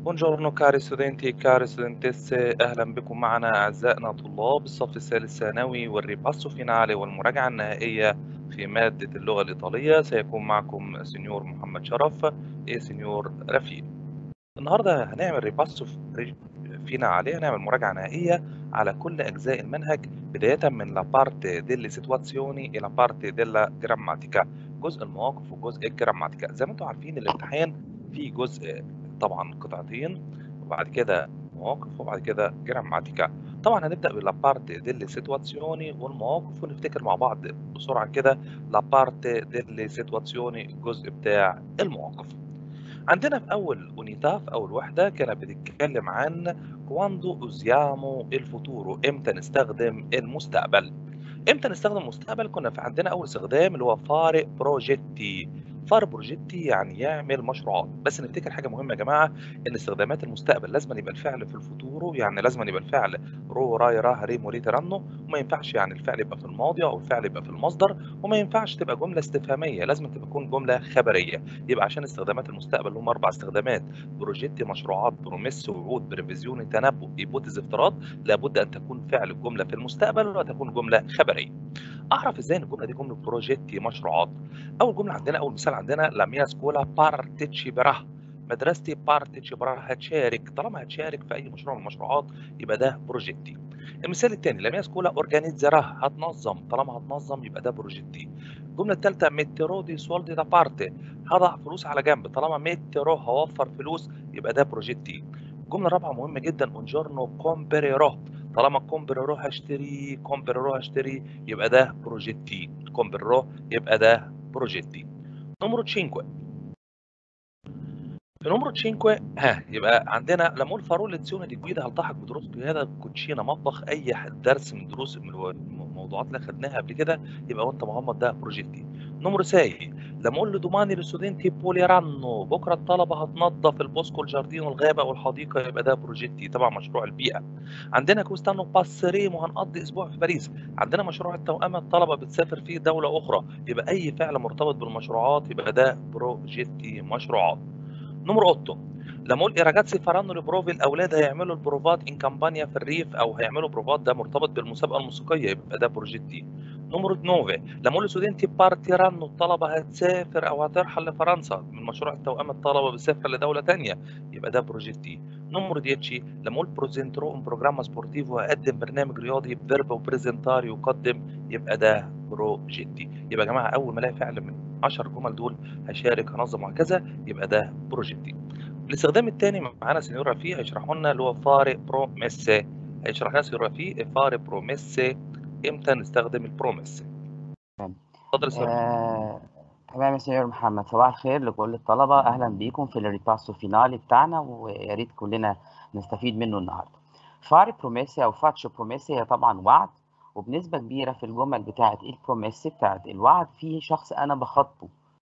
Buongiorno cari studenti e care studentesse، أهلا بكم معنا أعزائنا طلاب الصف الثالث ثانوي والريباسو فينالي والمراجعة النهائية في مادة اللغة الإيطالية. سيكون معكم سنيور محمد شرف سنيور رفيق. النهارده هنعمل فينالي، هنعمل مراجعة نهائية على كل أجزاء المنهج بداية من لا بارتي ديلي سيتوازيوني إلى بارتي ديلا جراماتيكا، جزء المواقف وجزء الجراماتيكا. زي ما انتم عارفين الامتحان فيه جزء طبعا قطعتين وبعد كده مواقف وبعد كده جراماتيكا. طبعا هنبدأ بلا بارتي ديلي سيتوازيوني والمواقف ونفتكر مع بعض بسرعة كده. لا بارتي ديلي سيتوازيوني الجزء بتاع المواقف. عندنا في أول أونيتا في أول وحدة كانت بتتكلم عن كواندو أوزيامو الفوتورو، إمتى نستخدم المستقبل. إمتى نستخدم المستقبل؟ كنا في عندنا أول استخدام اللي هو فارق بروجيتي. فارق بروجيتي يعني يعمل مشروعات، بس نفتكر حاجة مهمة يا جماعة، إن استخدامات المستقبل لازم يبقى الفعل في الفوتورو، يعني لازم يبقى الفعل رو راي راه ري موري ترنو، وما ينفعش يعني الفعل يبقى في الماضي أو الفعل يبقى في المصدر، وما ينفعش تبقى جملة استفهامية، لازم تكون جملة خبرية. يبقى عشان استخدامات المستقبل هم 4 استخدامات: بروجيتي مشروعات، بروميس وعود، بريفيزيون تنبؤ، ايبوتيز افتراض. لابد ان تكون فعل الجمله في المستقبل وتكون جمله خبريه. اعرف ازاي ان الجمله دي جمله بروجيتي مشروعات؟ اول جمله عندنا، اول مثال عندنا: لا ميا سكولا بارتيتشيبرا، مدرستي بارتيتشيبرا، هتشارك. طالما هتشارك في اي مشروع من المشروعات يبقى ده بروجيتي. المثال الثاني: لا ميا سكولا اورجانيزرا، هتنظم. طالما هتنظم يبقى ده بروجيتي. الجمله الثالثه: ميترو دي سولدي دا بارتي، هضع فلوس على جنب. طالما ميترو هوفر فلوس يبقى ده بروجيتي. الجمله الرابعه مهمه جدا: اونجورنو كومبريرو، طالما كومبريرو هشتري، كومبريرو هشتري يبقى ده بروجيتي. كومبريرو يبقى ده بروجيتي. نمرو 5. في نمرو 5 يبقى عندنا لا مول فارو lezione di guida، هلتحق بدروس قياده كوتشينه مطبخ. اي درس من دروس من الموضوعات اللي خدناها قبل كده يبقى وانت مغمض ده بروجيتي. نمرو 6: لا مول دوماني لستودنتي بوليرانو، بكره الطلبه هتنظف البوسكو الجاردين والغابه والحديقه يبقى ده بروجيتي، تبع مشروع البيئه. عندنا كوستانو باسريمو، هنقضي اسبوع في باريس. عندنا مشروع التوأمه، الطلبه بتسافر فيه دوله اخرى. يبقى اي فعل مرتبط بالمشروعات يبقى ده بروجيتي مشروعات. نمرو 8: لما اقول راجاتسي فرانو لبروفي، الاولاد هيعملوا البروفات ان كامبانيا في الريف او هيعملوا بروفات، ده مرتبط بالمسابقه الموسيقيه يبقى ده بروجيتي. نمرو 9: لما اقول سودنتي بارتيرانو، الطلبه هتسافر او هترحل لفرنسا من مشروع التوأمه، الطلبه بتسافر لدوله ثانيه يبقى ده بروجيتي. نمرو 10: لما اقول بروزنترو ان بروجراما سبورتيفو، هقدم برنامج رياضي، فيرب وبريزنتار يقدم يبقى ده بروجيتي. يبقى يا جماعه اول ما الاقي فعل من 10 جمل دول هشارك هنظم وهكذا يبقى ده بروجيتي. الاستخدام الثاني معانا سينيور رفيق هيشرحوا لنا اللي هو فارق بروميسي. هيشرح لنا سينيور رفيق فارق بروميسي، امتى نستخدم البروميسي. تمام. اتفضل يا سينيور رفيق. آه، تمام يا سيدي محمد، صباح الخير لكل الطلبة. أهلا بيكم في الريباسو فينالي بتاعنا، ويا ريت كلنا نستفيد منه النهاردة. فاري بروميسي أو فاتشو بروميسي هي طبعا وعد، وبنسبة كبيرة في الجمل بتاعة البروميسي بتاعة الوعد في شخص أنا بخاطبه.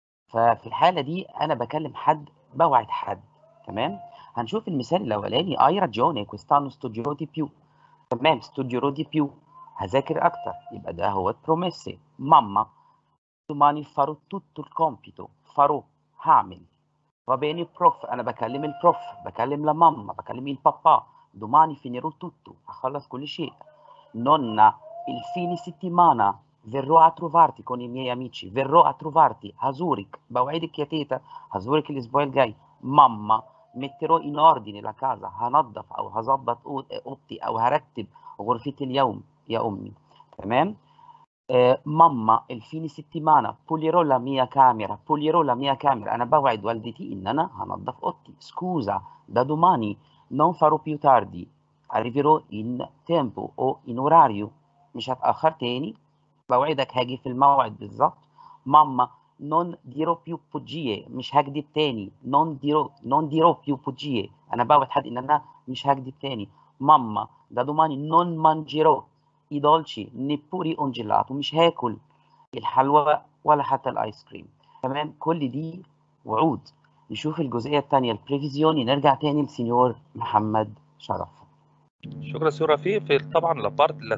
ففي الحالة دي أنا بكلم حد، بوعد حد. تمام. هنشوف المثال الأولاني: أي راجوني كويستانو ستوديو دي بيو. تمام، ستوديو دي بيو هذاكر أكتر، يبقى ده هو البروميسي. ماما domani farò tutto il compito. farò هعمل. va bene prof، أنا بكلم البروف، بكلم ماما، بكلم البابا. domani finirò tutto، هخلص كل شيء. nonna il fine settimana verrò a trovarti con i miei amici. verrò a trovarti هزورك، بوعدك يا تيتا هزورك الأسبوع الجاي. ماما metterò in ordine la casa، هنظف أو هظبط أوضتي أو هرتب غرفتي اليوم يا أمي. تمام. ماما الفين settimana pulirò la mia camera. pulirò la mia camera، أنا بوعد والدتي إن أنا هنظف أوضتي. scusa da domani non farò più tardi، arriverò in tempo أو in orario، مش هتأخر تاني، بوعدك هاجي في الموعد بالظبط. ماما non dirò più bugie، مش هكدب تاني. non dirò più bugie، أنا بوعد حد إن أنا مش هكدب تاني. ماما da domani non mangerò i dolci neppure un gelato، مش هاكل الحلوى ولا حتى الايس كريم. تمام، كل دي وعود. نشوف الجزئيه الثانيه البريفيزيوني، نرجع تاني لسينيور محمد شرف. شكرا سينيور رفيق. في طبعا لابارت لا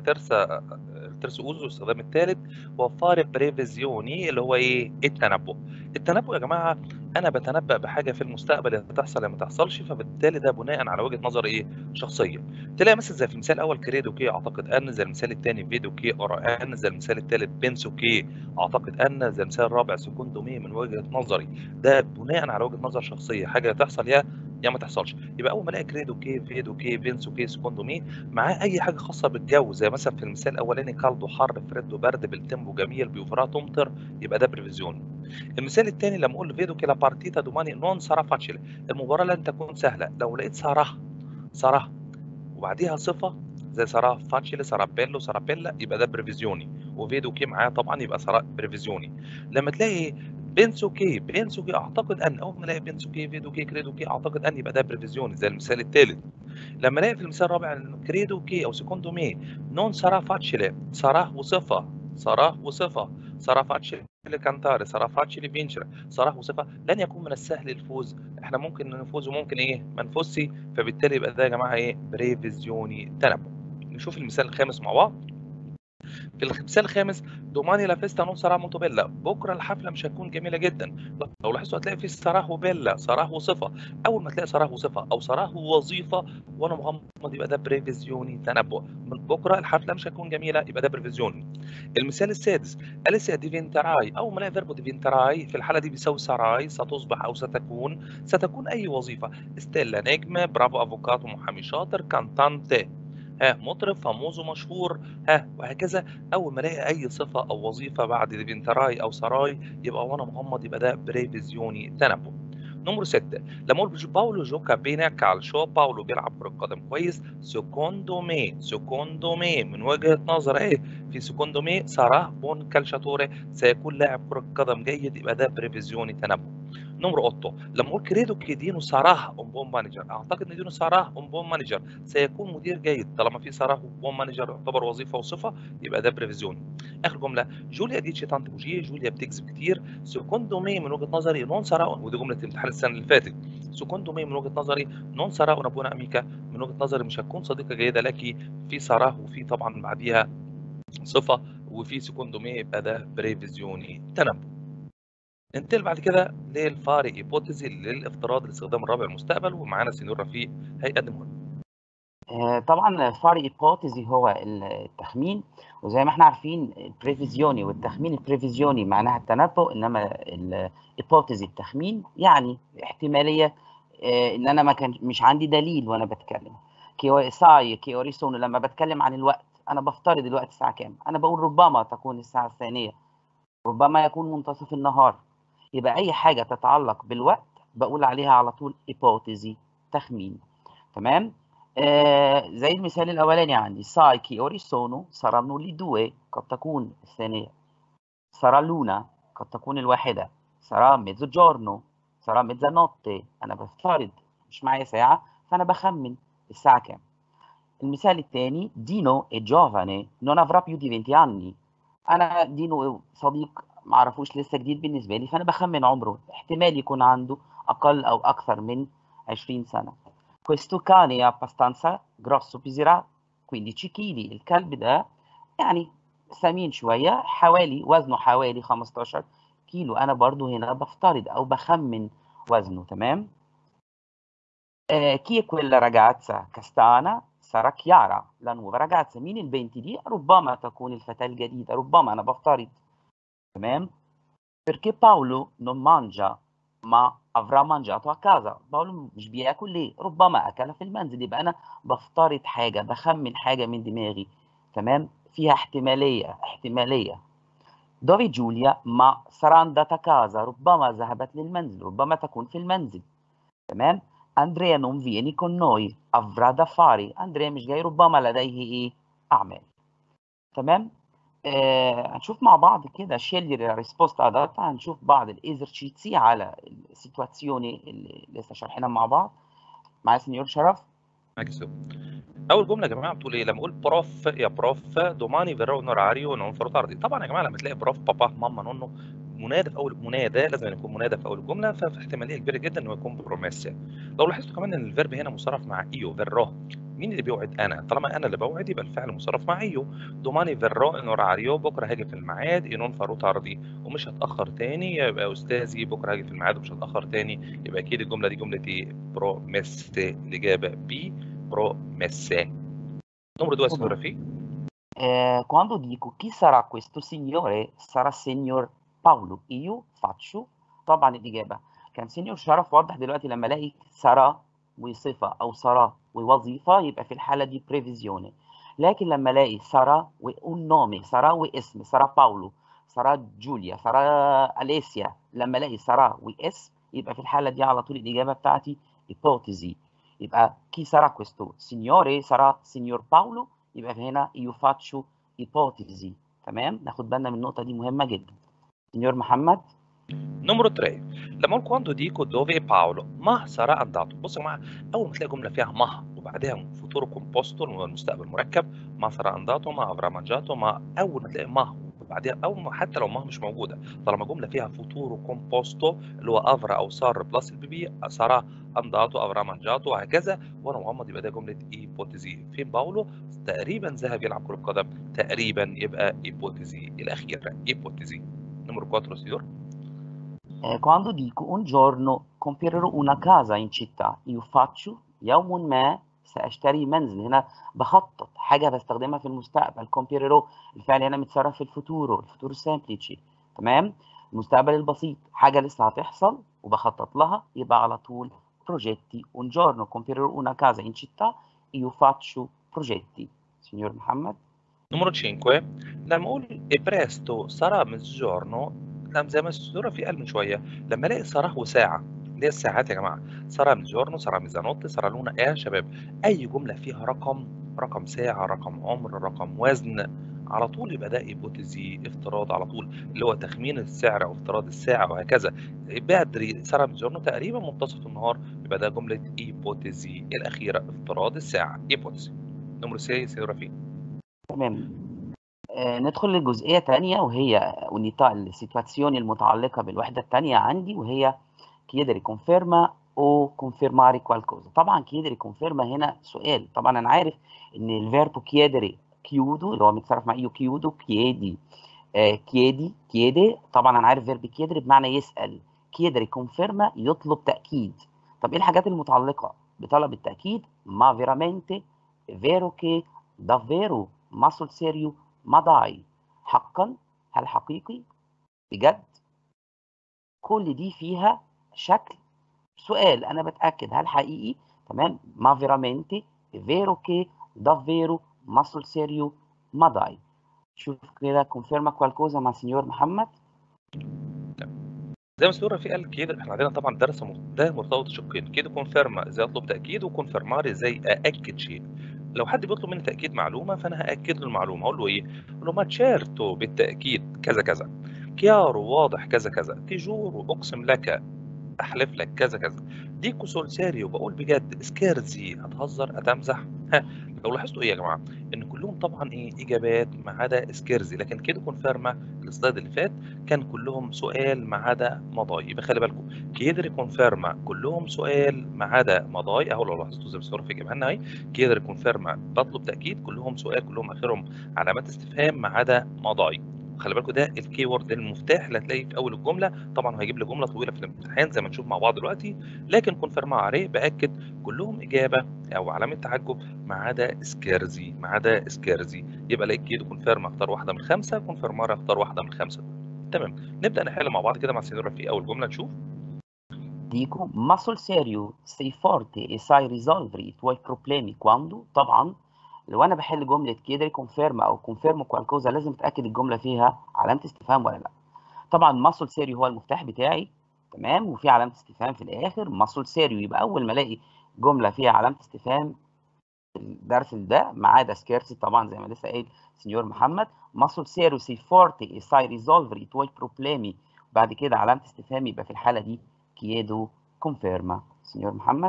ترس اوزو الاستخدام الثالث هو فارق بريفيزيوني اللي هو ايه؟ التنبؤ. التنبؤ يا جماعه انا بتنبأ بحاجه في المستقبل يا تحصل يا ما تحصلش، فبالتالي ده بناء على وجهه نظر ايه شخصيه. تلاقي مثلا زي في المثال الاول كريدو كي اعتقد ان، زي المثال الثاني فيدو كي ارى ان، زي المثال الثالث بنسو كي اعتقد ان، زي المثال الرابع سكوندو مي من وجهه نظري. ده بناء على وجهه نظر شخصيه، حاجه تحصل يا ما تحصلش. يبقى اول ما الاقي كريدو كي فيدو كي بنسو كي سكوندو مي معاه اي حاجه خاصه بالجو، زي مثلا في المثال الاولاني كالدو حر، فريدو برد، بالتيمبو جميل، بيوفرها تمطر، يبقى ده بريفيزيون. المثال الثاني لما اقول فيدو كي لا بارتيتا دوماني نون سارا فاتشيل، المباراه لن تكون سهله. لو لقيت سارا وبعديها صفه زي سارا فاتشيل، سارا بيلو، سارا بيلا، يبقى ده بريفيزيوني. وفيدو كي معاه طبعا يبقى سارا بريفيزيوني. لما تلاقي بنسوكي اعتقد ان، اول ما الاقي بنسوكي فيدو كي كريدو كي اعتقد ان، يبقى ده بريفيزيوني زي المثال الثالث. لما الاقي في المثال الرابع كريدو كي او سيكوندو مي نون سارا فاتشيل، سارا وصفه سارا فاتشيل كانتاري، سارا فاتشيل فينشر، سارا وصفه، لن يكون من السهل الفوز. احنا ممكن نفوز وممكن ما نفوزش، فبالتالي يبقى ده يا جماعه بريفيزيوني تنبؤ. نشوف المثال الخامس مع بعض. في المثال الخامس دوماني لا فيستا نون سارا موتو بيلا، بكره الحفله مش هتكون جميله جدا. لو لاحظتوا هتلاقي في ساراه وبيلا، ساراه وصفه. اول ما تلاقي ساراه وصفه او ساراه ووظيفه وانا مغمض، يبقى ده بريفيزيوني تنبؤ. من بكره الحفله مش هتكون جميله، يبقى ده بريفيزيوني. المثال السادس اليسيا ديفينتراي، اول ما الاقي فيربو ديفينتراي في الحاله دي بيساوي ساراي، ستصبح او ستكون اي وظيفه. ستيلا نجم، برافو افوكاتو محامي شاطر، كانتانتي مطرب فاموزو مشهور، وهكذا. اول ما الاقي اي صفه او وظيفه بعد ديفينتراي او سراي، يبقى وانا مغمض، يبقى ده بريفيزيوني تنبؤ. نمرة 6 لما اقول باولو جوكا بينا كالشو، باولو بيلعب كرة قدم كويس. سيكوندو مي من وجهة نظر في سيكوندو مي ساراه بون كالشاتوري، سيكون لاعب كرة قدم جيد، يبقى ده بريفيزيوني تنبؤ. نمرة 8 لما اقول كريدو كيدينو ساراه بون مانجر، اعتقد ان دينو ساراه بون مانجر سيكون مدير جيد. طالما في ساراه بون مانجر يعتبر وظيفه وصفه، يبقى ده بريفيزيوني. اخر جمله جوليا ديتشي تانت بوجيه، جوليا بتكذب كتير. سيكوندو مي من وجهه نظري نون ساراه، ودي جمله امتحان السنه اللي فاتت. سيكوندو مي من وجهه نظري نون ساراه نابونا اميكا، من وجهه نظري مش هتكون صديقه جيده لك. في ساراه وفي طبعا بعديها صفه، وفي سيكوندو مي، يبقى ده بريفيزيوني تنبؤ. ننتقل بعد كده للفار ايبوتيزي للافتراض لاستخدام الرابع المستقبل، ومعانا سينيور رفيق هيقدمه لنا. طبعا الفار ايبوتيزي هو التخمين، وزي ما احنا عارفين البريفيزيوني والتخمين، البريفيزيوني معناها التنبؤ، انما الايبوتيزي التخمين يعني احتماليه، ان انا مش عندي دليل وانا بتكلم. كيوري سونو لما بتكلم عن الوقت انا بفترض الوقت الساعه كام، انا بقول ربما تكون الساعه الثانيه، ربما يكون منتصف النهار. يبقى اي حاجه تتعلق بالوقت بقول عليها على طول ايبوتيزي، تخمين. تمام. زي المثال الاولاني عندي ساي كي اوري سونو saranno لي due، قد تكون الثانيه. sarà l'una، قد تكون الواحده. sarà mezzogiorno، sarà mezzanotte، انا بفترض مش معايا ساعه، فانا بخمن الساعه كام. المثال الثاني دينو è giovane non avrà più di 20 anni، انا دينو صديق ما اعرفوش لسه جديد بالنسبه لي، فانا بخمن عمره، احتمال يكون عنده اقل او اكثر من 20 سنه. questo cane è abbastanza grosso peserà 15 كيلي، الكلب ده يعني سمين شويه، حوالي وزنه حوالي 15 كيلو، انا برضو هنا بفترض او بخمن وزنه. تمام. chi è quella ragazza castana sarà Chiara la nuova ragazza، مين البنت دي؟ ربما تكون الفتاة الجديدة، ربما أنا بفترض. تمام. perché Paolo non mangia ma avrà mangiato a casa، باولو مش بياكل ليه؟ ربما أكل في المنزل، يبقى أنا بفترض حاجة، بخمن حاجة من دماغي. تمام. فيها احتمالية. dove Giulia ma sarà andata a casa، ربما ذهبت للمنزل، ربما تكون في المنزل. تمام. أندريا non vieni con noi avrà da fare، أندريا مش جاي، ربما لديه أعمال. تمام. هنشوف مع بعض كده scegliere la risposta adatta، هنشوف بعض الإيزرشيتسي على السيتواسيوني اللي لسه شارحينها مع بعض. معايا سنيور شرف؟ معاك السؤال. اول جمله يا جماعه بتقول ايه؟ لما اقول بروف يا بروف دوماني فيرو اونوراريو نون فروتاردي، طبعا يا جماعه لما تلاقي بروف بابا ماما نونو منادى في اول، منادى لازم يكون منادى في اول الجمله، ففي احتماليه كبيره جدا انه يكون بروميسيا. لو لاحظتوا كمان ان الفيرب هنا مصرف مع ايو فيرو، مين اللي بيوعد؟ أنا. طالما أنا اللي باوعد يبقى الفعل مصرف مع إيو. domani verrò in orario، بكرة هاجي في الميعاد. e non farò tardi، ومش هتأخر تاني. يبقى أستاذي بكرة هاجي في الميعاد ومش هتأخر تاني. يبقى أكيد الجملة دي جملة إيه؟ promesse. الإجابة B، promesse. numero 2 Va signora bene. Fi. Quando dico chi sarà questo signore sarà signor Paolo. io faccio طبعا الإجابة كان سينيور شرف واضح دلوقتي لما ألاقي سارة وصفة أو سارة ووظيفة يبقى في الحالة دي بريفيزيوني. لكن لما ألاقي سارة ونومي، سارة واسم، سارة باولو، سارة جوليا، سارة أليسيا، لما ألاقي سارة واسم يبقى في الحالة دي على طول الإجابة بتاعتي ipotesi. يبقى chi sarà questo signore sarà signor Paolo. يبقى في هنا io faccio ipotesi. تمام، ناخد بالنا من النقطة دي مهمة جدا. سينيور محمد. numero 3 لما اقول quando dico dove è Paolo ما sarà andato. بصوا يا جماعه، اول ما تلاقي جمله فيها ما وبعدها فوتورو كومبوستو المستقبل مركب، ما sarà andato، ما avrà mangiato، ما اول ما تلاقي ما وبعدها او ما، حتى لو ما مش موجوده، طالما جمله فيها فوتورو كومبوستو اللي هو افرا او صار بلس البي بي sarà andato avrà mangiato وهكذا وانا مغمض، يبقى ده جمله ايبوتيزي. فين باولو؟ تقريبا ذهب يلعب كره قدم، تقريبا يبقى ايبوتيزي الاخيره ايبوتيزي. نمرو 4 سيدور. Quando dico un giorno comprerò una casa in città io faccio يوم ما سأشتري منزل. هنا بخطط حاجة بستخدمها في المستقبل. comprerò الفعل هنا متصرف في الفوتورو، الفوتورو سامبليتشي. تمام، المستقبل البسيط حاجة لسه هتحصل وبخطط لها يبقى على طول progetti. un giorno comprerò una casa in città io faccio progetti. signor محمد. Numero 5 لما اقول e presto sarà mezzogiorno، لما زي ما الصورة في قال من شوية، لما الاقي صراخ وساعة اللي هي الساعات يا جماعة، sarà mezzogiorno، sarà mezzanotte، sarà l'una. ايه يا شباب؟ اي جملة فيها رقم، رقم ساعة، رقم عمر، رقم وزن، على طول يبقى ده ايبوتيزي، افتراض على طول، اللي هو تخمين السعر او افتراض الساعة وهكذا. بدري sarà mezzogiorno تقريبا منتصف النهار، يبقى ده جملة ايبوتيزي الأخيرة، افتراض الساعة ايبوتيزي. نمرو 6 سيدي رفيق. تمام. ندخل لجزئية تانية وهي unità السيتواسيوني المتعلقة بالوحدة التانية عندي، وهي chiedere conferma o confermare qualcosa. طبعا chiedere conferma هنا سؤال. طبعا أنا عارف إن الفيربو chiedere chiudo اللي هو متصرف مع io chiudo chiedi chiedi chiede. طبعا أنا عارف فيرب chiedere بمعنى يسأل. chiedere conferma يطلب تأكيد. طب إيه الحاجات المتعلقة بطلب التأكيد؟ ma veramente vero che davvero ma sul serio ما dai حقا هل حقيقي بجد. كل دي فيها شكل سؤال، انا بتاكد هل حقيقي. تمام، ما veramente vero che davvero ma sul serio ما dai. شوف كده conferma qualcosa مع سينيور محمد. زي ما السيد رفيق قال كده، احنا عندنا طبعا درس ده مرتبط شقين، كده كونفيرما ازاي اطلب تاكيد، وكونفيرماري ازاي ااكد شيء. لو حد بيطلب مني تاكيد معلومه فانا هاكد له المعلومه، اقول له ايه؟ اقول له ما تشيرتو بالتاكيد كذا كذا، كيارو واضح كذا كذا، تيجورو اقسم لك، احلف لك كذا كذا، ديكو سول سيريو بقول بجد، سكيرزي هتهزر هتمزح. ها، لو لاحظتوا ايه يا جماعه؟ ان كلهم طبعا ايه اجابات ما عدا سكيرزي، لكن كده كونفيرما السلايد اللي فات كان كلهم سؤال ما عدا مضاي. يبقى خلي بالكم كيدري كونفيرما كلهم سؤال ما عدا مضاي اهو، لو لاحظتوا زي ما الصوره في جابها لنا اهي، كيدري كونفيرما بطلب تاكيد كلهم سؤال، كلهم اخرهم علامات استفهام ما عدا مضاي. خلي بالكم ده الكي وورد المفتاح اللي هتلاقيه في اول الجمله. طبعا هيجيب لي جمله طويله في الامتحان زي ما نشوف مع بعض دلوقتي، لكن كونفيرما عليه باكد كلهم اجابه او علامه تعجب ما عدا سكيرزي، ما عدا سكيرزي. يبقى الاقي كيدو كونفيرما اختار واحده من خمسه، كونفيرمارا اختار واحده من خمسه. تمام، نبدا نحل مع بعض كده مع سينيور في اول جمله نشوف. Dico ma sul serio sei forte e sai risolvere i tuoi problemi quando. طبعا لو انا بحل جمله كده كونفيرم او كونفيرم qualcosa لازم اتاكد الجمله فيها علامه استفهام ولا لا. طبعا ماسل سيريو هو المفتاح بتاعي. تمام، وفي علامه استفهام في الاخر ماسل سيريو. يبقى اول ما الاقي جمله فيها علامه استفهام في الدرس ده ما عدا سكيرسي طبعا زي ما لسه قايل سنيور محمد، ماسل سيريو سي فورتي اي ساي ريزولفر اي توي بروبليمي، بعد كده علامه استفهام يبقى في الحاله دي كيدو كونفيرما. سنيور محمد.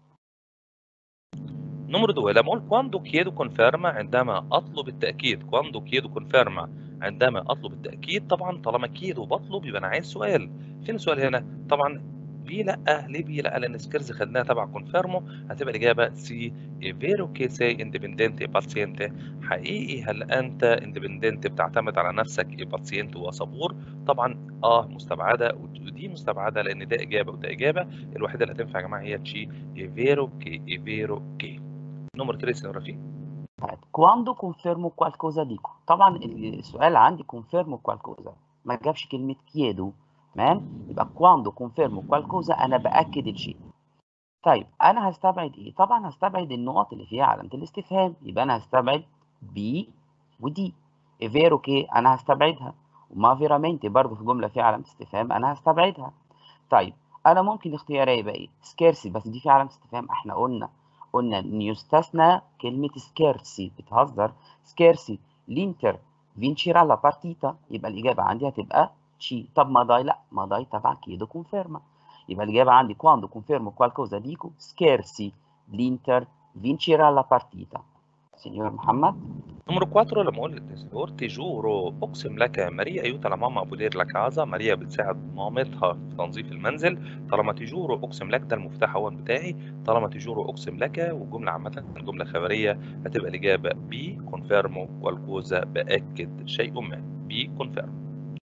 نمرة 2 لما اقول كواندو كيدو كونفيرما عندما اطلب التاكيد، كواندو كيدو كونفيرما عندما اطلب التاكيد، طبعا طالما كيدو بطلب يبقى انا عايز سؤال. فين السؤال هنا؟ طبعا بي لأ، ليه بي لأ؟ لأن سكيرز خدناها تبع كونفيرمو، هتبقى الإجابة سي. è vero che sei indipendente e paziente؟ حقيقي هل أنت indipendente بتعتمد على نفسك e paziente وصبور؟ طبعًا مستبعدة ودي مستبعدة لأن ده إجابة وده إجابة، الوحيدة اللي هتنفع يا جماعة هي تشي è vero che. نمرة 3 signora Fi. طيب quando confermo qualcosa dico. طبعا السؤال عندي confermo qualcosa، ما جابش كلمة chiedo، تمام؟ يبقى quando confermo qualcosa أنا بأكد الشيء. طيب أنا هستبعد إيه؟ طبعا هستبعد النقط اللي فيها علامة الاستفهام، يبقى أنا هستبعد بي ودي. إيفيرو كي أنا هستبعدها، وما فيرامنتي برضه في جملة فيها علامة استفهام أنا هستبعدها. طيب أنا ممكن اختياري يبقى إيه؟ سكيرسي، بس دي فيها علامة استفهام. إحنا قلنا إن يستثنى كلمة سكيرسي، بتهزر. سكيرسي لينتر فينشيرا لا بارتيتا، يبقى الإجابة عندي هتبقى تشي. طب ماضاي؟ لا، ماضاي تبع كيدو كونفيرما، يبقى الإجابة عندي quando confermo qualcosa dico scherzi l'Inter vincerà la partita. Signor محمد. نمرة 4 لما اقول للدكتور تيجورو اقسم لك ماريا ايوتا لا ماما ابولير لك عازا، ماريا بتساعد مامتها في تنظيف المنزل. طالما تيجورو اقسم لك ده المفتاح هو بتاعي، طالما تيجورو اقسم لك والجمله عامه جمله خبريه، هتبقى الاجابه بي كونفيرمو والكوزا باكد شيء ما. بي كونفيرمو.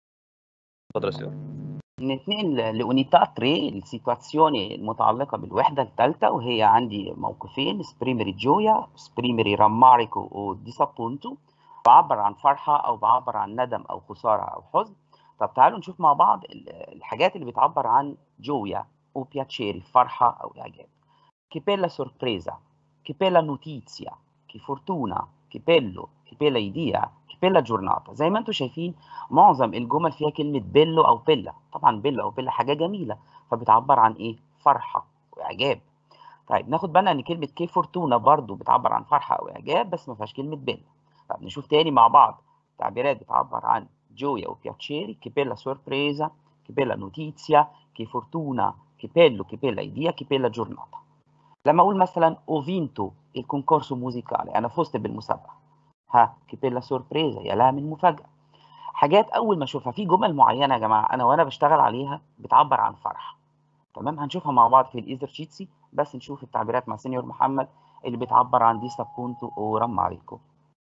اتفضل يا سيدي. نتنقل لأونيتا 3، السيتواسيوني المتعلقة بالوحدة الثالثة، وهي عندي موقفين: سبريمري جويا سبريمري راماريكو أو ديسابونتو، بعبر عن فرحة أو بعبر عن ندم أو خسارة أو حزن. طب تعالوا نشوف مع بعض الحاجات اللي بتعبر عن جويا أو بياتشيري، فرحة أو إعجاب. Che bella sorpresa, che bella notizia, che fortuna, che bello, che bella idea, che bella giornata. زي ما انتم شايفين معظم الجمل فيها كلمة بيلو أو بيلا. طبعا بيلو أو بيلا حاجة جميلة، فبتعبر عن إيه؟ فرحة وإعجاب. طيب ناخد بالنا إن كلمة كي فورتونا برضو بتعبر عن فرحة أو إعجاب، بس ما فيهاش كلمة بيلا. طب نشوف تاني مع بعض تعبيرات بتعبر عن gioia o piacere: che bella sorpresa, che bella notizia, che fortuna, che bello, che bella idea, che bella giornata. لما اقول مثلا ho vinto il concorso musicale، انا فزت بالمسابقه، ها che bella sorpresa، يا لها من مفاجاه. حاجات اول ما اشوفها في جمل معينه يا جماعه انا وانا بشتغل عليها بتعبر عن فرحه، تمام؟ هنشوفها مع بعض في الايزرشيتسي، بس نشوف التعبيرات مع سينيور محمد اللي بتعبر عن ديسابونتو او راماريكو.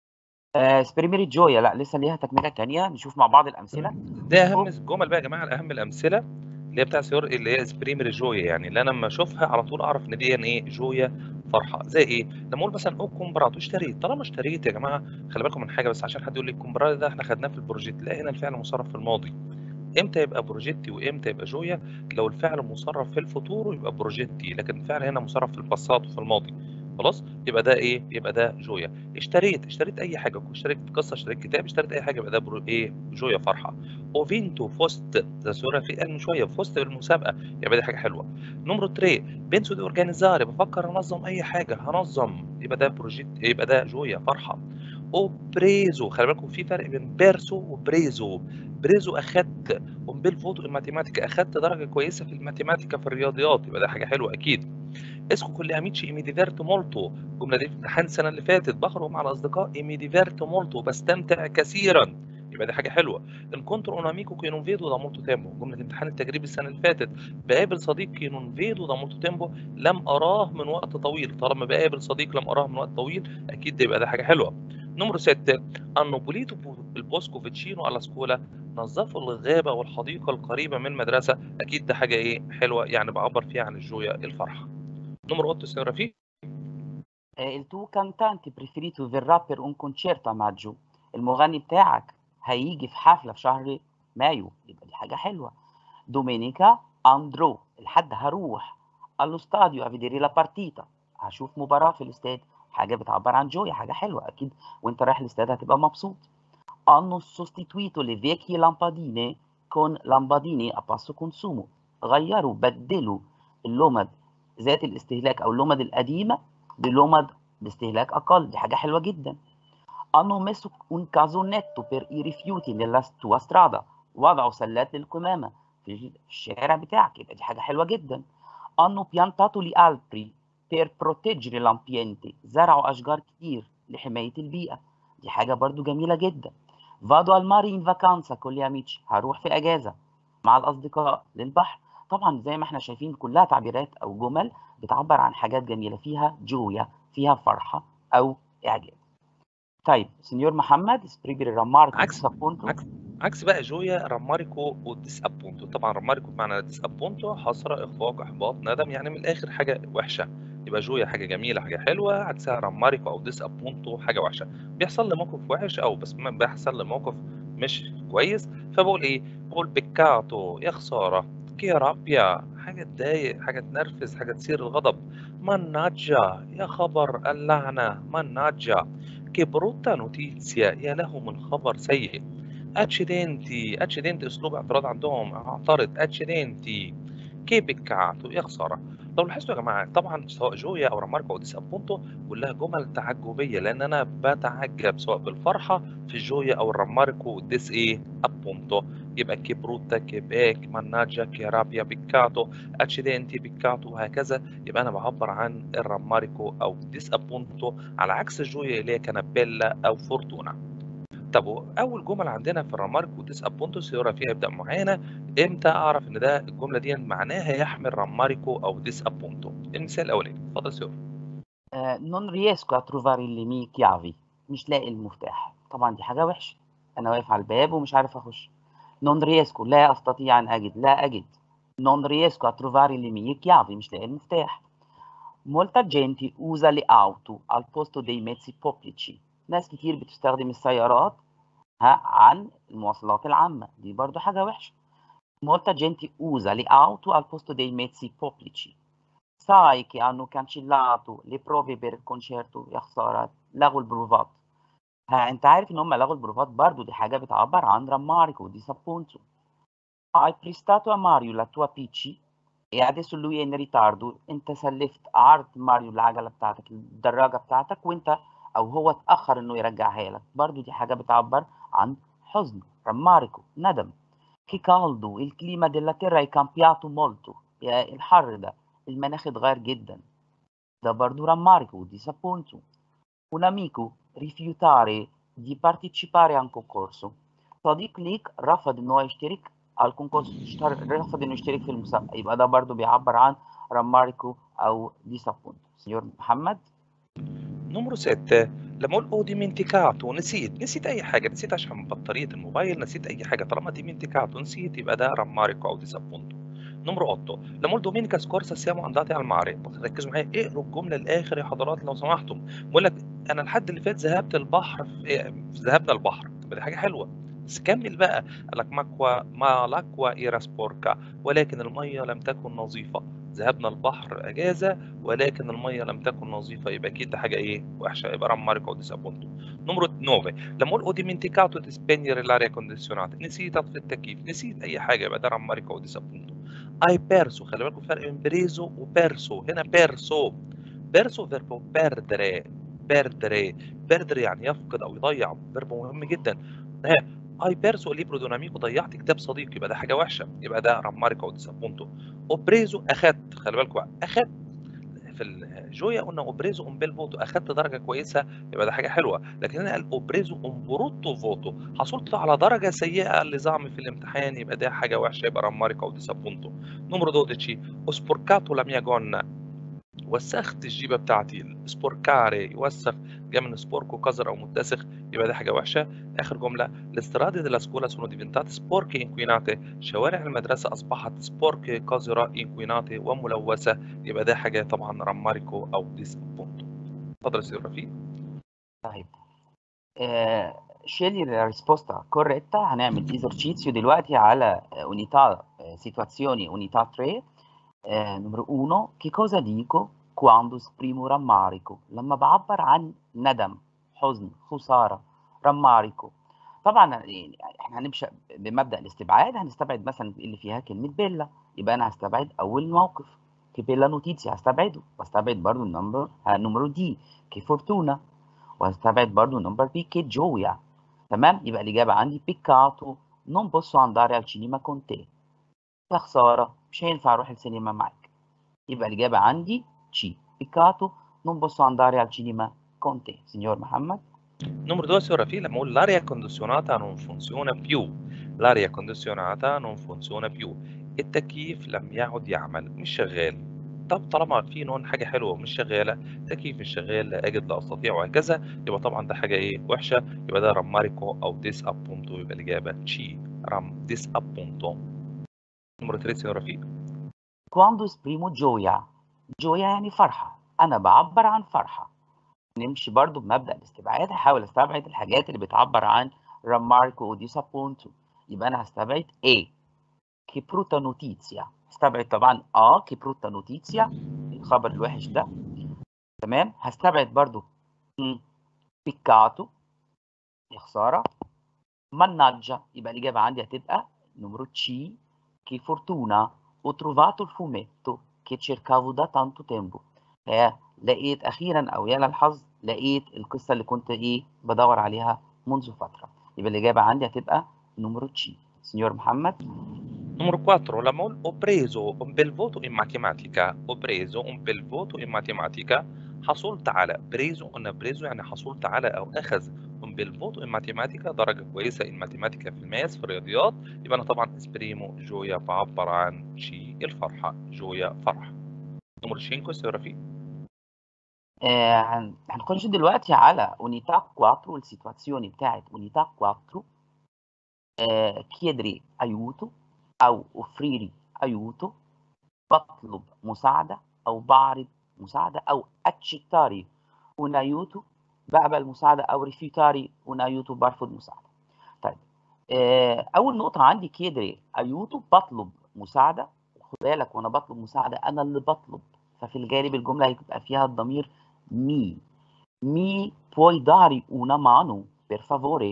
سبريميري جويا لا لسه ليها تكمله ثانيه، نشوف مع بعض الامثله. ده اهم الجمل بقى يا جماعه، اهم الامثله اللي هي بتاع سيور اللي هي سبريمري جويا، يعني اللي انا لما اشوفها على طول اعرف ان دي ايه جويا فرحه. زي ايه؟ لما اقول مثلا او كومبراتو اشتريت، طالما اشتريت يا جماعه خلي بالكم من حاجه، بس عشان حد يقول لي الكومبراتو ده احنا خدناه في البروجيت، لا هنا الفعل مصرف في الماضي. امتى يبقى بروجيتي وامتى يبقى جويا؟ لو الفعل مصرف في الفوتورو يبقى بروجيتي، لكن الفعل هنا مصرف في الباسات وفي الماضي، خلاص يبقى ده ايه؟ يبقى ده جويا. اشتريت اي حاجه، اشتريت قصه، اشتريت كتاب، اشتريت اي حاجه، يبقى ده ايه؟ جويا فرحه. اوفينتو فزت، ده سورة في قال من شويه فزت بالمسابقه، يبقى دي حاجه حلوه. نمرو 3 بنسو دي اورجانيزاري، بفكر انظم اي حاجه هنظم، يبقى ده بروجيت، يبقى ده جويا فرحه. او بريزو، خلي بالكم في فرق بين بيرسو وبريزو. بريزو اخدت، وبالفوتو الماتيماتيكا اخدت درجه كويسه في الماتيماتيكا في الرياضيات، يبقى ده حاجه حلوه اكيد. اسكو كل اميتشي ايمي ديفيرتو مولتو، الجمله دي في امتحان السنه اللي فاتت، بخرج مع الاصدقاء ايمي ديفيرتو مولتو، بستمتع كثيرا، يبقى دي حاجه حلوه. انكونترو اون اميكو كي نون فيدو دا مولتو تيمبو، جمله امتحان التجريبي السنه اللي فاتت، بقابل صديق كي نون فيدو دا مولتو تيمبو، لم اراه من وقت طويل. طالما بقابل صديق لم اراه من وقت طويل اكيد ده يبقى ده حاجه حلوه. نمرو 6 انو بوليتو البوسكو فيتشينو على سكولا، نظفوا الغابه والحديقه القريبه من المدرسه، اكيد ده حاجه ايه؟ حلوه، يعني بعبر فيها عن الجويا الفرحه. نمرو 8 signora Fi. il tuo cantante preferito verrà per un concerto a maggio، المغني بتاعك هيجي في حفلة في شهر مايو، يبقى دي حاجة حلوة. دومينيكا اندرو، الحد هروح allo stadio a vedere la partita، هشوف مباراة في الاستاد، حاجة بتعبر عن جويا، حاجة حلوة أكيد، وأنت رايح الاستاد هتبقى مبسوط. hanno sostituito le vecchie lampadine con lampadine a basso consumo، غيروا بدلوا اللمض ذات الاستهلاك أو اللمض القديمة بلمض باستهلاك أقل، دي حاجة حلوة جدا. hanno messo un casonetto per i rifiuti nella tua strada، وضعوا سلات للقمامة في الشارع بتاعك، يبقى دي حاجة حلوة جدا. hanno piantato gli alberi per proteggere l'ambiente، زرعوا أشجار كتير لحماية البيئة، دي حاجة برضو جميلة جدا. vado al mare in vacanza con gli amici، هروح في أجازة مع الأصدقاء للبحر. طبعا زي ما احنا شايفين كلها تعبيرات او جمل بتعبر عن حاجات جميله، فيها جويا، فيها فرحه او اعجاب. طيب سنيور محمد اسبريبري راماركو عكس ديسابونتو. عكس بقى جويا راماريكو وديس ابونتو. طبعا راماريكو بمعنى ديس ابونتو حسره، اخفاق، احباط، ندم، يعني من الاخر حاجه وحشه. يبقى جويا حاجه جميله، حاجه حلوه، عكسها راماريكو او ديس ابونتو حاجه وحشه. بيحصل لي موقف وحش او بس ما بيحصل لي موقف مش كويس، فبقول ايه؟ بقول بيكاتو، يا خساره، كي رابيا، حاجه تضايق، حاجه تنرفز، حاجه تثير الغضب. مناجا، يا خبر اللعنه، مناجا. كي بروتا نوتيزيا، يا له من خبر سيء. اتشيدنتي، اتشيدنتي اسلوب اعتراض عندهم، اعترض، اتشيدنتي. كي بيكاتو، يا خساره. لو لاحظتوا يا جماعه، طبعا سواء جويا او راماركو او ديس ابونتو كلها جمل تعجبيه، لان انا بتعجب سواء بالفرحه في جويا او الراماركو ديس ايه ابونتو. يبقى كي بروتا، كي باك، ماناجا، كي رابيا، بيكاتو، اتشيدنتي، بيكاتو، وهكذا. يبقى انا بعبر عن الراماركو او ديس ابونتو على عكس جويا اللي هي كانابيلا او فورتونا. طب اول جمل عندنا في الراماركو ديس ابونتو سيورا فيها يبدا معانا. امتى اعرف ان ده الجمله دي معناها يحمل راماريكو او ديس ابونتو؟ المثال الاولاني، اتفضل سيورا. non riesco a trovare le mie chiavi. مش لاقي المفتاح. طبعا دي حاجه وحشه، انا واقف على الباب ومش عارف اخش. non riesco لا استطيع ان اجد، لا اجد. non riesco a trovare le mie chiavi مش لاقي المفتاح. Molta gente usa le auto al posto dei mezzi pubblici. ناس كتير بتستخدم السيارات عن المواصلات العامة، دي برضو حاجة وحشة. Molta gente usa le auto al posto dei mezzi pubblici. Sai che hanno cancellato le prove per il concerto، يا خسارة لغوا البروفات. انت عارف ان هم لغوا البروفات، برضو دي حاجة بتعبر عن راماريكو disappunto. Hai prestato a Mario la tua PC e adesso lui è in ritardo. انت سلفت عرض ماريو العجلة بتاعتك، الدراجة بتاعتك، وانت او هو اتأخر انه يرجعها لك، برضو دي حاجة بتعبر عن حزن، رماركو، ندم. Che caldo, il clima della terra è cambiato molto. يا الحر ده، المناخ اتغير جدا. ده برضو رماركو disappunto. Un amico rifiutare di partecipare a un concorso. صديق ليك رفض ان هو يشترك على الكونكورس، رفض انه يشترك في المسابقه، يبقى ده برضو بيعبر عن راماريكو او ديسابونت. سيور محمد. نمرو 6، لما اقول او ديمنتيكاتو، نسيت اي حاجه، نسيت اشحن بطاريه الموبايل، نسيت اي حاجه، طالما ديمنتيكاتو نسيت يبقى ده راماريكو او ديسابونتو. نمرو 8، لما اقول دومينيكا سكورسا سيامو انداتي على الماري. ركزوا معايا، اقروا الجمله الاخر يا حضرات لو سمحتم. بقول لك انا الحد اللي فات ذهبت البحر ذهبنا البحر، طب دي حاجه حلوه، بس كمل بقى. قال لك ما لاكوا ايرا سبوركا، ولكن الميه لم تكن نظيفه. ذهبنا البحر اجازه ولكن الميه لم تكن نظيفه، يبقى اكيد ده حاجه ايه وحشه، يبقى راماريكو ديسابونتو. نمرو 9، لما اقول اوديمنتيكاتو دي سبينير الاريا كونديسيونات، نسيت اطفي التكييف، نسيت اي حاجه، يبقى ده راماريكو ديسابونتو. اي بيرسو، خلي بالكم فرق بين بريزو وبيرسو. هنا بيرسو، بيرسو فيربو بيردري، بيردري يعني يفقد او يضيع، فيربو مهم جدا. اي بيرسو ليبرو دوناميكو، ضيعت كتاب صديق، يبقى ده حاجه وحشه، يبقى ده راماريكو ديسابونتو. اوبريزو اخدت، خلي بالكم بقى، اخدت في الجويا قلنا اوبريزو ام بيل فوتو، اخدت درجه كويسه، يبقى ده حاجه حلوه. لكن هنا قال اوبريزو ام بروتو فوتو، حصلت على درجه سيئه لزعمي في الامتحان، يبقى ده حاجه وحشه، يبقى راماريكا وديسابونتو. نمرو 12، اسبوركاتو لا ميا جonna، وسخت الجيبه بتاعتي. سبوركاري يوسخ، جاي من سبوركو قذر او متسخ، يبقى دي حاجه وحشه. اخر جمله، الاسترادي دي سكولا سونو ديفنتات سبوركي انكويناتي، شوارع المدرسه اصبحت سبوركي قذره انكويناتي وملوثه، يبقى ده حاجه طبعا راماريكو او ديسابونتو. اتفضل يا سيدي رفيق. طيب scegli la risposta corretta. هنعمل esercizio دلوقتي على unità situazioni unità 3. numero 1 che cosa dico quando esprimo rammarico؟ لما بعبر عن ندم، حزن، خسارة، رماريكو. طبعا يعني احنا هنمشي بمبدأ الاستبعاد، هنستبعد مثلا اللي فيها كلمة بيلا، يبقى انا هستبعد اول موقف كي بيلا نوتيزيا، هستبعده، واستبعد برضو النمبر دي كي فورتونا، وهستبعد برضو نمبر بي كي جويا. تمام، يبقى الإجابة عندي بيكاتو non posso andare al cinema con te. يا خسارة مش هينفع أروح السينما معاك. يبقى الإجابة عندي تشي بيكاتو non posso andare al cinema con te. سينيور محمد. Numero 2 signor Raffi, لما l'aria condizionata non funziona più. L'aria condizionata non funziona più. التكييف لم يعد يعمل، مش شغال. طب طالما في نون حاجة حلوة ومش شغالة، تكييف مش شغال، لا أجد لا أستطيع وهكذا، يبقى طبعا ده حاجة إيه وحشة، يبقى ده راماريكو أو ديس أبونتو، يبقى الإجابة تشي رام ديس أبونتو. نمرة 3 يا رفيق. Quando esprimo gioia. gioia يعني فرحة. أنا بعبر عن فرحة. نمشي برضو بمبدأ الاستبعاد، هحاول استبعد الحاجات اللي بتعبر عن rammarico و disappunto. يبقى أنا هستبعد A. che brutta notizia. هستبعد طبعا che brutta notizia الخبر الوحش ده. تمام. هستبعد برضو peccato يا خسارة. mannaggia يبقى الإجابة عندي هتبقى نمرة C. che fortuna ho trovato il fumetto che cercavo da tanto tempo. لقيت أخيرا أو يا للحظ لقيت القصة اللي كنت بدور عليها منذ فترة. يبقى الإجابة عندي هتبقى نمرة C. سنيور محمد. Numero 4, لما أقول ho preso un bel voto in matematica. ho preso un bel voto in matematica. حصلت على preso، قلنا preso يعني حصلت على أو أخذ un bel voto in matematica، درجة كويسة in matematica في الماس في الرياضيات. يبقى أنا طبعا esprimo gioia بعبر عن شيء الفرحة، gioia فرح. نمرة 5 يا رفيق. هنخش دلوقتي على unità 4 السيتواسيوني بتاعت unità 4. chiedere aiuto أو offrire aiuto، بطلب مساعدة أو بعرض مساعدة، أو accettare un aiuto بقبل مساعدة، أو rifiutare un aiuto برفض مساعدة. طيب أول نقطة عندي chiedere aiuto بطلب مساعدة. خد بالك وأنا بطلب مساعدة أنا اللي بطلب، ففي الغالب الجملة هيبقى فيها الضمير mi. Mi puoi dare una mano per favore؟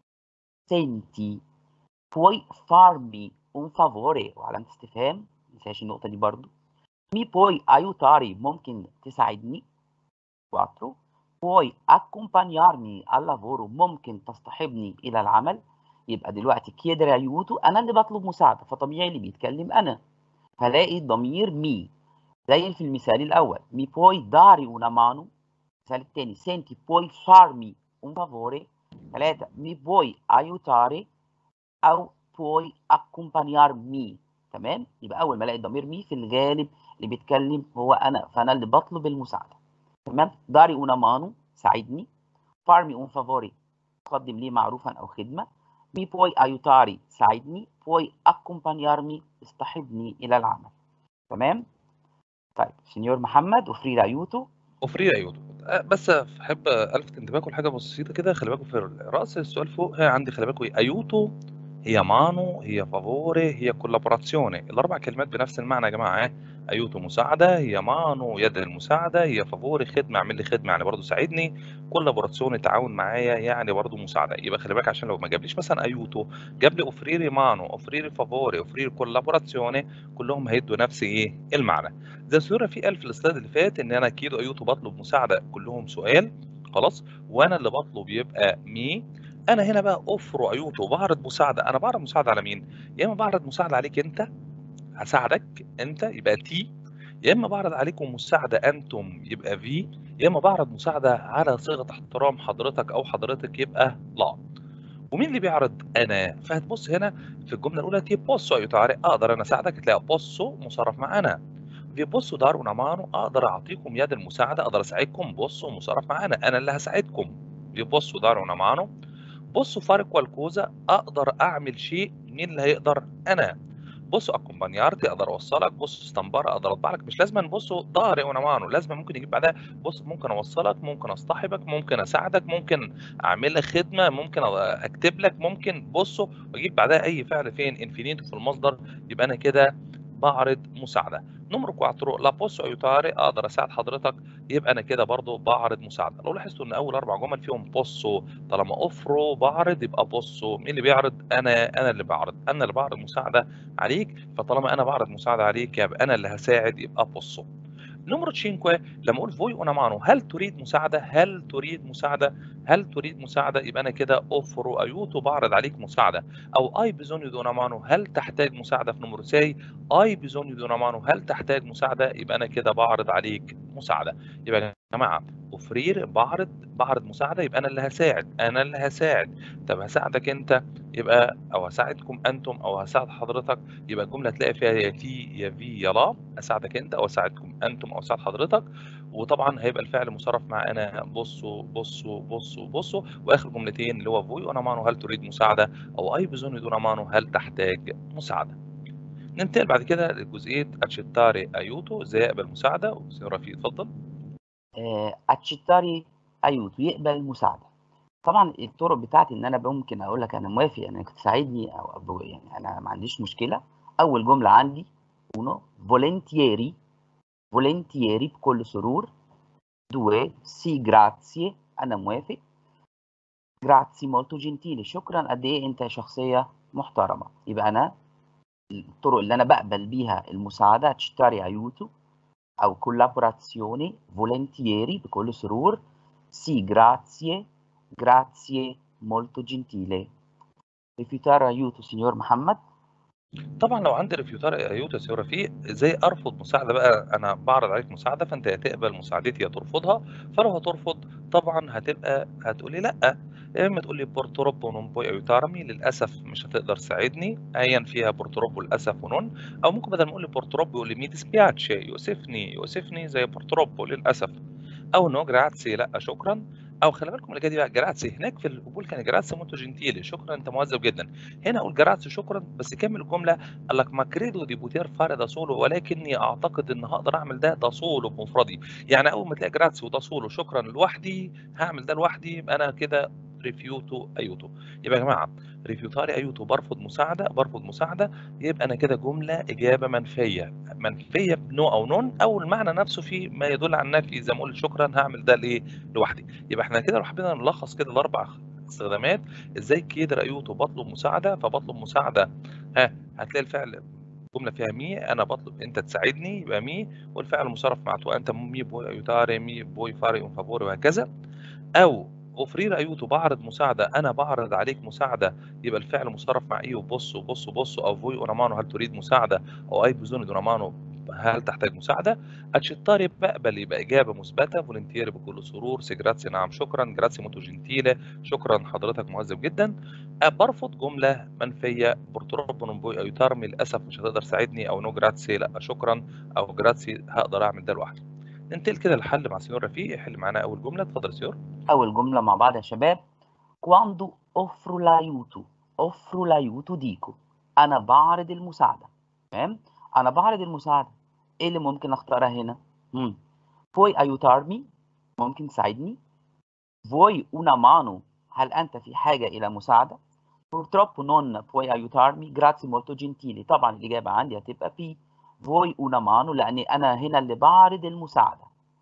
senti puoi farmi un favore وعلامة استفهام، متنساش النقطة دي برضو. mi puoi aiutare ممكن تساعدني. 4 puoi accompagnarmi al lavoro ممكن تصطحبني إلى العمل. يبقى دلوقتي chiedere aiuto أنا اللي بطلب مساعدة، فطبيعي اللي بيتكلم أنا، هلاقي ضمير mi زي في المثال الأول mi puoi dare una mano. المثال الثاني senti puoi farmi un favore. 3 mi puoi aiutare أو puoi accompagnarmi. تمام. يبقى أول ما ألاقي الضمير مي في الغالب اللي بيتكلم هو أنا، فأنا اللي بطلب المساعدة. تمام. dare una mano ساعدني. farmi un favore قدم لي معروفا أو خدمة. mi puoi aiutare ساعدني. puoi accompagnarmi اصطحبني إلى العمل. تمام. طيب سنيور محمد offrire aiuto. offrire aiuto. بس أحب ألفت انتباهكم لحاجة بسيطة كده، خلي بالكم في رأس السؤال فوق عندي، خلي بالكم aiuto هي مانو، هي فافوري، هي كولابوراتسيوني. الأربع كلمات بنفس المعنى يا جماعة. أيوتو مساعدة، هي مانو يد المساعدة، هي فافوري خدمة اعمل لي خدمة يعني برضو ساعدني، كولابوراتسيوني تعاون معايا يعني برضو مساعدة. يبقى خلي بالك عشان لو ما جابليش مثلا أيوتو جاب لي أوفريري مانو، أوفريري فافوري، أوفريري كولابوراتسيوني، كلهم هيدوا نفس المعنى. زي الصورة في قال في السلايد اللي فات إن أنا كيدو أيوتو بطلب مساعدة كلهم سؤال خلاص، وأنا اللي بطلب يبقى مي. انا هنا بقى اوفر ايوتو بعرض مساعده، انا بعرض مساعده على مين؟ يا اما بعرض مساعده عليك انت، هساعدك انت يبقى تي، يا اما بعرض عليكم مساعده انتم يبقى في، يا اما بعرض مساعده على صيغه احترام حضرتك او حضرتك يبقى لا. ومين اللي بيعرض؟ انا. فهتبص هنا في الجمله الاولى تي بوسو ايوتو اقدر انا اساعدك، تلاقي بوسو مصرف مع انا. في بوسو دار ونمانو اقدر اعطيكم يد المساعده، اقدر اساعدكم، بوسو مصرف مع انا اللي هساعدكم. في بوسو دار ونمانو. بصوا فارق والكوزا اقدر اعمل شيء، مين اللي هيقدر؟ انا. بصوا اكومبانيارتي اقدر اوصلك، بصوا استنبار اقدر اطبع لك، مش لازم بصوا ضهري ونمانو، لازم ممكن يجيب بعدها بص ممكن اوصلك، ممكن اصطحبك، ممكن اساعدك، ممكن اعمل لك خدمه، ممكن اكتب لك، ممكن بصوا واجيب بعدها اي فعل فين انفينيتو في المصدر، يبقى انا كده بعرض مساعده. نمرو 4 لا بوسو ايوتاري اقدر اساعد حضرتك، يبقى انا كده برضو بعرض مساعده. لو لاحظتوا ان اول 4 جمل فيهم بوسو، طالما اوفرو بعرض يبقى بوسو. مين اللي بيعرض؟ انا اللي بعرض، انا اللي بعرض مساعده عليك، فطالما انا بعرض مساعده عليك يبقى انا اللي هساعد يبقى بوسو. نمرة 5 لما اقول فوي انا مانو هل تريد مساعده؟ هل تريد مساعده؟ هل تريد مساعدة؟ يبقى أنا كده offro aiuto باعرض عليك مساعدة، أو hai bisogno di una mano هل تحتاج مساعدة في نمرة سي، hai bisogno di una mano هل تحتاج مساعدة، يبقى أنا كده باعرض عليك مساعدة. يبقى يا جماعة offrir باعرض مساعدة، يبقى أنا اللي هاساعد، أنا اللي هاساعد. طب هاساعدك أنت يبقى أو هاساعدكم أنتم أو هاساعد حضرتك، يبقى الجملة هتلاقي فيها يا تي يا في يا لا، أساعدك أنت أو أساعدكم أنتم أو أساعد حضرتك. وطبعًا هيبقى الفعل مصرّف مع أنا بُصّوا، بُصّوا، بُصّوا، بُصّوا، وآخر جملتين اللي هو voi una mano هل تريد مساعدة، أو hai bisogno di una mano هل تحتاج مساعدة. ننتقل بعد كده لجزئية accettare aiuto إزاي أقبل مساعدة، وسيد رفيق اتفضل. accettare aiuto يقبل المساعدة. طبعًا الطرق بتاعتي إن أنا ممكن أقول لك أنا موافق إنك تساعدني أو يعني أنا ما عنديش مشكلة. أول جملة عندي uno volentieri، volentieri بكل سرور. 2 sì grazie أنا موافق. grazie molto gentile شكرًا قد إيه أنت شخصية محترمة. يبقى أنا الطرق اللي أنا باقبل بيها المساعدة accettare aiuto أو collaborazione volentieri بكل سرور. sì grazie، grazie molto gentile. rifiutare aiuto signor محمد. طبعًا لو عندي ريفيوتار aiuto يا سيد رفيق إزاي أرفض مساعدة بقى، أنا باعرض عليك مساعدة فأنت يا تقبل مساعدتي يا ترفضها، فلو هترفض طبعًا هتقول لي لأ، يا إما تقول لي purtroppo non puoi aiutarmi للأسف مش هتقدر تساعدني، أيًا فيها purtroppo للأسف وnon، أو ممكن بدل ما أقول لي purtroppo يقول لي mi dispiace يؤسفني زي purtroppo للأسف، أو no grazie لأ شكرًا، أو خلي بالكم اللي جاية دي بقى grazie هناك في القبول كان grazie molto gentile شكرًا أنت مهذب جدًا، هنا أقول grazie شكرًا بس كمل الجملة قال لك ما كريدو دي بوتير فارق ده سولو ولكني اعتقد ان هقدر اعمل ده سولو بمفردي، يعني اول ما تلاقي جراتسي وده سولو شكرا لوحدي هعمل ده لوحدي، يبقى انا كده ريفيوتو ايوتو. يبقى يا جماعه ريفيوتاري ايوتو برفض مساعده، يبقى انا كده جمله اجابه منفيه بنو او نون، او المعنى نفسه فيه ما يدل على النفي زي ما قلت شكرا هعمل ده ليه لوحدي. يبقى احنا كده لو حبينا نلخص كده الاربع استخدامات ازاي كيدر ايوتو بطلب مساعده، فبطلب مساعده هتلاقي الفعل جملة فيها مي أنا باطلب أنت تساعدني يبقى مي، والفعل مصرف مع تو أنت مي بوي أيوتاري مي بوي فاري أون فافوري وهكذا. أو أوفرير أيوتو باعرض مساعدة أنا باعرض عليك مساعدة، يبقى الفعل مصرف مع إيه بص أو فوي أونا مانو هل تريد مساعدة، أو أي بزوني دونا مانو هل تحتاج مساعدة. أتشتاري بقبل يبقى إجابة مثبتة، فولنتيري بكل سرور، سي جراتسي نعم شكرا، جراتسي موتو جنتيلي شكرا حضرتك مهذب جدا. برفض جملة منفية بورتروبو نون بوي أيوتارمي للأسف مش هتقدر تساعدني، أو نو جراتسي لا شكرا، أو جراتسي هقدر أعمل ده لوحدي. ننتقل كده للحل مع سيور رفيق يحل معانا أول جملة، اتفضل يا سيور. أول جملة مع بعض يا شباب quando offro l'aiuto، offro l'aiuto dico أنا بعرض المساعدة. تمام، أنا بعرض المساعدة. إيه اللي ممكن أختارها هنا؟ puoi aiutarmi ممكن تساعدني. vuoi una mano هل أنت في حاجة إلى مساعدة؟ purtroppo non puoi aiutarmi grazie molto gentile طبعا الإجابة عندي هتبقى P. vuoi una mano لأن أنا هنا اللي بعرض المساعدة،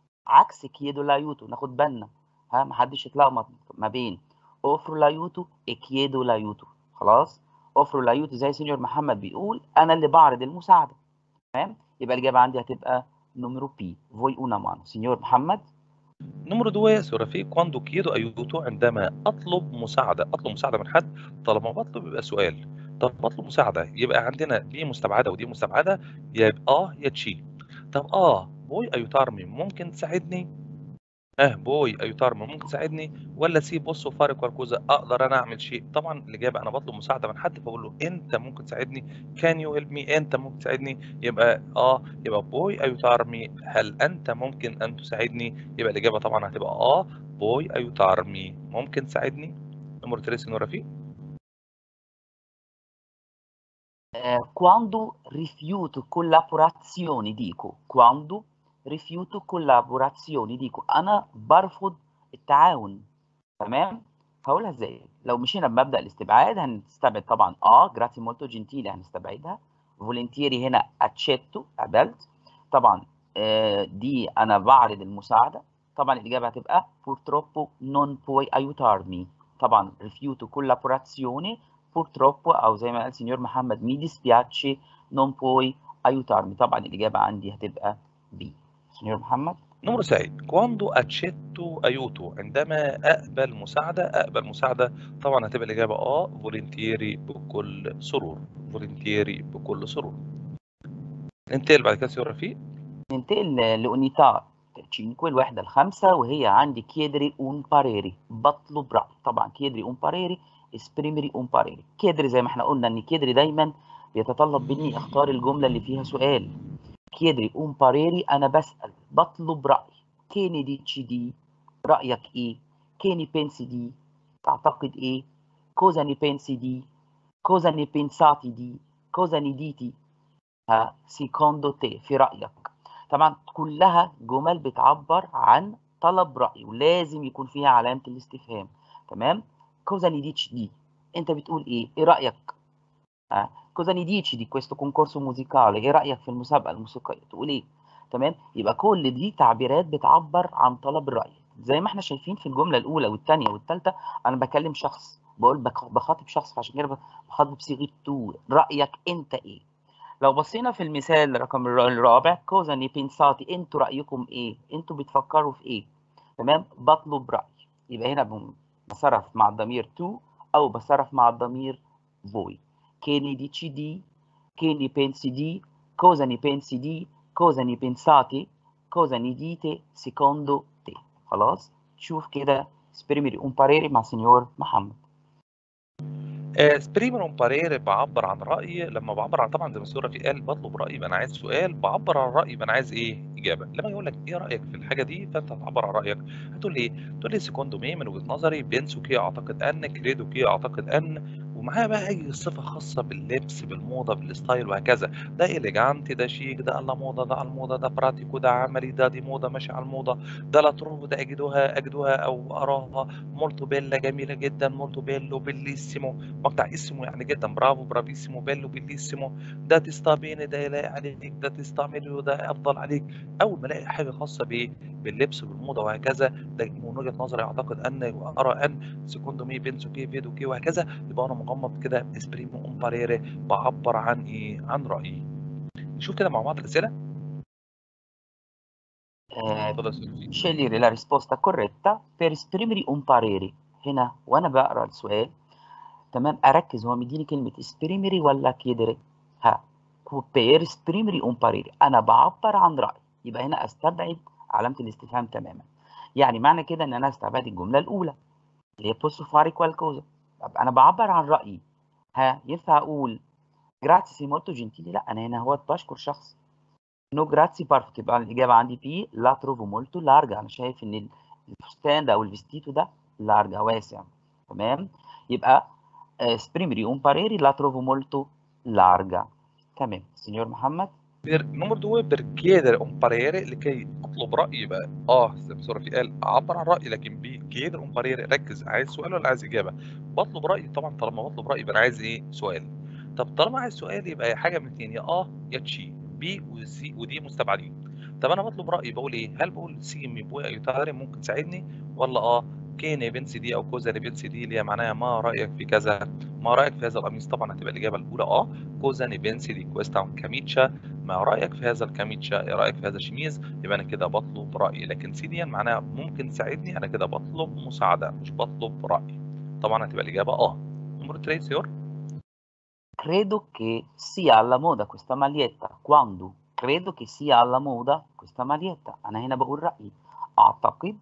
عكس chiedo l'aiuto ناخد بالنا محدش يتلخبط ما بين offro l'aiuto e chiedo l'aiuto. خلاص، offro l'aiuto زي سينيور محمد بيقول أنا اللي بعرض المساعدة. تمام، يبقى الإجابة عندي هتبقى نمرو P vuoi una mano. سينيور محمد. نمرة 2 يا رفيق كواندو كيدو أيوتو عندما أطلب مساعدة من حد، طالما بطلب يبقى سؤال، طب بطلب مساعدة يبقى عندنا دي مستبعدة ودي مستبعدة، يبقى يا تشي. طب بوي أيوتارمي ممكن تساعدني، بوي أيوتارمي ممكن تساعدني، ولا سي بص وفارق والكوزة أقدر أنا أعمل شيء. طبعا الإجابة أنا بطلب مساعدة من حد فبقول له أنت ممكن تساعدني، كان يو هيلب مي أنت ممكن تساعدني، يبقى بوي أيوتارمي هل أنت ممكن أن تساعدني، يبقى الإجابة طبعا هتبقى بوي أيوتارمي ممكن تساعدني. نمرة 3 سينور رفيق. quando rifiuto collaborazioni dico quando rifiuto collaborazioni dico أنا برفض التعاون. تمام، هقولها ازاي؟ لو مشينا بمبدأ الاستبعاد هنستبعد طبعا جراتي مولتو جنتيلي هنستبعدها، فولنتيري هنا اتشيتو قبلت طبعا، دي انا بعرض المساعده، طبعا الاجابه هتبقى purtroppo non puoi aiutarmi. طبعا rifiuto collaborazione purtroppo او زي ما قال سينيور محمد mi dispiace non puoi aiutarmi، طبعا الاجابه عندي هتبقى B. سينيور محمد. نمرة 6 كواندو ايوتو عندما اقبل مساعده طبعا هتبقى الاجابه فولنتيري بكل سرور. فولنتيري بكل سرور. ننتقل بعد كده سيور رفيق. ننتقل لأونيتا 5 الوحدة الخامسة، وهي عندي كيدري اون باريري، بطلب رأي. طبعا كيدري اون باريري، اسبريمري اون باريري. كيدري زي ما احنا قلنا ان كيدري دايما بيتطلب مني اختار الجملة اللي فيها سؤال. كيدري اون باريري انا بسأل، بطلب رأي. كيني ديتشي دي، رأيك ايه؟ كيني بنسي دي، تعتقد ايه؟ كوزا ني بنسي دي، كوزا ني بنساتي دي، كوزا ني ديتي، سيكوندو تي، في رأيك. طبعا كلها جمل بتعبر عن طلب رأي، ولازم يكون فيها علامة الاستفهام. تمام. كوزا ني ديتشي دي، انت بتقول ايه؟ ايه رأيك؟ كوزا ني ديتشي دي كويستو كونكورسو موزيكالي، ايه رأيك في المسابقة الموسيقية؟ تقول ايه؟ تمام. يبقى كل دي تعبيرات بتعبر عن طلب الرأي. زي ما احنا شايفين في الجملة الأولى والثانية والثالثة، أنا بكلم شخص، بقول بخاطب شخص، فعشان كده بخاطب بصيغة تو. رأيك أنت إيه؟ لو بصينا في المثال رقم الرابع، كوزا ني بينساتي، انتوا رأيكم ايه؟ انتوا بتفكروا في ايه؟ تمام. بطلب رأي. يبقى هنا بصرف مع الضمير تو او بصرف مع الضمير فوي. كيني ديتشي دي، كيني بينسي دي، كوزا ني بينسي دي، كوزا ني بينساتي، كوزا ني ديتي، سيكوندو تي. خلاص. شوف كده سبريميري اون باريري مع سينيور محمد. سبريمر اون بارير بعبر عن رايي. لما بعبر عن، طبعا زي ما السؤال في قال بطلب رايي يبقى انا عايز سؤال، بعبر عن رايي يبقى انا عايز ايه؟ اجابه. لما يقول لك ايه رايك في الحاجه دي، فانت هتعبر عن رايك. هتقول لي ايه؟ تقول لي سيكوندو مي، من وجهه نظري، بينسو كي اعتقد ان، كريدو كي اعتقد ان، ومعاها بقى اي صفه خاصه باللبس، بالموضه، بالستايل، وهكذا. ده اليجانتي، ده شيك، ده الا موضه، ده على الموضه، ده براتيكو، ده عملي، ده دي موضه ماشيه على الموضه، ده لا تروفو، ده اجدها او اراها مولتو بيلا، جميله جدا، مولتو بيلو، بيليسيمو، مقطع اسمه يعني جدا، برافو، برافيسيمو، بيلو، بيليسيمو، ده تستابيني، ده يلاقي عليك، ده تستعمله، ده افضل عليك. اول ما الاقي حاجه خاصه بايه؟ باللبس، بالموضه، وهكذا، ده من وجهه نظري اعتقد ان وارى ان، سيكوندو مي، بينسو كي، فيدو كي، وهكذا. يبقى انا مغمض كده، اسبريمو اون باريري، بعبر عن ايه؟ عن رايي. نشوف كده مع بعض الاسئله. اتفضل يا سيدي. Scegliere la risposta corretta per esprimere un parere. هنا وانا بقرا السؤال، تمام، اركز هو مديني كلمه esprimere ولا chiedere. per esprimere un parere انا بعبر عن رايي، يبقى هنا استبعد علامه الاستفهام تماما. يعني معنى كده ان انا استبعد الجمله الاولى اللي هي posso fare qualcosa. طب انا بعبر عن رايي، ينفع اقول grazie sei molto gentile؟ لا، انا هنا هو بشكر شخص. نو جراتسي بارفكت، يبقى الإجابة عندي بي لا تروفو مولتو لارجا. أنا شايف إن الفستان ده أو الفستيتو ده لارجا، واسع. تمام. يبقى اسبريمري اون باريري لا تروفو مولتو لارجا. تمام. سينيور محمد. نمبر 2 بركيدر اون باريري، لكي اطلب رايي بقى. زي ما سورة في قال اعبر عن رايي، لكن بكيدر اون باريري ركز، عايز سؤال ولا عايز اجابه؟ بطلب رايي. طبعا طالما بطلب رايي يبقى انا عايز ايه؟ سؤال. طب طالما عايز سؤال يبقى حاجه من اثنين، يا يا تشي، بي وسي ودي مستبعدين. طب انا بطلب رايي بقول ايه؟ هل بقول سي مي بوي ايوتاري ممكن تساعدني، ولا كيني بنسي دي او كوزا بنسي دي اللي هي معناها ما رايك في كذا؟ ما رايك في هذا القميص؟ طبعا هتبقى الاجابه الاولى كوزا بنسي دي كويستا كاميتشا، ما رأيك في هذا الكاميتشا؟ ايه رأيك في هذا الشميز؟ يبقى انا كده بطلب رأي. لكن سيديا معناها ممكن تساعدني، انا كده بطلب مساعدة مش بطلب رأي. طبعا هتبقى الإجابة نمبر 3 سيور. Credo che sia alla moda questa maglietta quando credo che sia alla moda questa maglietta. أنا هنا بقول رأيي، أعتقد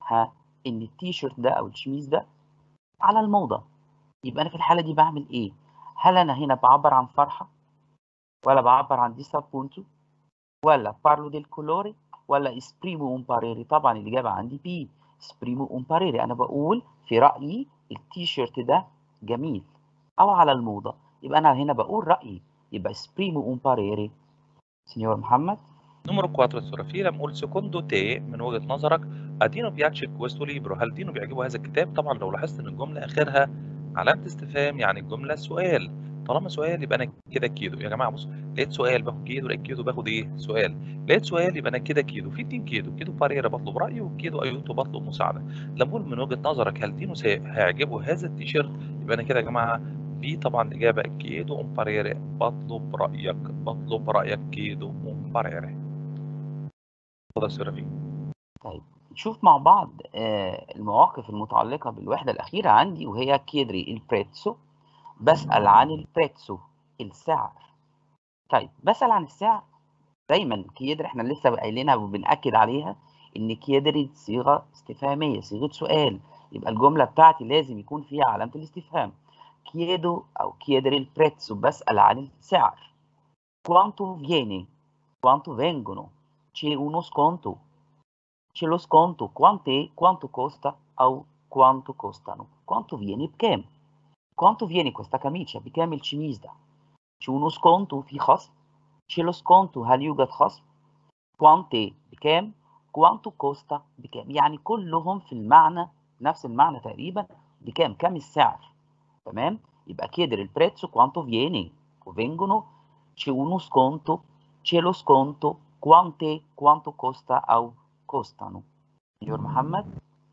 إن التيشيرت ده أو الشميز ده على الموضة. يبقى أنا في الحالة دي بعمل إيه؟ هل أنا هنا بعبر عن فرحة، ولا بعبر عن disappunto، ولا parlo del colore، ولا esprimo un parere؟ طبعا الإجابة عندي بي، esprimo un parere. أنا بقول في رأيي التيشيرت ده جميل أو على الموضة، يبقى أنا هنا بقول رأيي، يبقى esprimo un parere. سينيور محمد. نمبر 4 سيور، في لما اقول سيكوندو تي، من وجهة نظرك، ادينو بياتشي كويستو ليبرو، هل دينو بيعجبه هذا الكتاب؟ طبعا لو لاحظت ان الجملة اخرها علامة استفهام، يعني الجملة سؤال. طالما سؤال يبقى انا كده كيدو. يا جماعه بصوا، لقيت سؤال باخد كيدو، لقيت كيدو باخد ايه؟ سؤال. لقيت سؤال يبقى انا كده كيدو. في 2 كيدو، كيدو باريرا بطلب رايه، وكيدو ايوتو بطلب مساعده. لما اقول من وجهه نظرك هل دينو هيعجبه هذا التيشيرت، يبقى انا كده يا جماعه بي طبعا الاجابه كيدو اون باريري، بطلب رايك، بطلب رايك كيدو اون باريري. اتفضل يا سيدي رفيق. طيب نشوف مع بعض المواقف المتعلقة بالوحدة الأخيرة عندي، وهي كيدري البريتسو. بسأل عن البريتسو، السعر. طيب بسأل عن السعر، دايما كيدري احنا لسه قايلينها وبنأكد عليها إن كيدري صيغة استفهامية، صيغة سؤال، يبقى الجملة بتاعتي لازم يكون فيها علامة الاستفهام. كيدو أو كيدري البريتسو، بسأل عن السعر. Quanto viene? Quanto vengono? C'è uno sconto. C'è lo sconto. Quant'è? Quanto costa? أو quanto costano. Quanto viene بكام؟ Quanto viene questa camicia؟ بكام الشميز ده؟ c'è uno sconto، في خصم. c'è lo sconto، هل يوجد خصم؟ quant'è بكام؟ quanto costa بكام؟ يعني كلهم في المعنى نفس المعنى تقريبا، بكام؟ كام السعر؟ تمام؟ يبقى chiedere il prezzo quanto viene vengono، c'è uno sconto، c'è lo sconto، quant'è، quanto costa أو costano. سيور محمد.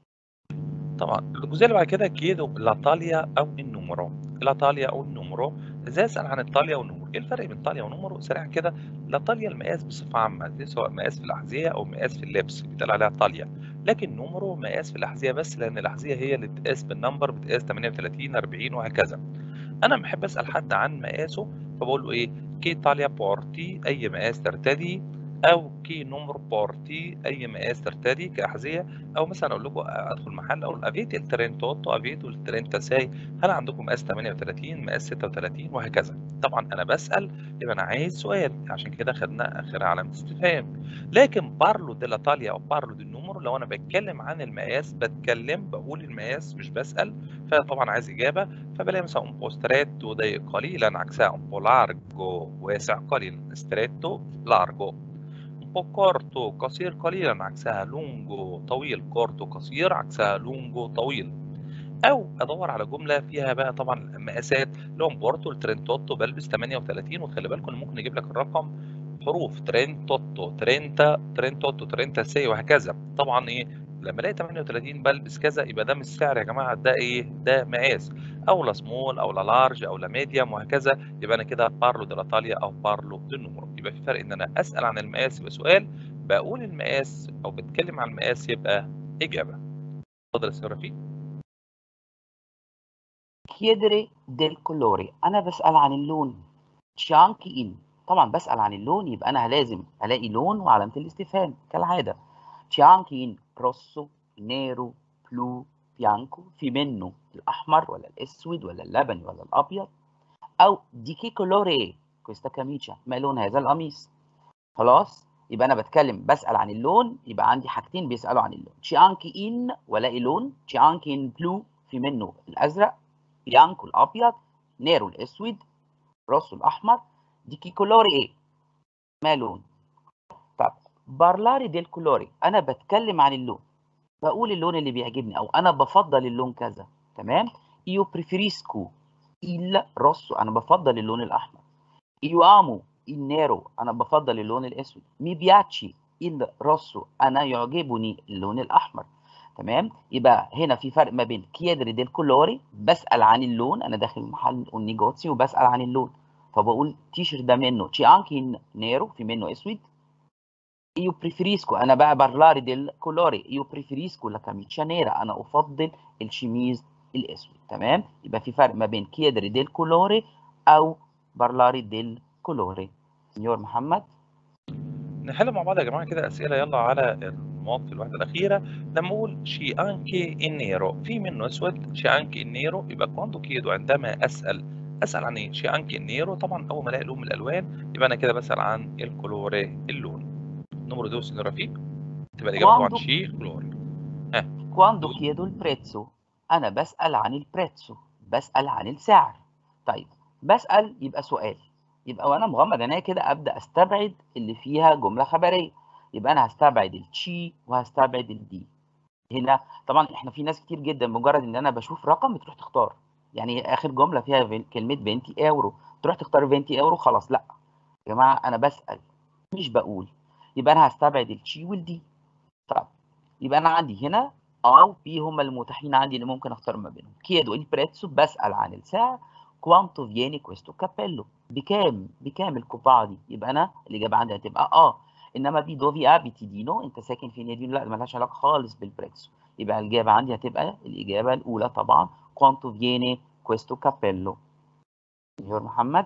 طبعا الجزئيه اللي بعد كده كيدو لاتاليا او النومرو. لاتاليا او النومرو، ازاي اسال عن الطاليا والنومرو؟ ايه الفرق بين طاليا ونومرو؟ سريعا كده، لاتاليا المقاس بصفه عامه، دي سواء مقاس في الاحذيه او مقاس في اللبس بيتقال عليها طاليا. لكن نومرو مقاس في الاحذيه بس، لان الاحذيه هي اللي بتقاس بالنمبر، بتقاس 38 40 وهكذا. انا بحب اسال حد عن مقاسه، فبقول له ايه؟ كي طاليا بورتي، اي مقاس ترتدي، او كي نمر بورتي، اي مقاس ترتدي كاحذيه. او مثلا اقول لكم ادخل محل اقول افيتي الترينتوتو، افيتو الترينتاساي، هل عندكم مقاس 38 مقاس 36 وهكذا. طبعا انا بسال، يبقى انا عايز سؤال، عشان كده خدنا اخر علامه استفهام. لكن بارلو دي طاليا او بارلو دي نمر، لو انا بتكلم عن المقاس، بقول المقاس مش بسال، فطبعا عايز اجابه. فبلاقي مثلا un po' stretto ضيق قليلا، عكسها un po' largo واسع قليلا. stretto largo. un po' corto قصير قليلا، عكسها lungo طويل. corto قصير، عكسها lungo طويل. او ادور على جمله فيها بقى طبعا مقاسات، اللي هو بورتو الترينتوتو بلبس 38، وخلي بالكم إن ممكن يجيب لك الرقم حروف ترينتوتو، ترينتوتو، ترينتاسي وهكذا. طبعا ايه؟ لما الاقي 38 بلبس كذا، يبقى ده مش سعر يا جماعه، ده ايه؟ ده مقاس. او لا سمول او لا لارج او لا ميديوم وهكذا. يبقى انا كده بارلو دي لاتاليا او بارلو دي نومرو. يبقى في فرق ان انا اسال عن المقاس يبقى سؤال، بقول المقاس او بتكلم عن المقاس يبقى اجابه. اتفضل يا سيدي رفيق. chiedere del colore، أنا بسأل عن اللون. c'è anche in، طبعا بسأل عن اللون، يبقى أنا لازم ألاقي لون وعلامة الاستفهام كالعادة. c'è anche in rosso، nero، blu، bianco، في منه الأحمر ولا الأسود ولا اللبني ولا الأبيض. أو di che colore è questa camicia، ما لون هذا القميص. خلاص، يبقى أنا بتكلم بسأل عن اللون، يبقى عندي حاجتين بيسألوا عن اللون. c'è anche in ولاقي لون، c'è anche in blu، في منه الأزرق، bianco الأبيض، nero الأسود، rosso الأحمر. di che colore è، ما لون. طب parlare del colore، أنا بتكلم عن اللون، بقول اللون اللي بيعجبني، أو أنا بفضل اللون كذا. تمام؟ io preferisco il rosso، أنا بفضل اللون الأحمر. io amo il nero، أنا بفضل اللون الأسود. mi piace il rosso، أنا يعجبني اللون الأحمر. تمام؟ يبقى هنا في فرق ما بين chiedere del colore، بسأل عن اللون، أنا داخل محل النيجوتسي وبسأل عن اللون، فبقول تيشيرت ده منه c'è anche in nero، في منه أسود. io preferisco، أنا بقى parlare del colore، io preferisco la camicia nera، أنا أفضل الشميز الأسود. تمام؟ يبقى في فرق ما بين chiedere del colore أو parlare del colore. سيور محمد. نحل مع بعض يا جماعه كده اسئله، يلا، على المواقف الواحده الاخيره. لما اقول شي انكي النيرو، في منه اسود، شي انكي النيرو، يبقى كواندو كيدو، عندما اسال عن ايه؟ شي انكي النيرو. طبعا اول ما الاقي لون من الالوان، يبقى انا كده بسال عن الكولوري، اللون. نمرو دو سيدي رفيق، تبقى الاجابه طبعا quando شي كلوري. ها quando دول. chiedo il prezzo، أنا بسأل عن البريتسو، بسأل عن السعر. طيب بسأل يبقى سؤال، يبقى وأنا مغمض عينيا كده أبدأ أستبعد اللي فيها جملة خبرية، يبقى أنا هستبعد التشي وهستبعد الدي. هنا طبعا احنا في ناس كتير جدا مجرد ان انا بشوف رقم بتروح تختار، يعني اخر جمله فيها كلمه 20 اورو تروح تختار 20 اورو خلاص. لا يا جماعه، انا بسال مش بقول، يبقى انا هستبعد التشي والدي. طب يبقى انا عندي هنا او بي هم المتاحين عندي اللي ممكن اختار ما بينهم. كيدو البريتسو، بسال عن السعر. كوانتو فيني كويستو كابيلو، بكام القبعه دي؟ يبقى انا الاجابه عندي هتبقى انما بي دوفي ابيتي دينو، انت ساكن فين يا دينو؟ لا مالهاش علاقه خالص بالبريتسو. يبقى الاجابه عندي هتبقى الاجابه الاولى طبعا، quanto viene questo cappello. سيور محمد.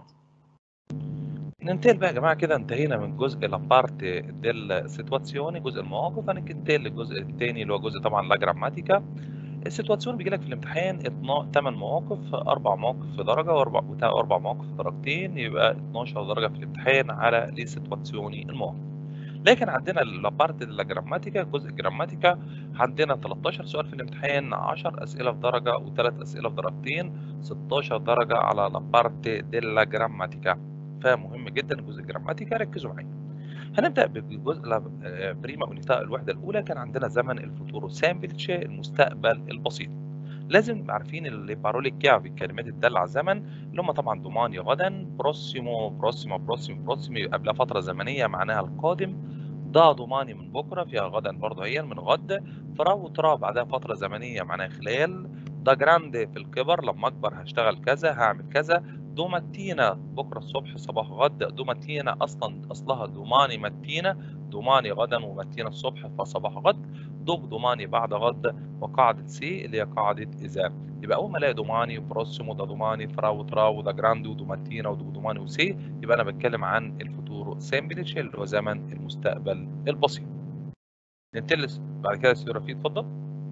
ننتقل بقى يا جماعه كده، انتهينا من جزء لابارت ديل سيتواتسيوني، جزء المواقف. هننتقل للجزء الثاني اللي هو جزء طبعا لا جراماتيكا. السيتواتسيون بيجي لك في الامتحان 8 مواقف، 4 مواقف في درجه واربع مواقف في درجتين، يبقى 12 درجه في الامتحان على لي سيتواتسيوني المواقف. لكن عندنا لابارت ديلا جراماتيكا، جزء الجراماتيكا، عندنا 13 سؤال في الامتحان، 10 اسئله في درجه و3 اسئله في درجتين، 16 درجه على لابارت ديلا جراماتيكا. فمهم جدا الجزء الجراماتيكا، ركزوا معايا. هنبدا بالجزء بريما اونيتا، الوحده الاولى. كان عندنا زمن الفوتورو سامبلتش، المستقبل البسيط. لازم نبقى عارفين البارولي كيافي، الكلمات الداله على الزمن، اللي هم طبعا دوماني غدا، بروسيمو بروسيما بروسيمو بروسيمي قبلها فتره زمنيه معناها القادم، ضا دوماني من بكره فيها غدا برضه هي من غد، فرا وترا بعدها فتره زمنيه معناها خلال، دا جراند في الكبر لما اكبر هشتغل كذا هعمل كذا، دوماتينا بكره الصبح صباح غد، دوماتينا اصلها دوماني ماتينا، دوماني غدا وماتينا الصبح فصباح غد، دوماني بعد غد، وقاعده سي اللي هي قاعده اذا. يبقى اول ما الاقي دوماني وبروسيمو دا دوماني فرا وترا ودا جراند ودوماتينا ودوماني وسي، يبقى انا بتكلم عن الفوتورو سامبلتش اللي هو زمن المستقبل البسيط. ننتقل بعد كده سيدي رفيق اتفضل.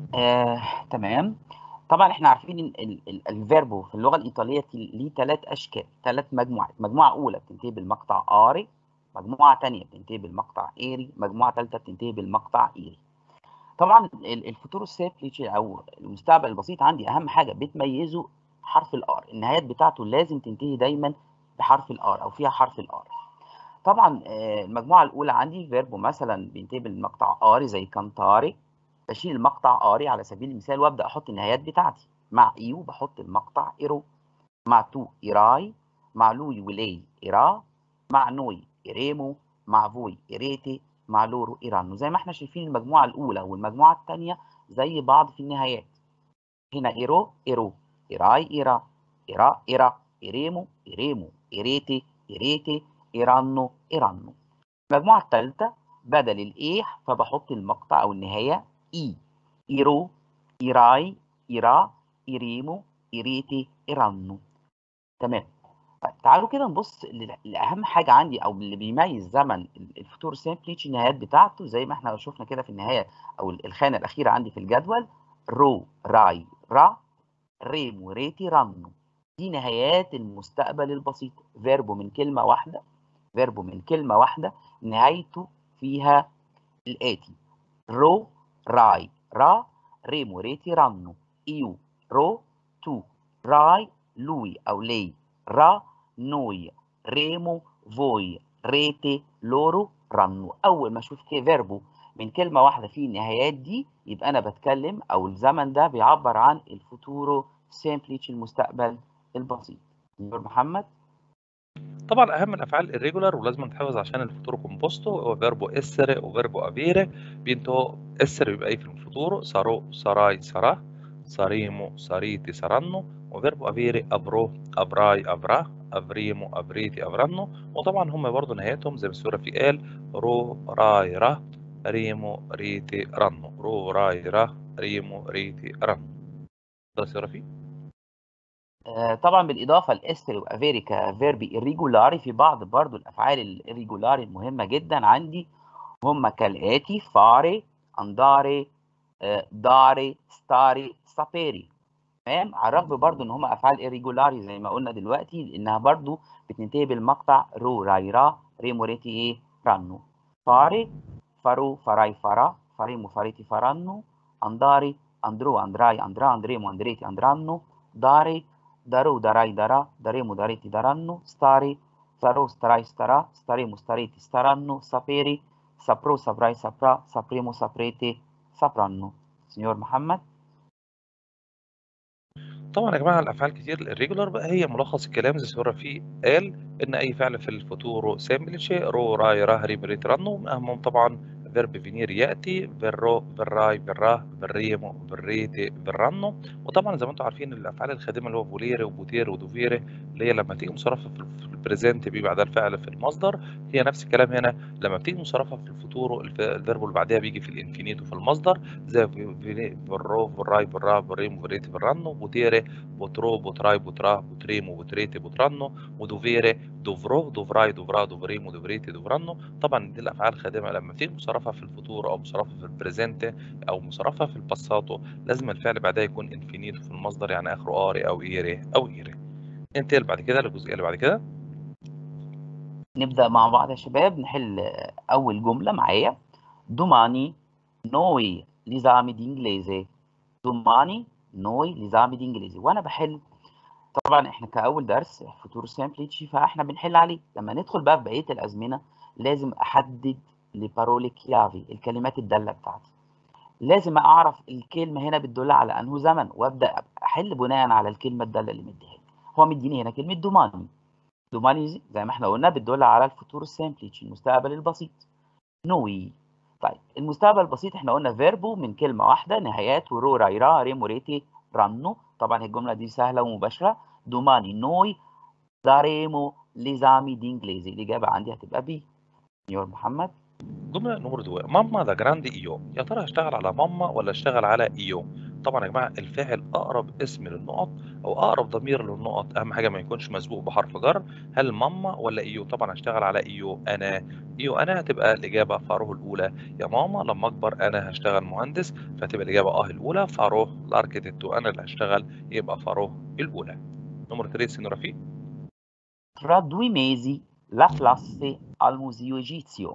تمام. طبعا احنا عارفين ان الفيربو في اللغه الايطاليه ليه 3 اشكال، 3 مجموعات. مجموعه اولى بتنتهي بالمقطع اري، مجموعه ثانيه بتنتهي بالمقطع ايري، مجموعه ثالثه بتنتهي بالمقطع ايري. طبعا الفوتورو سامبلتش او المستقبل البسيط عندي اهم حاجه بتميزه حرف الار، النهايات بتاعته لازم تنتهي دايما بحرف الار او فيها حرف الار. طبعا المجموعه الاولى عندي فيربو مثلا بينتهي بالمقطع اري زي كانتاري، بشيل المقطع اري على سبيل المثال وابدا احط النهايات بتاعتي. مع ايو بحط المقطع ايرو، مع تو ايراي، مع لوي ولي ايرا، مع نوي ايريمو، مع فوي ايريتي، مع لورو ايرانو. زي ما احنا شايفين المجموعه الاولى والمجموعه الثانيه زي بعض في النهايات. هنا ايرو ايرو، ايراي ايرا، ايرا ايرا، ايريمو ايريمو، ايريتي ايريتي، ايرانو ايرانو. المجموعة الثالثة بدل الإيه فبحط المقطع أو النهاية إي، إيرو، إيراي، إيرا، إيريمو، إيريتي، إيرانو. تمام. طيب تعالوا كده نبص لأهم حاجة عندي أو اللي بيميز زمن الفوتور سامبليتش النهايات بتاعته. زي ما احنا شفنا كده في النهاية أو الخانة الأخيرة عندي في الجدول، رو، راي، را، ريمو، ريتي، رانو. دي نهايات المستقبل البسيط، فيربو من كلمة واحدة، فيربو من كلمة واحدة نهايته فيها الآتي: رو، راي، را، ريمو، ريتي، رانو، إيو، رو، تو، راي، لوي أو لي، را، نوي، ريمو، فوي، ريتي، لورو، رانو. أول ما أشوف كده فيربو من كلمة واحدة فيه النهايات دي، يبقى أنا بتكلم أو الزمن ده بيعبر عن الفوتورو سيمبليتش، المستقبل البسيط. دكتور محمد. طبعا اهم الافعال الريجولار ولازم نتحفظ عشان الفوتورو كومبوستو هو فيربو اسر وفيربو افيري. بينتهوا اسر بيبقى ايه في الفوتورو؟ سارو، سراي، سراه، ساريمو، ساريتي، سرانو. وفيربو افيري ابرو، ابراي، افراه، افريمو، افريتي، افرانو. وطبعا هم برضه نهايتهم زي ما السورة في قال رو، راي، راه، ريمو، ريتي، رانو. رو، راي، راه، ريمو، ريتي، رانو. ده السورة فيه. طبعا بالاضافه لاستر يبقى فيري كفيربي irregolari، في بعض برضو الافعال الirregolari المهمه جدا عندي هم كالاتي: فاري، انداري، داري، ستاري، سابيري. تمام. على الرغم برضو ان هم افعال irregolari زي ما قلنا دلوقتي، انها برضو بتنتهي بالمقطع رو، راي، را، ريمو، ريتي، ايه، رانو. فاري، فرو، فراي، فرا، فريمو، فريتي، فرانو. انداري، اندرو، اندراي، اندرا، اندريمو، اندريتي، اندرانو. داري، دارو، داراي، دارا، داريمو، داريتي، دارانو. ستاري، ستارو، ستراي، سترا، ستاريمو، ستاريتي، ستارانو. سابيري، سابرو، سابراي، سابرا، سابريمو، سابريتي، سابرانو. سنيور محمد. طبعا يا جماعه الافعال كتير الريجولار بقى هي ملخص الكلام زي سورة فيه قال ان اي فعل في الفوتورو سامبلتش رو، راي، راه، ريم، ريت، رنو. من اهمهم طبعا فيرب فينير يأتي، فيرو، فيراي، فيراه، فيريمو، فيريتي، فيرانو. وطبعًا زي ما أنتم عارفين الأفعال الخادمة اللي هو فوليري وبوتيري ودوفيري اللي هي لمّا تيجي مصرّفة في الpresent بييجي بعدها الفعل في المصدر، هي نفس الكلام هنا لمّا بتيجي مصرّفة في الفوتورو الفيرب اللي بعديها بييجي في الinfinito في المصدر زي فيرو، فيراي، فيراه، فيريمو، فيريتي، فيرانو، بوتيري، بوترو، بوتراي، بوتراه، بوتريمو، بوتريتي، بوترانو، ودوفيري، دوفرو، دوفراي، دوفراه، دوفريمو، دوفريتي، دوفرانو. طبعًا دي الأفعال الخادمة لمّا بتيجي مصرّفة في الفوتورو أو مصرّفة في البريزنت أو مصرّفة في الباساتو لازم الفعل بعدها يكون infinito في المصدر يعني آخره are أو ire أو ire. ننتقل بعد كده للجزئية اللي بعد كده. نبدأ مع بعض يا شباب نحل أول جملة معايا. Domani noi l'esame d'inglese. Domani noi l'esame d'inglese. وأنا بحل طبعا احنا كأول درس فوتور سامبليتشي فاحنا بنحل عليه. لما ندخل بقى في بقية الأزمنة لازم أحدد لبارولي كيافي الكلمات الدالة بتاعتي. لازم أعرف الكلمة هنا بتدل على أنه زمن وأبدأ أحل بناء على الكلمة الدالة اللي مديها لي. هو مديني هنا كلمة دوماني. دوماني زي ما احنا قلنا بتدل على الفوتور سامبليتشي المستقبل البسيط. نوي. طيب المستقبل البسيط احنا قلنا فيربو من كلمة واحدة نهايات ورو رايرا ريمو ريتي رانو. طبعا الجملة دي سهلة ومباشرة. دوماني نوي daremo l'esame di inglese. الإجابة عندي هتبقى بي. سنيور محمد. جملة نمرة 2 ماما ذا جراندي إيو. يا ترى هاشتغل على ماما والّا هاشتغل على إيو؟ طبعًا يا جماعة الفاعل أقرب اسم للنقط أو أقرب ضمير للنقط، أهم حاجة ما يكونش مسبوق بحرف جر. هل ماما والّا إيو؟ طبعًا هاشتغل على إيو أنا. إيو أنا هتبقى الإجابة فاروه الأولى. يا ماما لمّا أكبر أنا هاشتغل مهندس، فهتبقى الإجابة الأولى فاروه l'architetto. أنا اللي هاشتغل يبقى فاروه الأولى. نمرة 3 سين رفيق. Tra 2 mesi la classe al museo egizio.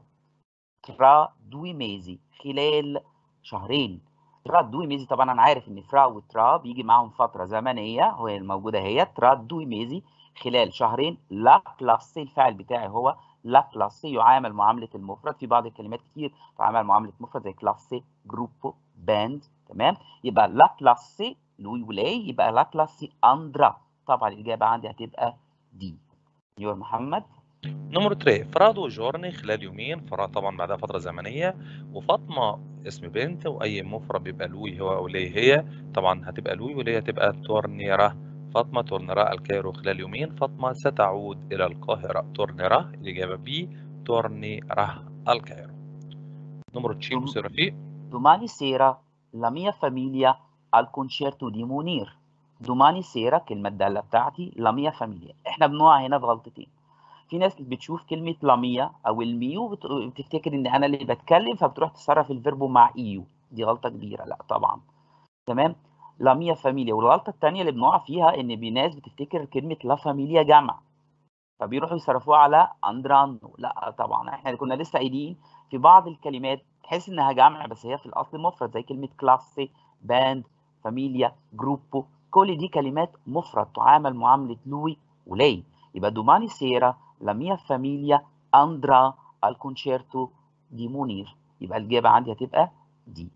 tra 2 mesi خلال شهرين. tra 2 mesi طبعا أنا عارف إن فرا وترا بيجي معاهم فترة زمنية وهي الموجودة هي tra 2 mesi خلال شهرين. لا كلاس الفاعل بتاعي هو لا كلاس يعامل معاملة المفرد. في بعض الكلمات كتير تعامل معاملة مفرد زي كلاس جروب باند. تمام. يبقى لا كلاس لوي ولاي يبقى لا كلاس أندرا. طبعا الإجابة عندي هتبقى دي. يور محمد. نمرة 3 فرادو جورني خلال يومين. فرا طبعا بعدها فترة زمنية، وفاطمة اسم بنت وأي مفرد بيبقى لوي هو أو لي هي. طبعا هتبقى لوي ولي هتبقى تورنيرا. فاطمة تورنيرا الكايرو خلال يومين. فاطمة ستعود إلى القاهرة. تورنيرا الإجابة بي. تورنيرا الكايرو. نمرة تشي بصي رفيق. Domani sera la mia famiglia al concerto di منير. domani sera كلمة الدالة بتاعتي la mia famiglia. احنا بنقع هنا في غلطتين. في ناس بتشوف كلمة la mia أو الميو بتفتكر إن أنا اللي بتكلم فبتروح تصرف الفيربو مع إيو. دي غلطة كبيرة. لا طبعا. تمام. la mia famiglia. والغلطة التانية اللي بنقع فيها إن ناس بتفتكر كلمة la famiglia جمع فبيروحوا يصرفوها على اندرانو. لا طبعا احنا كنا لسه قايلين في بعض الكلمات تحس انها جمع بس هي في الاصل مفرد زي كلمه كلاسي باند فاميليا جروبو. كل دي كلمات مفرد تعامل معامله لوي ولاي. يبقى دوماني سيرا لا ميا فاميليا اندرا الكونشيرتو دي منير. يبقى الاجابه عندي هتبقى دي.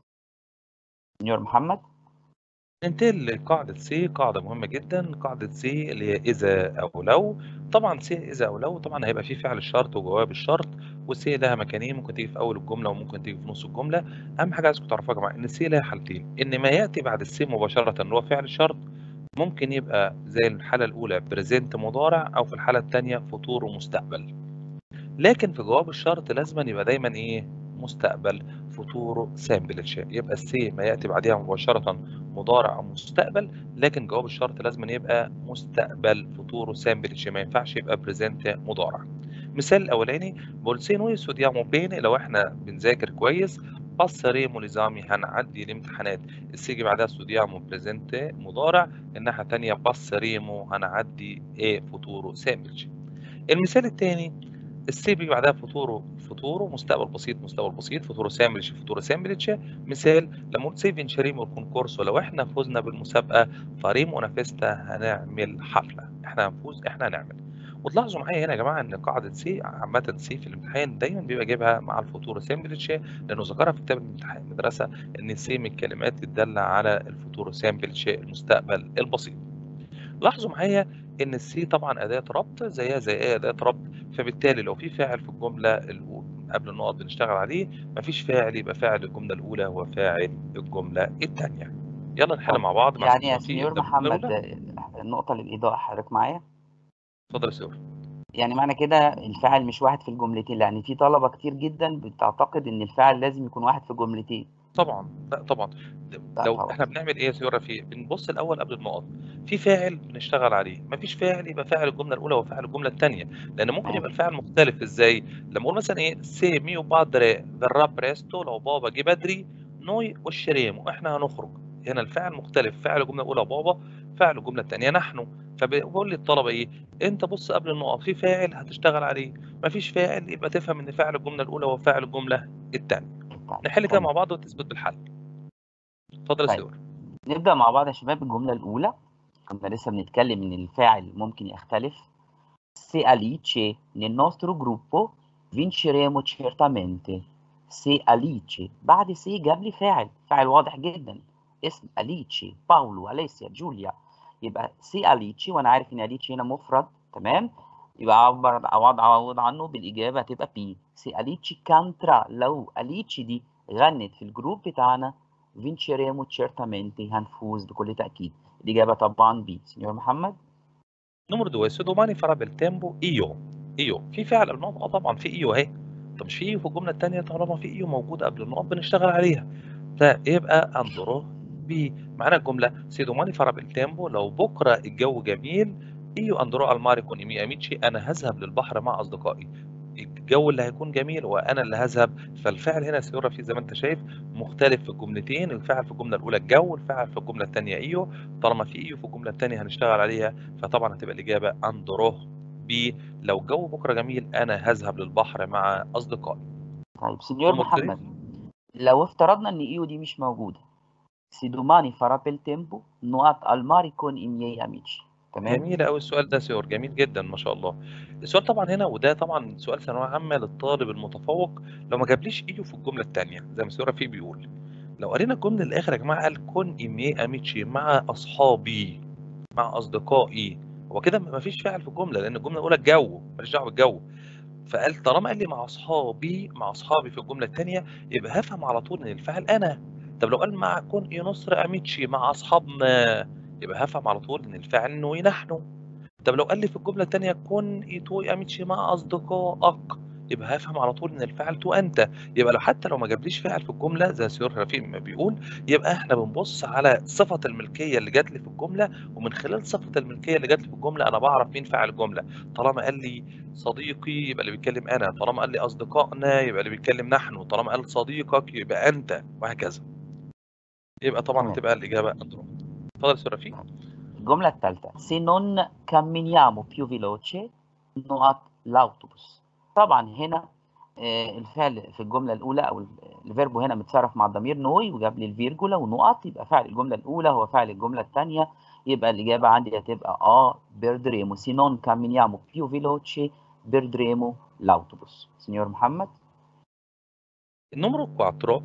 سنيور محمد. ننتقل لقاعدة سي. قاعدة مهمة جدا. قاعدة سي اللي هي إذا أو لو. طبعا سي إذا أو لو طبعا هيبقى فيه فعل الشرط وجواب الشرط. والسي لها مكانين ممكن تيجي في أول الجملة وممكن تيجي في نص الجملة. أهم حاجة عايزكم تعرفوها يا جماعة إن السي لها حالتين. إن ما يأتي بعد السي مباشرة اللي هو فعل الشرط ممكن يبقى زي الحالة الأولى بريزنت مضارع أو في الحالة الثانية فطور ومستقبل. لكن في جواب الشرط لازما يبقى دايما ايه مستقبل فوتورو سامبلتش. يبقى السي ما ياتي بعدها مباشره مضارع او مستقبل، لكن جواب الشرط لازما يبقى مستقبل فوتورو سامبلتش ما ينفعش يبقى بريزنت مضارع. مثال الاولاني بقول سي نوي ستوديامو بين. لو احنا بنذاكر كويس باسريمو نظامي هنعدي الامتحانات. السي يجي بعدها ستوديامو بريزنت مضارع. الناحيه الثانيه باسريمو هنعدي ايه فوتورو سامبلتش. المثال الثاني السي بيجي بعدها فوتورو مستقبل بسيط مستقبل بسيط فوتورو سامبلش فوتورو سامبلتش. مثال لما سي فينشيريمو الكونكورس لو احنا فزنا بالمسابقه فريمو نافيستا هنعمل حفله. احنا هنفوز احنا هنعمل. وتلاحظوا معايا هنا يا جماعه ان قاعده سي عامه سي في الامتحان دايما بيبقى جايبها مع الفوتورو سامبلش لانه ذكرها في كتاب الامتحان المدرسه ان سي من الكلمات الداله على الفوتورو سامبلش المستقبل البسيط. لاحظوا معايا ان السي طبعا اداه ربط زيها زي اي اداه ربط. فبالتالي لو في فاعل في الجمله قبل النقط بنشتغل عليه، مفيش فاعل يبقى فاعل الجملة الأولى هو فاعل الجملة التانية. يلا نحل طيب مع بعض مع يعني يا سيدنا في سنيور ابدأ بالجملة محمد الأولى. النقطة للإيضاح حضرتك معايا؟ اتفضل يا سيور. يعني معنى كده الفاعل مش واحد في الجملتين، لأن في طلبة كتير جدا بتعتقد إن الفاعل لازم يكون واحد في جملتين. طبعًا، لأ طبعًا. لا لو طبعا. إحنا بنعمل إيه يا سيدي رفيق، بنبُص الأول قبل النقط، في فاعل بنشتغل عليه، ما فيش فاعل يبقى فاعل الجملة الأولى هو فاعل الجملة التانية، لأن ممكن تمام. يبقى الفاعل مختلف إزاي؟ لمّا أقول مثلًا إيه se mio padre verrà presto لو بابا جه بدري noi usciremo إحنا هنخرج، هنا الفاعل مختلف، فاعل الجملة الأولى بابا، فاعل الجملة التانية نحن، باقول للطلبة إيه، أنت بُص قبل النقط في فاعل هتشتغل عليه، ما فيش فاعل يبقى تفهم إن فاعل الجملة الأولى هو فاعل الجملة التانية. نحل كده تمام. مع بعض وتثبت بالحل. اتفضل يا طيب سيور. نبدأ مع بعض يا شباب الجملة الأولى. كنا لسه بنتكلم إن الفاعل ممكن يختلف. Se Alice nel nostro gruppo vinceremo certamente. Se Alice بعد سي جاب لي فاعل واضح جدا، اسم أليتشي، باولو، أليسيا، جوليا. يبقى سي أليتشي وأنا عارف إن أليتشي هنا مفرد، تمام. يبقى أعوض عنه بالإجابة هتبقى بي. سي أليتشي كانترا، لو أليتشي دي غنت في الجروب بتاعنا vinceremo certamente هنفوز بكل تأكيد. الإجابة طبعا بي. سينيور محمد. Numero 2 se domani farà bel tempo io في فعل قبل النقط طبعًا في io أهي. طب مش في io في الجملة التانية طالما في io موجودة قبل النقط بنشتغل عليها. فيبقى andrò بي معنى الجملة se domani farà bel tempo لو بكرة الجو جميل io andrò al mare con i miei amici أنا هاذهب للبحر مع أصدقائي. الجو اللي هيكون جميل وأنا اللي هاذهب، فالفعل هنا سيورة في زي ما أنت شايف مختلف في الجملتين، الفاعل في الجملة الأولى الجو، الفاعل في الجملة التانية io، طالما في io في الجملة التانية هنشتغل عليها، فطبعًا هتبقى الإجابة andrò بي لو الجو بكرة جميل أنا هاذهب للبحر مع أصدقائي. طيب سينيور numero 3 محمد، لو افترضنا إن إيو دي مش موجودة، se domani farà bel tempo نقط al mare con i miei amici. تمام؟ جميل أوي السؤال ده سيور، جميل جدًا ما شاء الله. السؤال طبعًا هنا وده طبعًا سؤال ثانوية عامة للطالب المتفوق، لو ما جابليش io في الجملة التانية زي ما سيورة فيه بيقول. لو قرينا الجملة للآخر يا جماعة قال con i miei amici مع أصحابي، مع أصدقائي، هو كده ما فيش فاعل في الجملة لأن الجملة الأولى الجو، ما ليش دعوة بالجو. فقال طالما قال لي مع أصحابي في الجملة التانية، يبقى هافهم على طول إن الفاعل أنا. طب لو قال مع كون إي نصر أميتشي مع أصحابنا، يبقى هافهم على طول إن الفاعل نوي نحن. طب لو قال لي في الجملة التانية كن إيتوي أميتشي مع أصدقائك، يبقى هافهم على طول إن الفاعل تو أنت. يبقى حتى لو ما جابليش فاعل في الجملة زي سيور رفيق ما بيقول، يبقى إحنا بنبُص على صفة الملكية اللي جات لي في الجملة، ومن خلال صفة الملكية اللي جات لي في الجملة أنا باعرف مين فاعل الجملة. طالما قال لي صديقي يبقى اللي بيتكلم أنا، طالما قال لي أصدقائنا يبقى اللي بيتكلم نحن، طالما قال صديقك يبقى أنت، وهكذا. يبقى طبعًا تمام. هتبقى الإجابة أندرو. اتفضل يا سيور رفيق. الجملة الثالثة se non camminiamo più veloce نقط l'autobus. طبعا هنا الفعل في الجملة الأولى أو الفيرب هنا متصرف مع الضمير نوي وجاب لي الفيرجولا ونقط، يبقى فاعل الجملة الأولى هو فاعل الجملة الثانية. يبقى الإجابة عندي هتبقى perdremo se non camminiamo più veloce perdremo l'autobus. سينيور محمد. Numero 4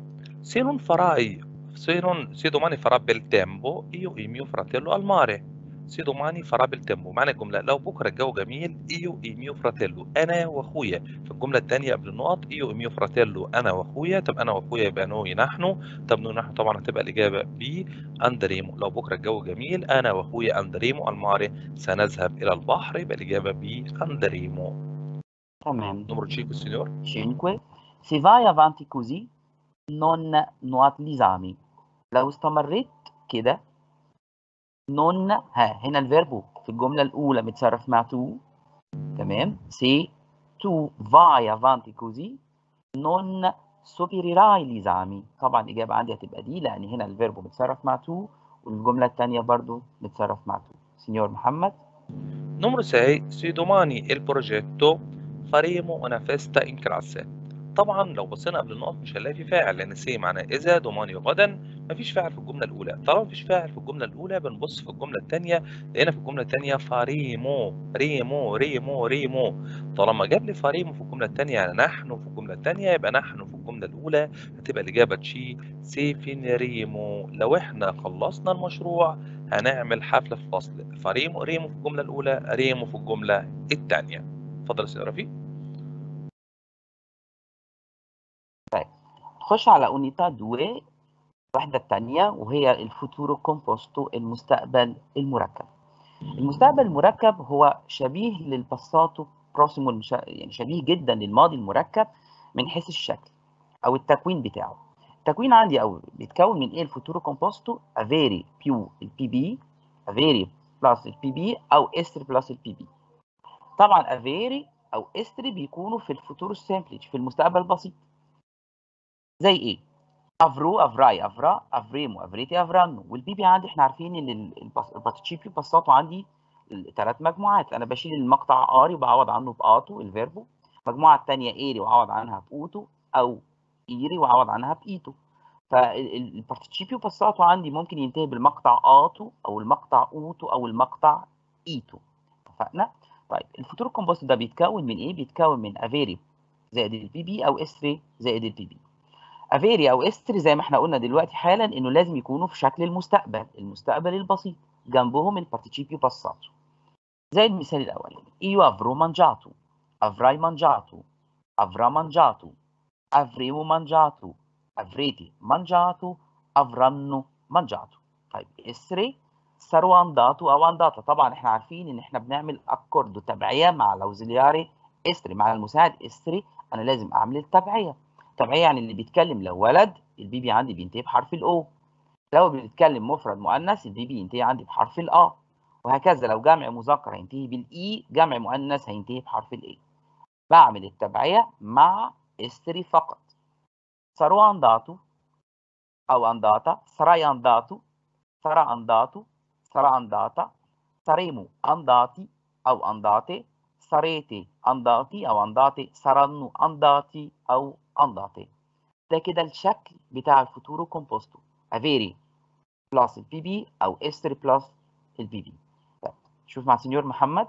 se domani farà bel tempo io e mio fratello al mare. Se domani farà bel tempo معنى الجملة لو بكرة الجو جميل io e mio fratello أنا وأخويا. في الجملة التانية قبل النقط io e mio fratello أنا وأخويا. طب أنا وأخويا يبقى noi نحن. طب noi نحن طبعًا هتبقى الإجابة B andremo لو بكرة الجو جميل أنا وأخويا andremo al mare سنذهب إلى البحر يبقى الإجابة B andremo. تمام. Numero 5 signor. 5 se vai avanti così non نقط l'esame. لو استمريت كده non هنا الفيربو في الجملة الأولى متصرف مع to، تمام. se tu vai avanti così non superirai l'esame. طبعا الإجابة عندي هتبقى دي لأن هنا الفيربو متصرف مع to والجملة الثانية برضو متصرف مع to. سينيور محمد. Numero 6 se domani il progetto faremo una festa in classe. طبعًا لو بصينا قبل النقط مش هنلاقي في فاعل، لأن سي معناه إذا، domani غدًا، ما فيش فاعل في الجملة الأولى، طالما ما فيش فاعل في الجملة الأولى بنبُص في الجملة التانية، لقينا في الجملة التانية faremo ريمو. طالما جاب لي faremo في الجملة التانية يعني نحن في الجملة التانية، يبقى نحن في الجملة الأولى هتبقى الإجابة تشي se finiremo لو إحنا خلصنا المشروع هنعمل حفلة في الفصل. ريمو في الجملة الأولى، ريمو في الجملة التانية. اتفضل يا سيدي رفيق. نخش على اونيتا دوي، الوحدة الثانية، وهي الفوتورو كومبوستو، المستقبل المركب. المستقبل المركب هو شبيه للباساتو بروسيمو، يعني شبيه جدا للماضي المركب من حيث الشكل او التكوين بتاعه. التكوين عندي او بيتكون من ايه الفوتورو كومبوستو؟ افيري بيو البي بي، افيري بلس البي بي، او استري بلس البي بي. طبعا افيري او استري بيكونوا في الفوتورو سيمبليج، في المستقبل البسيط. زي ايه؟ افرو، افراي، افرا، افريمو، افريتي، افرانو. والبي بي عندي احنا عارفين ان البارتيشيبيو باساتو عندي 3 مجموعات. انا بشيل المقطع اري وبعوض عنه باتو الفيربو، المجموعه الثانيه ايري وعوض عنها باوتو، او ايري وعوض عنها بايتو. فالبارتيشيبيو باساتو عندي ممكن ينتهي بالمقطع اتو، او المقطع اوتو، او المقطع ايتو. اتفقنا؟ طيب الفوتورو كومبوست ده بيتكون من ايه؟ بيتكون من افيري زائد البي بي، او استري زائد البي بي. افيري او استري زي ما احنا قلنا دلوقتي حالا انه لازم يكونوا في شكل المستقبل، المستقبل البسيط، جنبهم البارتيشيبيو باساتو. زي المثال الاولاني: ايو افرو مانجاتو، افراي مانجاتو، افرا مانجاتو، افريمو مانجاتو، افريتي مانجاتو، افرانو مانجاتو. طيب استري: سارو انداتو او انداتا. طبعا احنا عارفين ان احنا بنعمل اكوردو تبعيه مع الاوزيلياري استري، مع المساعد استري انا لازم اعمل التبعيه. تبعيه يعني اللي بيتكلم لو ولد البي بي عندي بينتهي بحرف الاو، لو بيتكلم مفرد مؤنث البي بي ينتهي عندي بحرف الاه، وهكذا. لو جمع مذكر هينتهي بالاي، جمع مؤنث هينتهي بحرف الاي. بعمل التبعيه مع استري فقط. sarò andato او andata، sarai andato، sarà andato، sarà andata، saremo andati او andate، sarete andati او andate، saranno andati او andate. ده كده الشكل بتاع الفوتورو كومبوستو: افيري بلس البي بي، او استري بلس البي بي. طيب شوف مع سينيور محمد.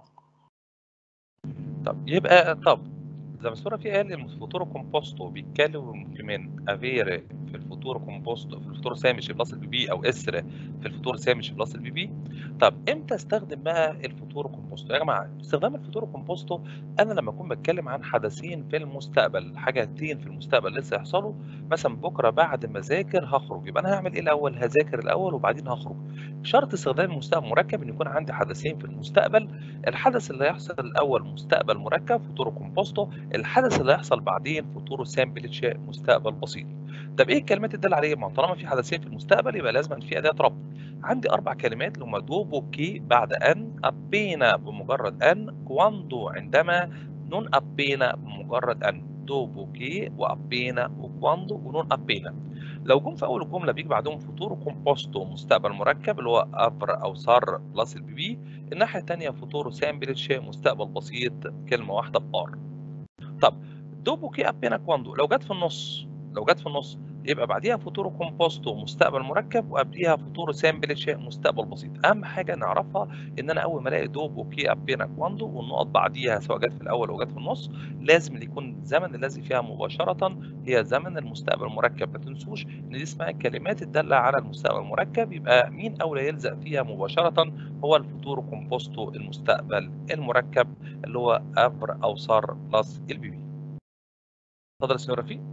طب زي ما الصورة فيه قال الفوتورو كومبوستو بيتكلم من افيري في الفوتورو كومبوستو في الفوتورو سامش بلس البي بي، او اسر في الفوتورو سامش بلس البي بي. طب امتى استخدم بقى الفوتورو كومبوستو يا جماعه؟ استخدام الفوتورو كومبوستو انا لما اكون بتكلم عن حدثين في المستقبل، حاجتين في المستقبل لسه هيحصلوا. مثلا بكره بعد ما اذاكر هخرج، يبقى انا هعمل ايه الاول؟ هذاكر الاول وبعدين هخرج. شرط استخدام المستقبل مركب ان يكون عندي حدثين في المستقبل. الحدث اللي هيحصل الاول مستقبل مركب فوتورو كومبوستو، الحدث اللي هيحصل بعدين فوتورو سامبلتش مستقبل بسيط. طب ايه الكلمات اللي تدل عليه؟ ما طالما في حدثين في المستقبل يبقى لازم في اداه ربط. عندي 4 كلمات اللي هم دوبو كي بعد ان، ابينا بمجرد ان، كواندو عندما، نون ابينا بمجرد ان. دوبو كي وابينا وكواندو ونون ابينا. لو جم في اول الجمله بيجي بعدهم فوتورو كومبوستو مستقبل مركب اللي هو افر او صار بلس البي بي. الناحيه الثانيه فوتورو سامبلتش مستقبل بسيط كلمه واحده بار. طب دوبو كي ابينا كواندو لو جت في النص، يبقى بعديها فوتورو كومبوستو مستقبل مركب وقبليها فوتورو سامبلتش مستقبل بسيط. اهم حاجه نعرفها ان انا اول ما الاقي دوبو كي ابينا كواندو والنقط بعديها سواء جت في الاول او جت في النص، لازم يكون الزمن الذي فيها مباشره هي زمن المستقبل المركب. ما تنسوش ان دي اسمها كلمات الداله على المستقبل المركب. يبقى مين اولى يلزق فيها مباشره؟ هو الفوتورو كومبوستو المستقبل المركب اللي هو افر او صار بلس البي بي. اتفضل يا سيدي رفيق.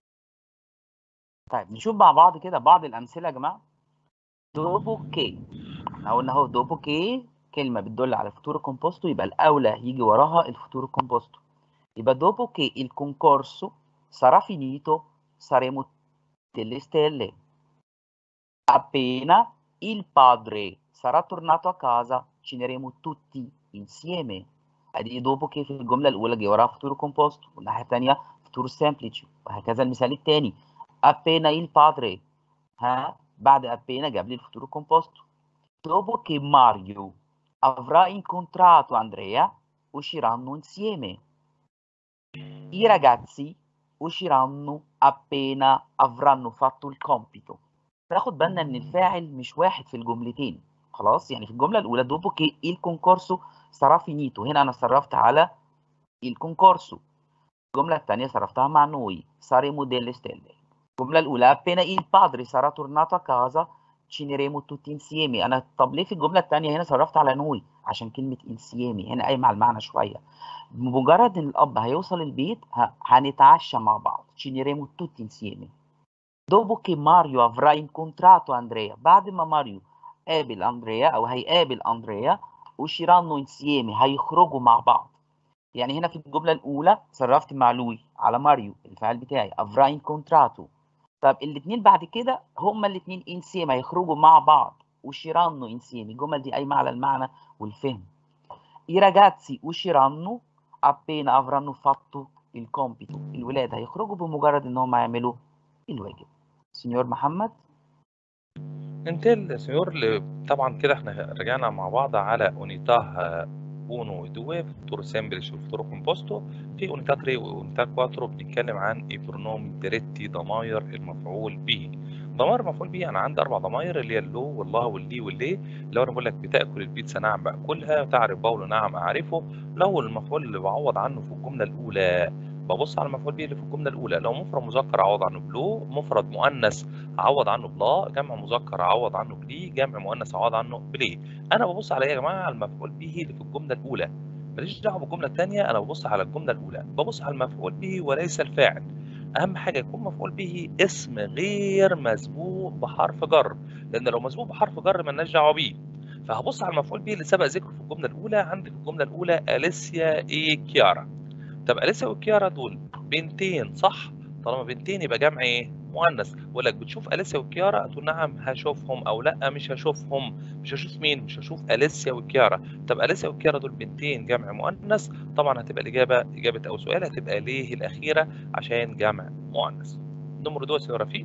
طيب نشوف مع بعض كده بعض الامثله يا جماعه. دوبو كي، احنا قلنا اهو دوبو كي كلمه بتدل على الفوتورو كومبوستو، يبقى الاولى يجي وراها الفوتورو كومبوستو. يبقى dopo che il concorso sarà finito saremo delle stelle. Appena il padre sarà tornato a casa ceneremo tutti insieme. ادي dopo che في الجمله الاولى جه وراها فوتورو كومبوستو، والناحيه الثانيه فوتورو سامبليتش، وهكذا المثال الثاني. appena il padre، ها بعد appena جاب لي الفوتورو كومبوستو. dopo che Mario avrà incontrato Andrea usciranno insieme. I ragazzi usciranno appena avranno fatto il compito. ناخد بالنا ان الفاعل مش واحد في الجملتين. خلاص، يعني في الجمله الاولى dopo che il concorso sarà finito، هنا انا صرفت على il concorso. الجمله الثانيه صرفتها مع noi saremo delle stelle. الجمله الاولى appena il padre sarà tornato a casa ceneremo tutti insieme. انا طب ليه في الجمله الثانيه هنا صرفت على noi؟ عشان كلمه insieme هنا قايمه على المعنى شويه. بمجرد ان الاب هيوصل البيت هنتعشى مع بعض ceneremo tutti insieme. dopo che Mario avrà incontrato Andrea, بعد ما ماريو قابل أندريا أو هيقابل أندريا usciranno insieme هيخرجوا مع بعض. يعني هنا في الجملة الأولى صرفت مع لوي على ماريو الفعل بتاعي avrà incontrato. طب الاثنين بعد كده هما الاثنين insieme هيخرجوا مع بعض usciranno insieme. الجمل دي قايمة على المعنى والفهم. I ragazzi usciranno appena avranno fatto il compito. الولاد هيخرجوا بمجرد ان هم يعملوا الواجب. سينيور محمد. ننتقل سنيور طبعا كده احنا رجعنا مع بعض على اونيتاه اونو ودوي فوتور سامبلش وفوتور كومبوستو. في اونيتاه 3 واونيتاه 4 بنتكلم عن البرونوم ديريتي، ضماير المفعول به. ضمائر المفعول به انا عندي 4 ضماير اللي هي اللو والله واللي واللي. لو انا بقول لك بتاكل البيتزا نعم باكلها، تعرف باولو نعم اعرفه. لو المفعول اللي بعوض عنه في الجمله الاولى ببص على المفعول به اللي في الجمله الاولى. لو مفرد مذكر اعوض عنه بلو، مفرد مؤنث اعوض عنه بلا، جمع مذكر اعوض عنه بلي، جمع مؤنث اعوض عنه بلي. انا ببص على ايه يا جماعه؟ على المفعول به اللي في الجمله الاولى، ماليش دعوه بالجمله الثانيه. انا ببص على الجمله الاولى، ببص على المفعول به وليس الفاعل. اهم حاجه يكون مفعول به اسم غير مسبوق بحرف جر، لان لو مسبوق بحرف جر مالناش دعوه بيه. فهبص على المفعول به اللي سبق ذكره في الجمله الاولى. عندي في الجمله الاولى اليسيا كيارا. طب اليسا وكيارا دول بنتين صح؟ طالما بنتين يبقى جمع ايه؟ مؤنث. بقول لك بتشوف اليسا وكيارا؟ تقول نعم هشوفهم، او لا مش هشوفهم. مش هشوف مين؟ مش هشوف اليسا وكيارا. طب اليسا وكيارا دول بنتين جمع مؤنث، طبعا هتبقى الاجابه اجابه او سؤال هتبقى ليه الاخيره عشان جمع مؤنث. نمر 2 يا رفيق.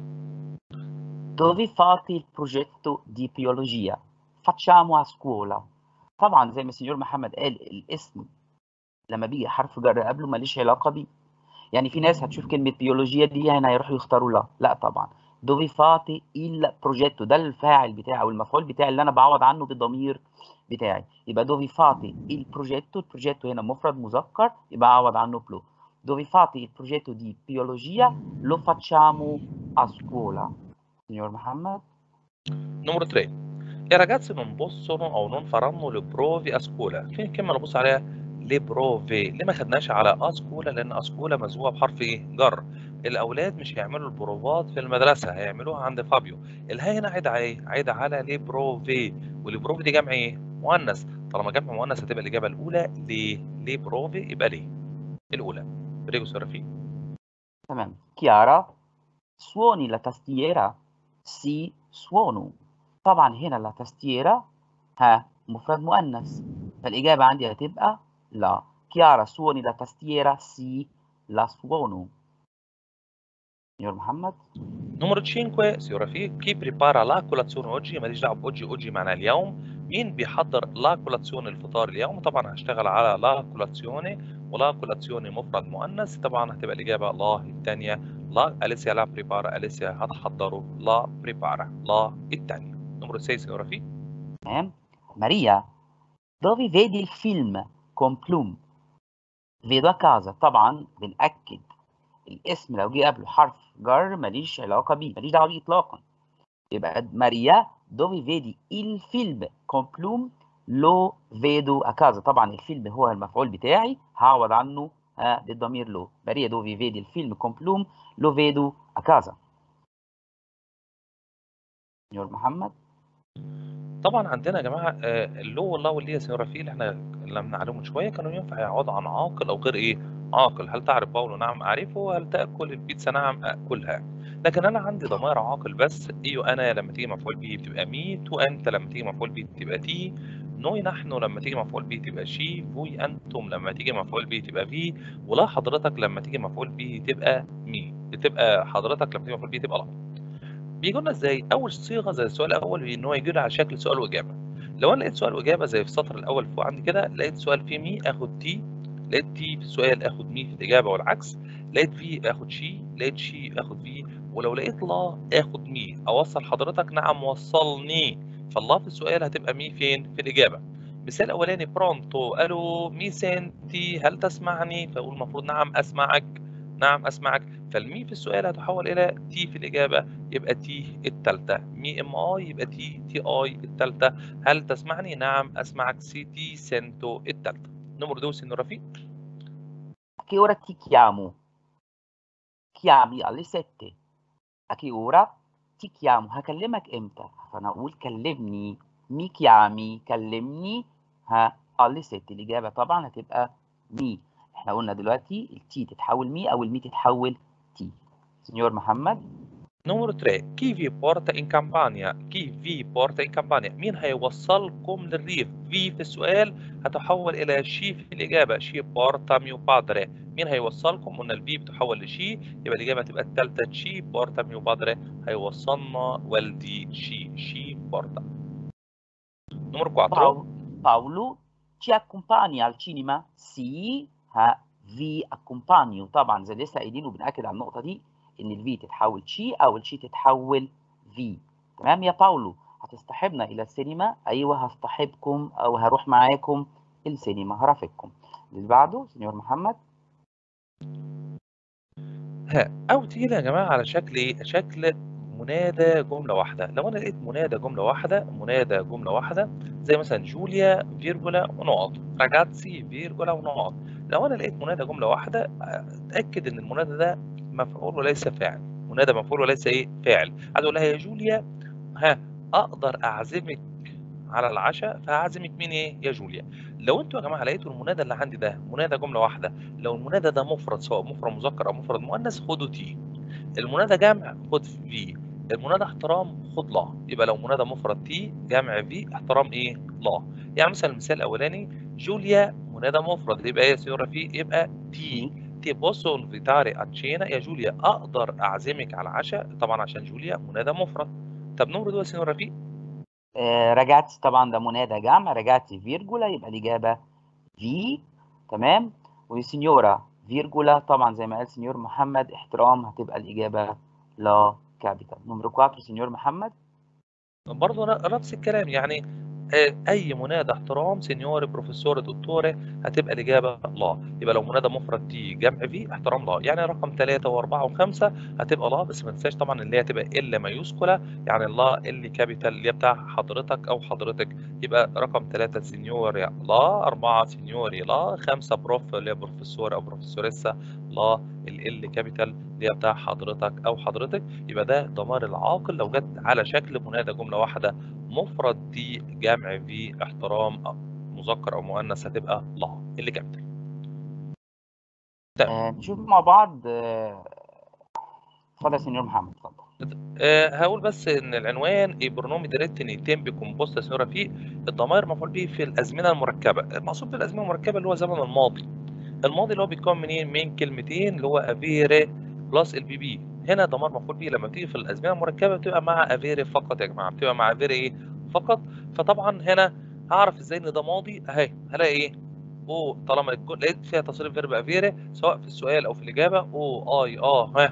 Dove fate il progetto di biologia? Facciamo a scuola. طبعا زي ما السينيور محمد قال الاسم لما بيجي حرف جر قبله ماليش علاقه بيه. يعني في ناس هتشوف كلمه بيولوجيا دي هنا هيروحوا يختاروا لا طبعا. dove fate il progetto ده الفاعل بتاعي او المفعول بتاعي اللي انا بعوض عنه بالضمير بتاعي. يبقى dove fate il progetto، البروجيتو هنا مفرد مذكر يبقى اعوض عنه بلو. dove fate il progetto di biologia lo facciamo a scuola. Signor محمد. نمر 3. I ragazzi non possono او non faranno le prove a scuola. في كلمه نبص عليها لي بروفي. ليه ما خدناش على اسكولا؟ لان اسكولا مسبوقه بحرف ايه؟ جر. الاولاد مش هيعملوا البروفات في المدرسه، هيعملوها عند فابيو. الهاء هنا عايده على ايه؟ عايده على لي بروفي، واللي بروفي دي جمع ايه؟ مؤنث. طالما جمع مؤنث هتبقى الاجابه الاولى لي بروفي، يبقى ليه الاولى. بريجو سرافي. تمام. Chiara suoni la tastiera. Sì suono. طبعا هنا لا tastiera ها مفرد مؤنث، فالإجابة عندي هتبقى لا. Chiara suoni la tastiera. Sì la suono. Signor محمد. Numero 5 signor Rafik, chi prepara la colazione oggi؟ ماليش دعوه باوجي، اوجي معناها اليوم. مين بيحضر لا كولاتسيون الفطار اليوم؟ طبعا هشتغل على لا كولاتسيوني، ولا كولاتسيوني مفرد مؤنث، طبعا هتبقى الاجابه لا الثانيه. لا اليسيا لا بريبارا، اليسيا هتحضره لا بريبارا، لا الثانيه. نمرو 6 signor Rafik. تمام. Maria dove vedi il film con Plum؟ vedo a casa. طبعا بنأكد الاسم لو جه قبله حرف جر ماليش علاقة بيه، ماليش دعوة بيه إطلاقا. يبقى ماريا دوفي فيدي الفيلم con Plum لو فيدو أكازا. طبعا الفيلم هو المفعول بتاعي هعوض عنه بالضمير لو. ماريا دوفي فيدي الفيلم con Plum لو فيدو أكازا. سينيور محمد. طبعا عندنا يا جماعه اللو والله واللي يا سيدي رفيق اللي احنا لما عليهم من شويه كانوا ينفع يعوضوا عن عاقل او غير ايه؟ عاقل. هل تعرف باولو؟ نعم اعرفه. هل تاكل البيتزا؟ نعم اكلها. لكن انا عندي ضمائر عاقل بس. ايو انا لما تيجي مفعول به بتبقى مي، تو انت لما تيجي مفعول به بتبقى تي، نوي نحن لما تيجي مفعول به تبقى شي، فوي انتم لما تيجي مفعول به تبقى في، ولا حضرتك لما تيجي مفعول به تبقى مي، بتبقى حضرتك لما تيجي مفعول به تبقى لا. بييجوا لنا ازاي؟ اول صيغه زي السؤال الاول ان هو يجي لنا على شكل سؤال واجابه. لو انا لقيت سؤال واجابه زي في السطر الاول فوق عندي كده، لقيت سؤال فيه مي اخد تي، لقيت تي في السؤال اخد مي في الاجابه والعكس، لقيت في اخد شي، لقيت شي اخد في، ولو لقيت لا اخد مي. اوصل حضرتك؟ نعم وصلني. فالله في السؤال هتبقى مي فين؟ في الاجابه. مثال اولاني برونتو الو مي سنتي، هل تسمعني؟ فاقول المفروض نعم اسمعك، نعم اسمعك. فالمي في السؤال هتحول الى تي في الاجابه، يبقى تي التالتة. مي ام اي يبقى تي تي اي التالتة. هل تسمعني؟ نعم اسمعك. سي تي سنتو التالتة. نمر 2 سينو رفيق. A che ora ti chiamo؟ chiami alle 7. أكي أورا تي كيامو، هكلمك إمتى؟ فأنا أقول كلمني، مي كيامي، كلمني. ها قال ست، الإجابة طبعا هتبقى مي. إحنا قلنا دلوقتي التي تتحول مي أو المي تتحول تي. سنيور محمد. نمرة 3 كي في بورتا إن كامبانيا، كي في بورتا إن كامبانيا، مين هيوصلكم للريف؟ في السؤال هتحول إلى شي في الإجابة، شي بورتا ميو بادري. مين هيوصلكم؟ قلنا الفي بتحول لشي، يبقى الإجابة هتبقى التالتة شي بورتا ميو بادري، هيوصلنا والدي شي بورتا. نمرة 4 باولو ci accompagni al cinema؟ سي. ها في accompagno، طبعا زي لسه قايلين وبنأكد على النقطة دي إن الفي تتحول شي أو الشي تتحول في. تمام يا باولو، هتصطحبنا إلى السينما؟ أيوه هصطحبكم أو هروح معاكم السينما، هرافقكم. اللي بعده سنيور محمد. أو تيجي لي يا جماعة على شكل إيه؟ شكل منادى جملة واحدة. لو أنا لقيت منادى جملة واحدة، منادى جملة واحدة زي مثلا جوليا فيرجولا ونقط، راجاتسي فيرجولا ونقط. لو أنا لقيت منادى جملة واحدة، أتأكد إن المنادى ده مفعول وليس فاعل. منادى مفعول وليس إيه؟ فاعل. عايز أقول لها يا جوليا أقدر أعزمك على العشاء، فهاعزمك مين إيه؟ يا جوليا. لو أنتوا يا جماعة لقيتوا المنادى اللي عندي ده منادى جملة واحدة، لو المنادى ده مفرد سواء مفرد مذكر أو مفرد مؤنث خدوا تي. المنادى جمع خد في. المنادى احترام خد لا. يبقى لو منادى مفرد تي، جمع في، احترام ايه؟ لا. يعني مثلا المثال الاولاني جوليا منادى مفرد، يبقى ايه يا سيدي رفيق؟ يبقى تي. تي بوسو انفيتاري اتشينا، يا جوليا اقدر اعزمك على العشاء، طبعا عشان جوليا منادى مفرد. طب نمر دول يا سيدي رفيق. راجعتي طبعا ده منادى جمع، راجعتي فيرجولا يبقى الإجابة في. تمام. وسنيورا فيرجولا طبعا زي ما قال سنيور محمد احترام، هتبقى الإجابة لا كابيتال. نمرو 4 سنيور محمد. برضه نفس الكلام يعني. اي منادى احترام سينيور بروفيسور دكتوره، هتبقى الاجابه لا. يبقى لو منادى مفرد تي جمع في احترام لا. يعني رقم 3 و4 و5 هتبقى لا، بس ما تنساش طبعا اللي هي هتبقى الا مايوسكولا، يعني لا اللي كابيتال اللي هي بتاع حضرتك او حضرتك. يبقى رقم 3 سينيور لا، 4 سينيوري لا، 5 بروف اللي هي بروفيسور او بروفيسوريسا لا، ال كابيتال اللي هي بتاع حضرتك او حضرتك. يبقى ده ضمائر العاقل لو جت على شكل منادى جمله واحده مفرد دي جمع في احترام مذكر او مؤنث هتبقى لا اللي كابيتال. تمام. نشوف مع بعض. اتفضل يا سنيور محمد، اتفضل. هقول بس ان العنوان برونومي ديريتني تيمبي كومبوست سنورا فيه الضمائر مفعول به في الازمنه المركبه. المقصود بالازمنه المركبه اللي هو زمن الماضي. الماضي اللي هو بيتكون منين؟ من كلمتين اللي هو افيري بلس البي بي. هنا ضمائر مفعول به لما بتيجي في الازمنه المركبه بتبقى مع افيري فقط يا جماعه، بتبقى مع افيري ايه؟ فقط. فطبعا هنا هعرف ازاي ان ده ماضي اهي، هلاقي ايه؟ او طالما لقيت فيها تصريف فيرب افيري سواء في السؤال او في الاجابه، او اي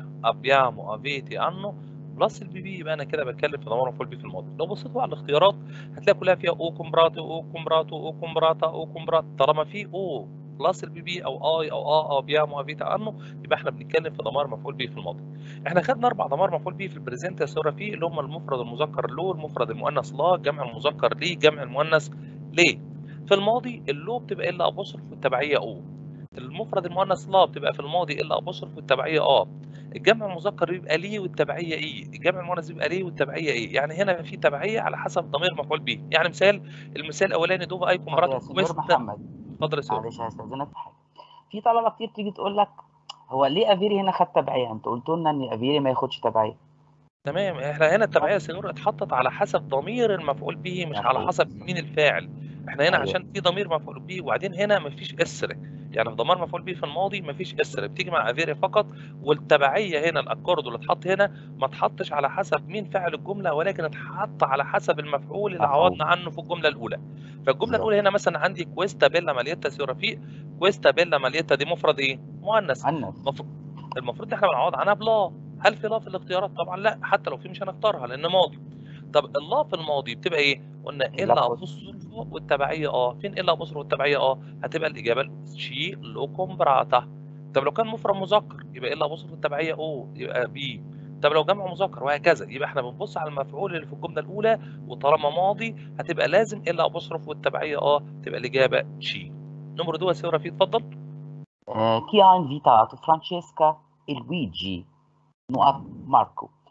ابيامو افيتي انو بلس البي بي، يبقى انا كده بتكلم في ضمائر مفعول به في الماضي. لو بصيت بقى على الاختيارات هتلاقي كلها فيها او كومبراتو او كومبراتو او كومبراتا او كومبرات. طالما في او بلس البي بي او اي او او بيامو افيتا انو، يبقى احنا بنتكلم في ضمائر مفعول به في الماضي. احنا خدنا 4 ضمائر مفعول به في البريزنت يا سوره فيه، اللي هم المفرد المذكر لو، المفرد المؤنث لا، جمع المذكر ليه، جمع المؤنث ليه. في الماضي اللو بتبقى الا ابوستروف والتبعيه او. المفرد المؤنث لا بتبقى في الماضي الا ابوستروف والتبعيه الجمع المذكر بيبقى ليه والتبعيه ايه، الجمع المؤنث بيبقى ليه والتبعيه ايه. يعني هنا في تبعيه على حسب ضمير مفعول به. يعني المثال الاولاني دوفا اي طب كومبراتو يا سنيور كويستا. محمد، اتفضل يا سيدي. معلش هستأذنك في حاجة. في طلبة كتير تيجي تقول لك هو ليه افيري هنا خد تبعية؟ انتوا قلتوا لنا ان افيري ما ياخدش تبعية. تمام، احنا هنا التبعيه يا سينور اتحطت على حسب ضمير المفعول به مش على مفعول حسب مين الفاعل. احنا هنا ايوه عشان في ضمير مفعول به، وبعدين هنا مفيش اسر. يعني في ضمير مفعول به في الماضي مفيش اسر، بتيجي مع افيري فقط. والتبعيه هنا الاكورد اللي اتحط هنا ما اتحطش على حسب مين فاعل الجمله، ولكن اتحط على حسب المفعول اللي مفعول عوضنا عنه في الجمله الاولى. فالجمله بالظبط. الاولى هنا مثلا عندي كويستا بيلا ماليتا سي رفيق. كويستا بيلا ماليتا دي مفرد ايه؟ مؤنث. مؤنث. المفروض ان احنا بنعوض عنها بلا. هل في لا في الاختيارات؟ طبعا لا، حتى لو في مش هنختارها لان ماضي. طب اللا في الماضي بتبقى ايه؟ قلنا الا الا بوست. ابوستروف والتبعيه فين الا ابوستروف والتبعيه هتبقى الاجابه شي لوكم براتا. طب لو كان مفرد مذكر يبقى الا ابوستروف والتبعيه يبقى بي. طب لو جمع مذكر وهكذا، يبقى احنا بنبص على المفعول اللي في الجمله الاولى، وطالما ماضي هتبقى لازم الا ابوستروف والتبعيه تبقى الاجابه شي. نمر 2 سيورا فيه اتفضل. chi ha invitato Francesca e Luigi نقط ماركو.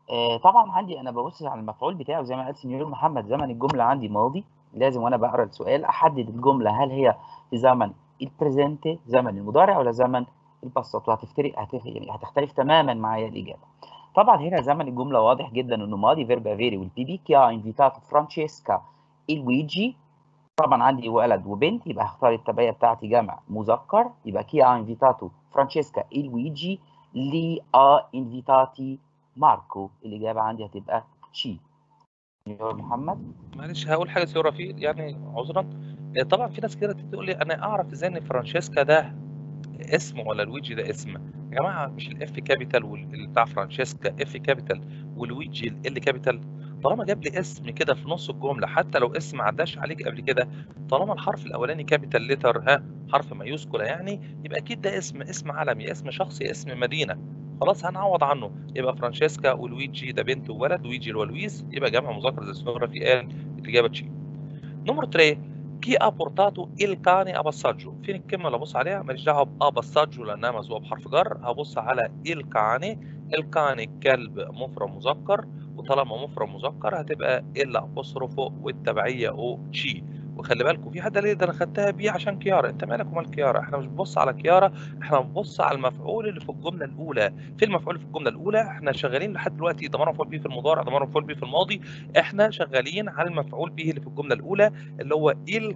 طبعا عندي انا ببص على المفعول بتاعه زي ما قال سنيور محمد. زمن الجمله عندي ماضي، لازم وانا بقرا السؤال احدد الجمله هل هي في زمن البريزنت زمن المضارع ولا زمن الباسات، يعني هتختلف تماما معايا الاجابه. طبعا هنا زمن الجمله واضح جدا انه ماضي فيرب افيري والبي كي ها انفيتاتو فرانشيسكا لويجي. طبعا عندي ولد وبنت يبقى هختار التبعيه بتاعتي جمع مذكر، يبقى كي ها انفيتاتو فرانشيسكا لويجي لي ها انفيتاتي ماركو. الاجابه عندي هتبقى شي. سنيور محمد. معلش هقول حاجه سيورا فيه يعني عذرا. طبعا في ناس كده تقول لي انا اعرف ازاي ان فرانشيسكا ده اسم ولا لويجي ده اسم؟ يا جماعه مش الاف كابيتال بتاع فرانشيسكا اف كابيتال ولويجي ال كابيتال؟ طالما جاب لي اسم كده في نص الجمله، حتى لو اسم ما عداش عليك قبل كده، طالما الحرف الاولاني كابيتال ليتر، حرف مايوسكولا يعني، يبقى اكيد ده اسم عالمي، اسم شخصي، اسم مدينه. خلاص هنعوض عنه، يبقى فرانشيسكا ولويجي ده بنت وولد، لويجي اللي هو لويس، يبقى جمع مذكر زي السورة في قال الاجابه تشي. نمرة 3، chi ha portato il cane a passaggio. فين الكلمة اللي ابص عليها؟ ماليش دعوة ب a passaggio لانها مسبوقة بحرف جر، هبص على il cane. الكان الكلب مفرد مذكر، وطالما مفرد مذكر هتبقى ال apostrophe والتبعية او تشي. وخلي بالكم في حد قال ده انا خدتها بيه عشان كيارا. انت مالك ومال كيارا؟ احنا مش بنبص على كيارا، احنا بنبص على المفعول اللي في الجملة الأولى. في المفعول اللي في الجملة الأولى احنا شغالين لحد دلوقتي ضمير مفعول به في المضارع، ضمير مفعول به في الماضي. احنا شغالين على المفعول به اللي في الجملة الأولى اللي هو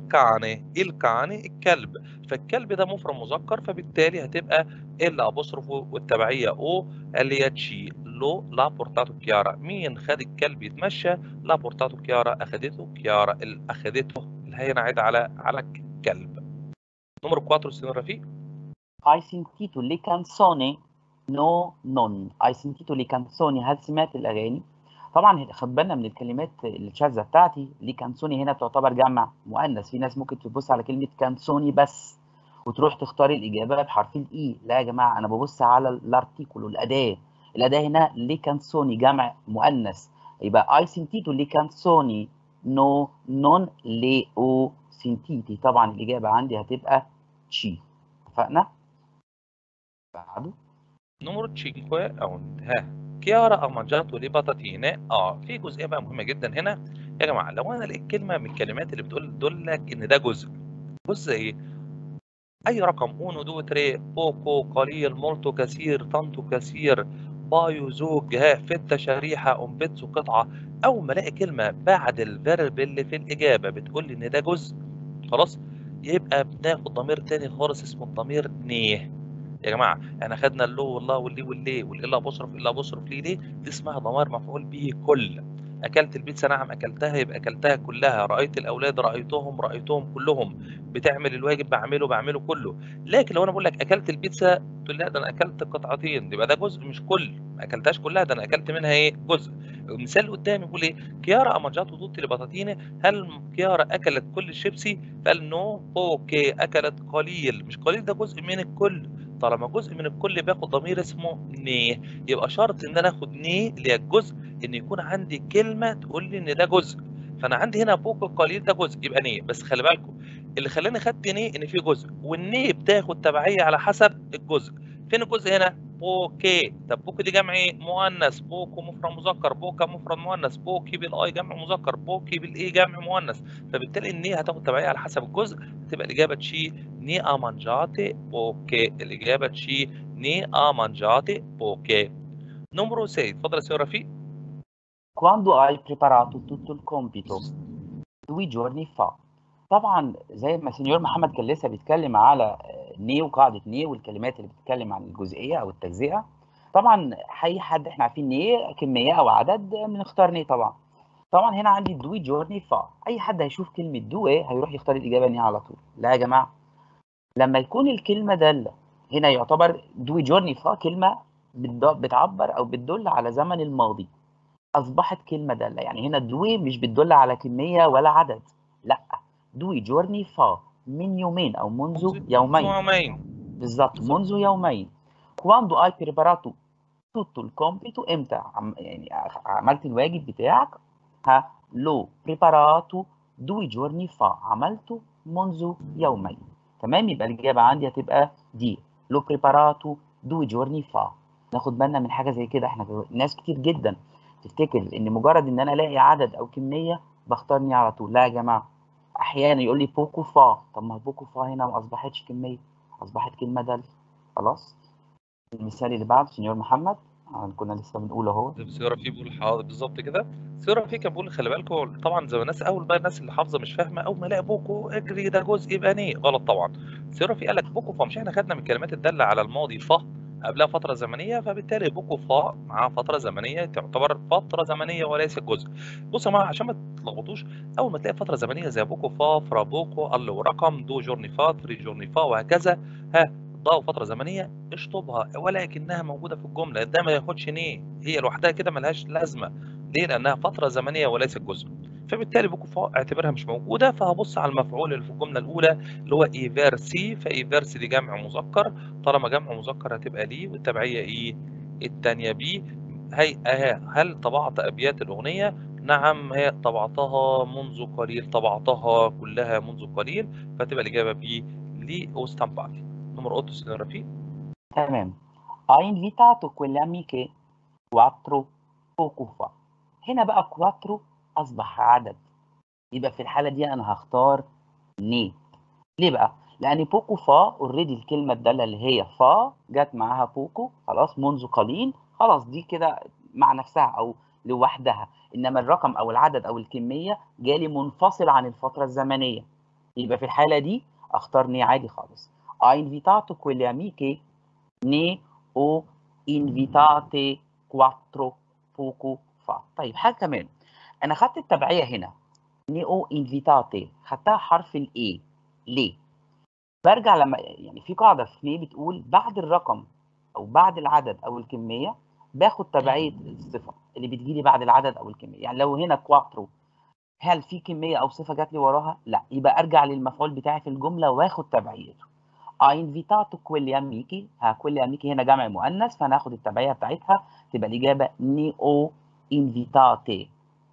الكاني الكلب. فالكلب ده مفرد مذكر، فبالتالي هتبقى ال ابوستروفو والتبعيه او اللي هي تشي. لو لا بورتاتو كيارا. مين خد الكلب يتمشى؟ لا بورتاتو كيارا اخدته كيارا اخدته. الهي نعيد على الكلب. نمرو 4 سينور رفيق. Hai sentito le canzoni؟ نو نون. Hai sentito le canzoni؟ هل سمعت الاغاني؟ طبعا خد بالنا من الكلمات الشاذة بتاعتي. لي كانسوني هنا تعتبر جمع مؤنث. في ناس ممكن تبص على كلمة كانسوني بس وتروح تختار الإجابة بحرف الإي. لا يا جماعة، أنا ببص على الارتيكولو الأداة. الأداة هنا لي كانسوني جمع مؤنث، يبقى أي سنتيتو لي كانسوني نو نون لي أو سنتيتي. طبعا الإجابة عندي هتبقى تشي. اتفقنا؟ بعده. نمرو 5 او كيارا ha mangiato le patatine. في جزئيه بقى مهمه جدا هنا يا جماعه. لو انا لقيت كلمه من الكلمات اللي بتقول لك ان ده جزء ايه؟ أي رقم 1 2 3 بوكو قليل مولتو كثير طنطو كثير بايو زوج فتة شريحة بيتزو قطعة. أول ما ألاقي كلمة بعد الفيرب اللي في الإجابة بتقول لي إن ده جزء، خلاص يبقى بناخد ضمير تاني خالص اسمه الضمير نيه. يا جماعة احنا خدنا اللو والله واللي واللي والإلا بصرف إلا بصرف ليه دي اسمها ضمير مفعول به كل. أكلت البيتزا، نعم أكلتها، يبقى أكلتها كلها. رأيت الأولاد، رأيتهم كلهم. بتعمل الواجب، بعمله كله. لكن لو انا بقول لك اكلت البيتزا تقول لا ده انا اكلت قطعتين، يبقى ده جزء مش كل، ما اكلتهاش كلها، ده انا اكلت منها ايه؟ جزء. المثال اللي قدامي بيقول ايه؟ كيارا امانجاتو توتي لبطاطيني. هل كيارا اكلت كل الشيبسي؟ قال نو اوكي اكلت قليل. مش قليل، ده جزء من الكل. طالما جزء من الكل بياخد ضمير اسمه نيه. يبقى شرط ان انا اخد نيه اللي هي الجزء ان يكون عندي كلمه تقول لي ان ده جزء. فانا عندي هنا بوكو قليل ده جزء يبقى نيه. بس خلي بالكم اللي خلاني خدت نيه ان في جزء، والنيه بتاخد تبعيه على حسب الجزء. فين الجزء هنا؟ بوكي. طب بوكي دي جمع ايه؟ مؤنث. بوكو مفرد مذكر، بوكا مفرد مؤنث، بوكي بالاي جمع مذكر، بوكي بالاي جمع مؤنث. فبالتالي النيه هتاخد تبعيه على حسب الجزء. تبقى الاجابه تشي ني امانجاتي بوكي. الاجابه تشي ني امانجاتي بوكي. نمرو 6. اتفضل يا سيدي رفيق. Quando hai preparato tutto il compito؟ 2 giorni fa. طبعا زي ما سنيور محمد كان لسه بيتكلم على ني وقاعدة ني والكلمات اللي بتتكلم عن الجزئية أو التجزئة. طبعا أي حد احنا عارفين ني كمية أو عدد بنختار ني طبعا. طبعا هنا عندي 2 giorni fa. أي حد هيشوف كلمة دو إيه هيروح يختار الإجابة ني على طول. لا يا جماعة، لما يكون الكلمة دالة هنا يعتبر 2 giorni fa كلمة بتعبر أو بتدل على زمن الماضي، أصبحت كلمة دالة. يعني هنا دوي مش بتدل على كمية ولا عدد، لا، دوي جورني فا من يومين أو منذ منذ يومين. يومين. بالظبط، بالظبط. منذ يومين. كواندو اي بريباراتو توتو الكومبيتو، امتى يعني عملت الواجب بتاعك؟ ها لو بريباراتو دوي جورني فا، عملته منذ يومين. تمام، يبقى الإجابة عندي هتبقى دي لو بريباراتو دوي جورني فا. ناخد بالنا من حاجة زي كده، احنا ناس كتير جدا تفتكر ان مجرد ان انا الاقي عدد او كميه بختار ني على طول؟ لا يا جماعه، احيانا يقول لي بوكو فا. طب ما بوكو فا هنا ما اصبحتش كميه، اصبحت كلمه دال. خلاص. المثال اللي بعد سينيور محمد، كنا لسه بنقول اهو. سيورا في بيقول حاضر بالظبط كده. سيورا في كان بيقول خلي بالكم طبعا زي ما الناس اول بقى الناس اللي حافظه مش فاهمه اول ما الاقي بوكو اجري ده جزء يبقى ني غلط طبعا. سيورا في قال لك بوكو فا، مش احنا خدنا من الكلمات الداله على الماضي فا قبلها فتره زمنيه، فبالتالي بوكو فا مع فتره زمنيه تعتبر فتره زمنيه وليس جزء. بصوا يا جماعه عشان ما تتلخبطوش، اول ما تلاقي فتره زمنيه زي بوكو فا فرا بوكو الله ورقم دو جورني فا تري جورني فا وهكذا، ها ضاء فتره زمنيه اشطبها ولكنها موجوده في الجمله، ده ما ياخدش نيه، هي لوحدها كده ملهاش لازمه. ليه؟ لانها فتره زمنيه وليست جزء. فبالتالي بوكو فا اعتبرها مش موجوده، فهبص على المفعول اللي في الجمله الاولى اللي هو ايفيرسي، فايفيرسي دي جمع مذكر، طالما جمع مذكر هتبقى ليه، والتبعيه ايه؟ الثانيه بي. هي هل طبعت ابيات الاغنيه؟ نعم هي طبعتها منذ قليل، طبعتها كلها منذ قليل، فتبقى الاجابه بي لي اوستامباتي. نمر 8 signor Rafì. تمام. ha invitato quelle amiche quattro poco fa. هنا بقى كواترو اصبح عدد، يبقى في الحاله دي انا هختار ني. ليه بقى؟ لان بوكو فا اوريدي الكلمه الداله اللي هي فا جت معاها بوكو، خلاص منذ قليل، خلاص دي كده مع نفسها او لوحدها. انما الرقم او العدد او الكميه جالي منفصل عن الفتره الزمنيه، يبقى في الحاله دي اختار ني عادي خالص. ha invitato quelle amiche ne ho invitate quattro poco fa. طيب حاجه كمان، انا خدت التبعيه هنا نيو انفيتاتي، خدتها حرف الاي. ليه؟ برجع لما يعني في قاعده في مي بتقول بعد الرقم او بعد العدد او الكميه باخد تبعيه الصفه اللي بتجيلي بعد العدد او الكميه. يعني لو هنا كواترو، هل في كميه او صفه جات لي وراها؟ لا، يبقى ارجع للمفعول بتاعي في الجمله واخد تبعيته. ha invitato quelli amici، quelli amici هنا جمع مؤنث، فانا هاخد التبعيه بتاعتها تبقى الاجابه نيو انفيتاتي.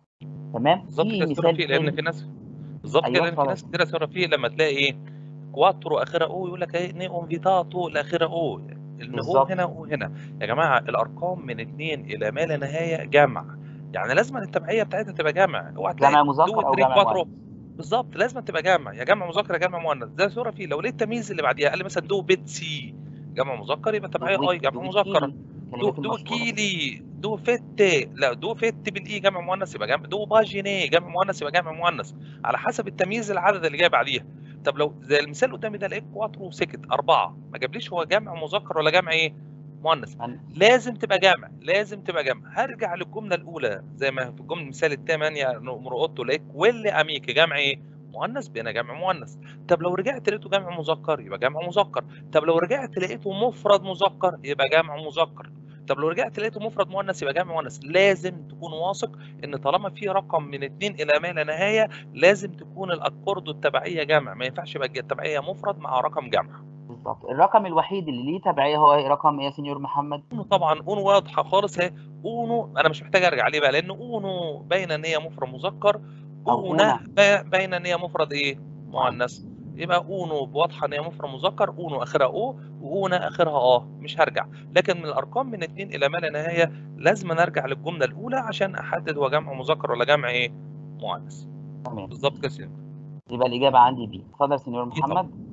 تمام. بالظبط في كده سيورا مثال في، لان تاني. في ناس بالظبط كده، ايوه لان في اتفضل. ناس كتير سيورا في لما تلاقي ايه كواترو اخرها او يقول لك ايه ني انفيتاتو الاخيره او، ان او بالظبط. هنا او هنا. يا جماعه الارقام من 2 الى ما لا نهايه جمع، يعني لازم التبعيه بتاعتها تبقى جمع، اوعى تلاقي جمع دو مذكر او 3 جمع 4. مؤنث. بالظبط لازم تبقى جمع، يا جمع مذكر يا جمع مؤنث. ده سيورا في لو لقيت التمييز اللي بعديها قال لي مثلا دو بيتسي جمع مذكر يبقى تبعيه اي جمع مذكر. دويكيلي كلمات دو المشهورة. كيلي دو فت، لا دو فت بالاي جمع مؤنث يبقى جمع، دو باجيني جمع مؤنث يبقى جمع مؤنث، على حسب التمييز العدد اللي جاي بعديها. طب لو زي المثال قدامي ده لقيت كواترو وسكت 4 ما جابليش هو جمع مذكر ولا جمع ايه؟ مؤنث. مؤنث. لازم تبقى جمع، لازم تبقى جمع. هرجع للجمله الاولى زي ما في الجمله المثال الثاني مرقطه لقيت كويل اميكي جمع ايه؟ مؤنث، بقينا جمع مؤنث. طب لو رجعت لقيته جمع مذكر يبقى جمع مذكر. طب لو رجعت لقيته مفرد مذكر يبقى جمع مذكر. طب لو رجعت لقيته مفرد مؤنث يبقى جمع مؤنث. لازم تكون واثق ان طالما في رقم من 2 الى ما لا نهايه لازم تكون الاكورد التبعيه جمع، ما ينفعش يبقى التبعيه مفرد مع رقم جمع. بالظبط. الرقم الوحيد اللي ليه تبعية هو رقم ايه يا سينيور محمد؟ اونو طبعا، اونو واضحه خالص اهي. اونو انا مش محتاج ارجع ليه بقى، لان اونو باينه ان هي مفرد مذكر، او اونا اونا باينه ان هي مفرد ايه؟ مؤنث. مؤنث. يبقى اونو واضحه ان هي مفرد مذكر، اونو اخرها او واونا اخرها مش هرجع. لكن من الارقام من 2 الى ما لا نهايه لازم ارجع للجمله الاولى عشان احدد هو جمع مذكر ولا جمع ايه؟ مؤنث. تمام. بالظبط كده. يبقى الإجابة عندي بي. اتفضل سينيور ايه طبعا. محمد.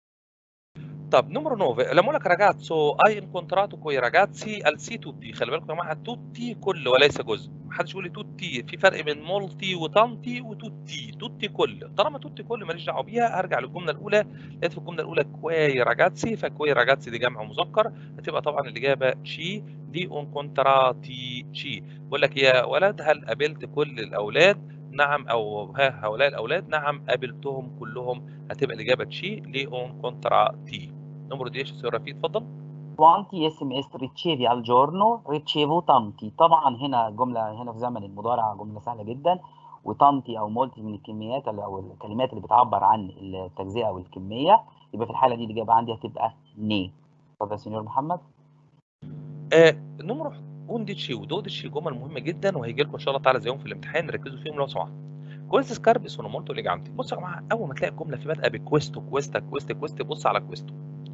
طب نمرو 9 لما اقول لك ragazzo hai incontrato quei ragazzi al sì tutti، خلي بالكم يا جماعه tutti كل وليس جزء، محدش يقول لي tutti، في فرق بين molti وتانتي وتوتي، توتي كل، طالما توتي كل ماليش دعوه بيها. هرجع للجمله الاولى، لقيت في الجمله الاولى quei ragazzi، فكوي راجاتسي دي جمع مذكر، هتبقى طبعا الاجابه شي دي incontrati شي. بقول لك يا ولد هل قابلت كل الاولاد؟ نعم، او ها هؤلاء الاولاد نعم قابلتهم كلهم، هتبقى الاجابه تشي ليون كونترا تي. نمرو 10 سيورا في اتفضل. quanti SMS ricevi al giorno؟ ricevo tanti. طبعا هنا جملة هنا في زمن المضارع جملة سهلة جدا، وتانتي او مولتي من الكميات او الكلمات اللي بتعبر عن التجزئة او الكمية، يبقى في الحالة دي الإجابة عندي هتبقى ني. اتفضل سينيور محمد. نمرو 11 و12 جمل مهمه جدا وهيجي لكم ان شاء الله تعالى زيهم في الامتحان، ركزوا فيهم لو سمحتوا. كويست سكارب سونو مولتو ليجانتي. بصوا يا جماعه اول ما تلاقي الجمله في بادئه بكويستو كويستا كويست كويست بص على كويستو.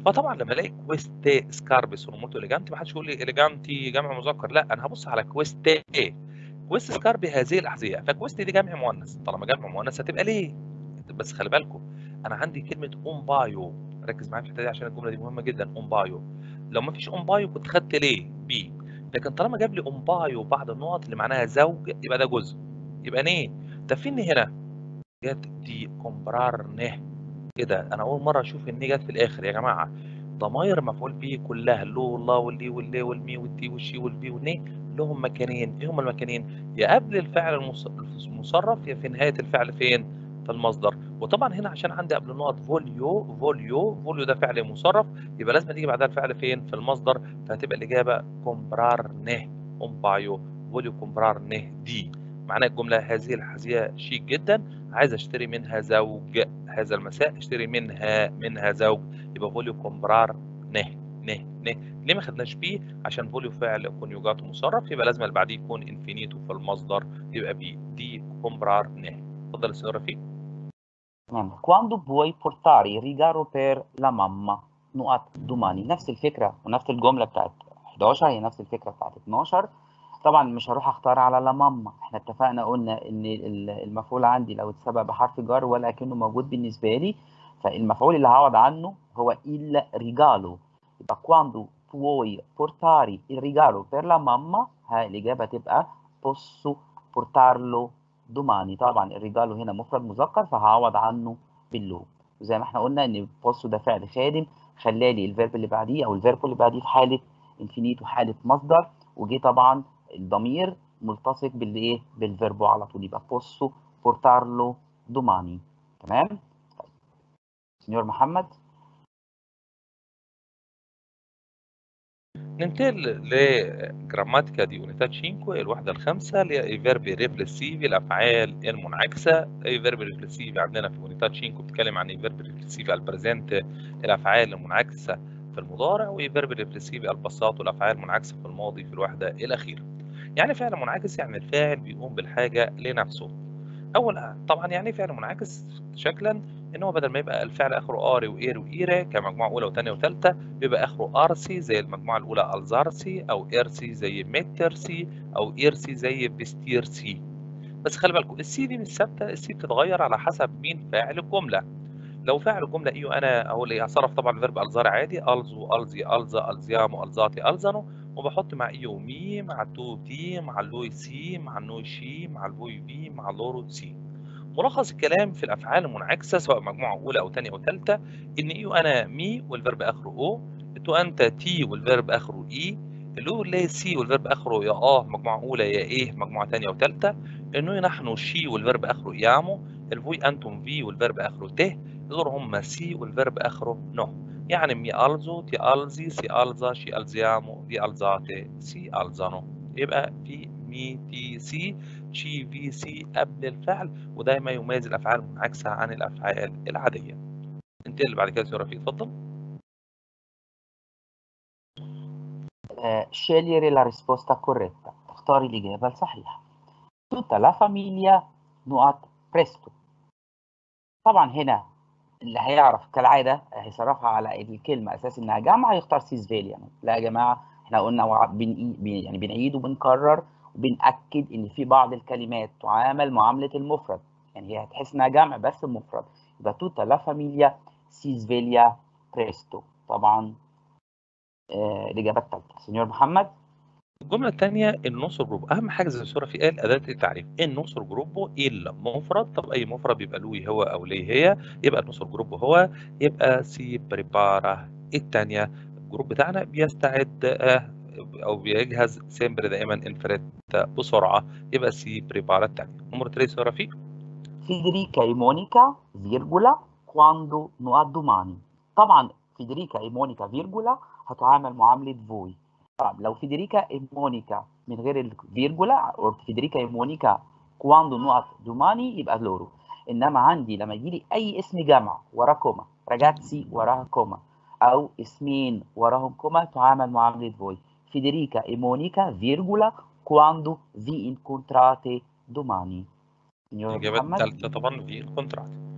فطبعا لما الاقي كويستي سكاربي sono molto eleganti ما حدش يقول لي eleganti جمع مذكر، لا انا هبص على كويستي. كويست سكاربي هذه الاحذيه، فكويستي دي جمع مؤنث، طالما جمع مؤنث هتبقى ليه. بس خلي بالكم انا عندي كلمه امبايو، ركز معايا في الحته دي عشان الجمله دي مهمه جدا. امبايو لو ما فيش امبايو كنت خدت ليه بي، لكن طالما جاب لي امبايو بعد النقط اللي معناها زوج يبقى ده جزء، يبقى نيه. طب فين هنا؟ جت دي كومبرارنه. ايه ده؟ انا اول مره اشوف ان جت في الاخر يا جماعه. ضماير مفعول به كلها اللو والله واللي واللي والمي والتي والشي والبي والني لهم مكانين. ايه هما المكانين؟ يا قبل الفعل المصرف يا في نهايه الفعل فين؟ في المصدر. وطبعا هنا عشان عندي قبل النقط فوليو ده فعل مصرف، يبقى لازم تيجي بعدها الفعل فين؟ في المصدر. فهتبقى الاجابه كومبرارنه امبايو فوليو كومبرارنه دي. معناها الجمله هذه الحذاء شيك جدا، عايز اشتري منها زوج هذا المساء، اشتري منها زوج. يبقى فوليو كومبرار نه. ليه ما خدناش بي؟ عشان فوليو فعل كونيوجات مصرف، يبقى لازم اللي بعديه يكون انفينيتو في المصدر، يبقى بي دي كومبرار نه. اتفضل يا سيدي رفيق. تمام. quando vuoi portare il regalo per la mamma نقط domani، نفس الفكرة ونفس الجملة بتاعت 11 هي نفس الفكرة بتاعت 12. طبعا مش هروح اختار على لا ماما، احنا اتفقنا قلنا ان المفعول عندي لو اتسبق بحرف جر ولا كأنه موجود بالنسبة لي، فالمفعول اللي هعوض عنه هو il regalo. يبقى quando puoi portare il regalo per la mamma، الإجابة تبقى posso portarlo domani. طبعا الرجال هنا مفرد مذكر فهعوض عنه باللو. وزي ما احنا قلنا ان بوسو ده فعل خادم، خلالي الفيرب اللي بعديه او الفيرب اللي بعديه في حاله انفينيتو حاله مصدر، وجي طبعا الضمير ملتصق بالايه؟ بالفيرب على طول، يبقى بوسو بورتارلو دوماني. تمام؟ سينيور محمد. ننتقل لجراماتيكا دي اونيتات 5 الوحده الخامسه اللي هي فيربي ريفلسيفي الافعال المنعكسه. اي فيربي ريفلسيفي عندنا في اونيتات 5 بتتكلم عن فيربي ريفلسيفي البريزنت الافعال المنعكسه في المضارع، وفيربي ريفلسيفي البساط والافعال المنعكسه في الماضي في الوحده الاخيره. يعني فعل منعكس يعني الفاعل بيقوم بالحاجه لنفسه. طبعا يعني فعل منعكس شكلا ان هو بدل ما يبقى الفعل اخره اري واير وايره كمجموعه اولى وثانيه وثالثه، بيبقى اخره ارسي زي المجموعه الاولى الزارسي، او ايرسي زي ميترسي، او ايرسي زي بستيرسي. بس خلي بالكم السي دي مش ثابته، السي بتتغير على حسب مين فاعل الجمله. لو فاعل الجمله ايو انا اهو اللي هصرف طبعا الفيرب الزار عادي، الزو الزي الزا الزيامو الزاتي الزنو، وبحط مع ايو مي مع تو تي مع اللوي سي مع النوي شي مع البوي في مع اللورو سي. ملخص الكلام في الافعال المنعكسه سواء مجموعه اولى او ثانيه او ثالثه، ان ايو انا مي والفيرب اخره او، تو انت تي والفيرب اخره اي، اللو اللي سي والفيرب اخره يا مجموعه اولى يا ايه مجموعه ثانيه وثالثه، انه نحن شي والفيرب اخره يامو، الفوي انتم في والفيرب اخره ته، دول هم سي والفيرب اخره نو. يعني مي الزو تي الزي سي الزا شي الزيامو دي الزاتي سي الزانو. يبقى في مي تي سي شي في سي قبل الفعل، وده ما يميز الافعال المنعكسه عن الافعال العاديه. انت اللي بعد كده يا رفيق اتفضل. scegliere la risposta corretta، تختاري الإجابة الصحيحة. tutta la famiglia نقط presto. طبعا هنا اللي هيعرف كالعاده هيصرفها على الكلمه اساس انها جمع هيختار سيزفيل. يعني لا يا جماعه، احنا قلنا يعني بنعيد وبنكرر وبنأكد ان في بعض الكلمات تعامل معامله المفرد، يعني هي هتحس انها جمع بس مفرد. يبقى توتا لا فاميليا سيزفيليا بريستو. طبعا الاجابه الثالثه. سينيور محمد. الجمله الثانيه النصر جروب، اهم حاجه زي الصوره في قال اداه التعريف النصر جروب المفرد. طب اي مفرد بيبقى له هو او ليه هي، يبقى النصر جروب هو، يبقى سي بريبارا. الثانيه الجروب بتاعنا بيستعد او بيجهز سيمبر دائما انفراد بسرعه، يبقى سي بريبارا الثانيه. نمره 3 يا رفيق. Federica e Monica فيرجولا quando نقط domani. طبعا فيدريكا اي مونيكا فيرجولا هتعامل معاملة فوي. طب لو فيدريكا اي مونيكا من غير الفيرجولا، او فيدريكا اي مونيكا quando نقط domani يبقى لورو. انما عندي لما يجي لي اي اسم جمع وراه كوما، راجاتسي وراها كوما، او اسمين وراهم كوما، تعامل معاملة فوي. فيدريكا اي مونيكا فيرجولا quando vi incontrate domani. سينيور الإجابة محمد. الثالثة طبعا في الكونترات.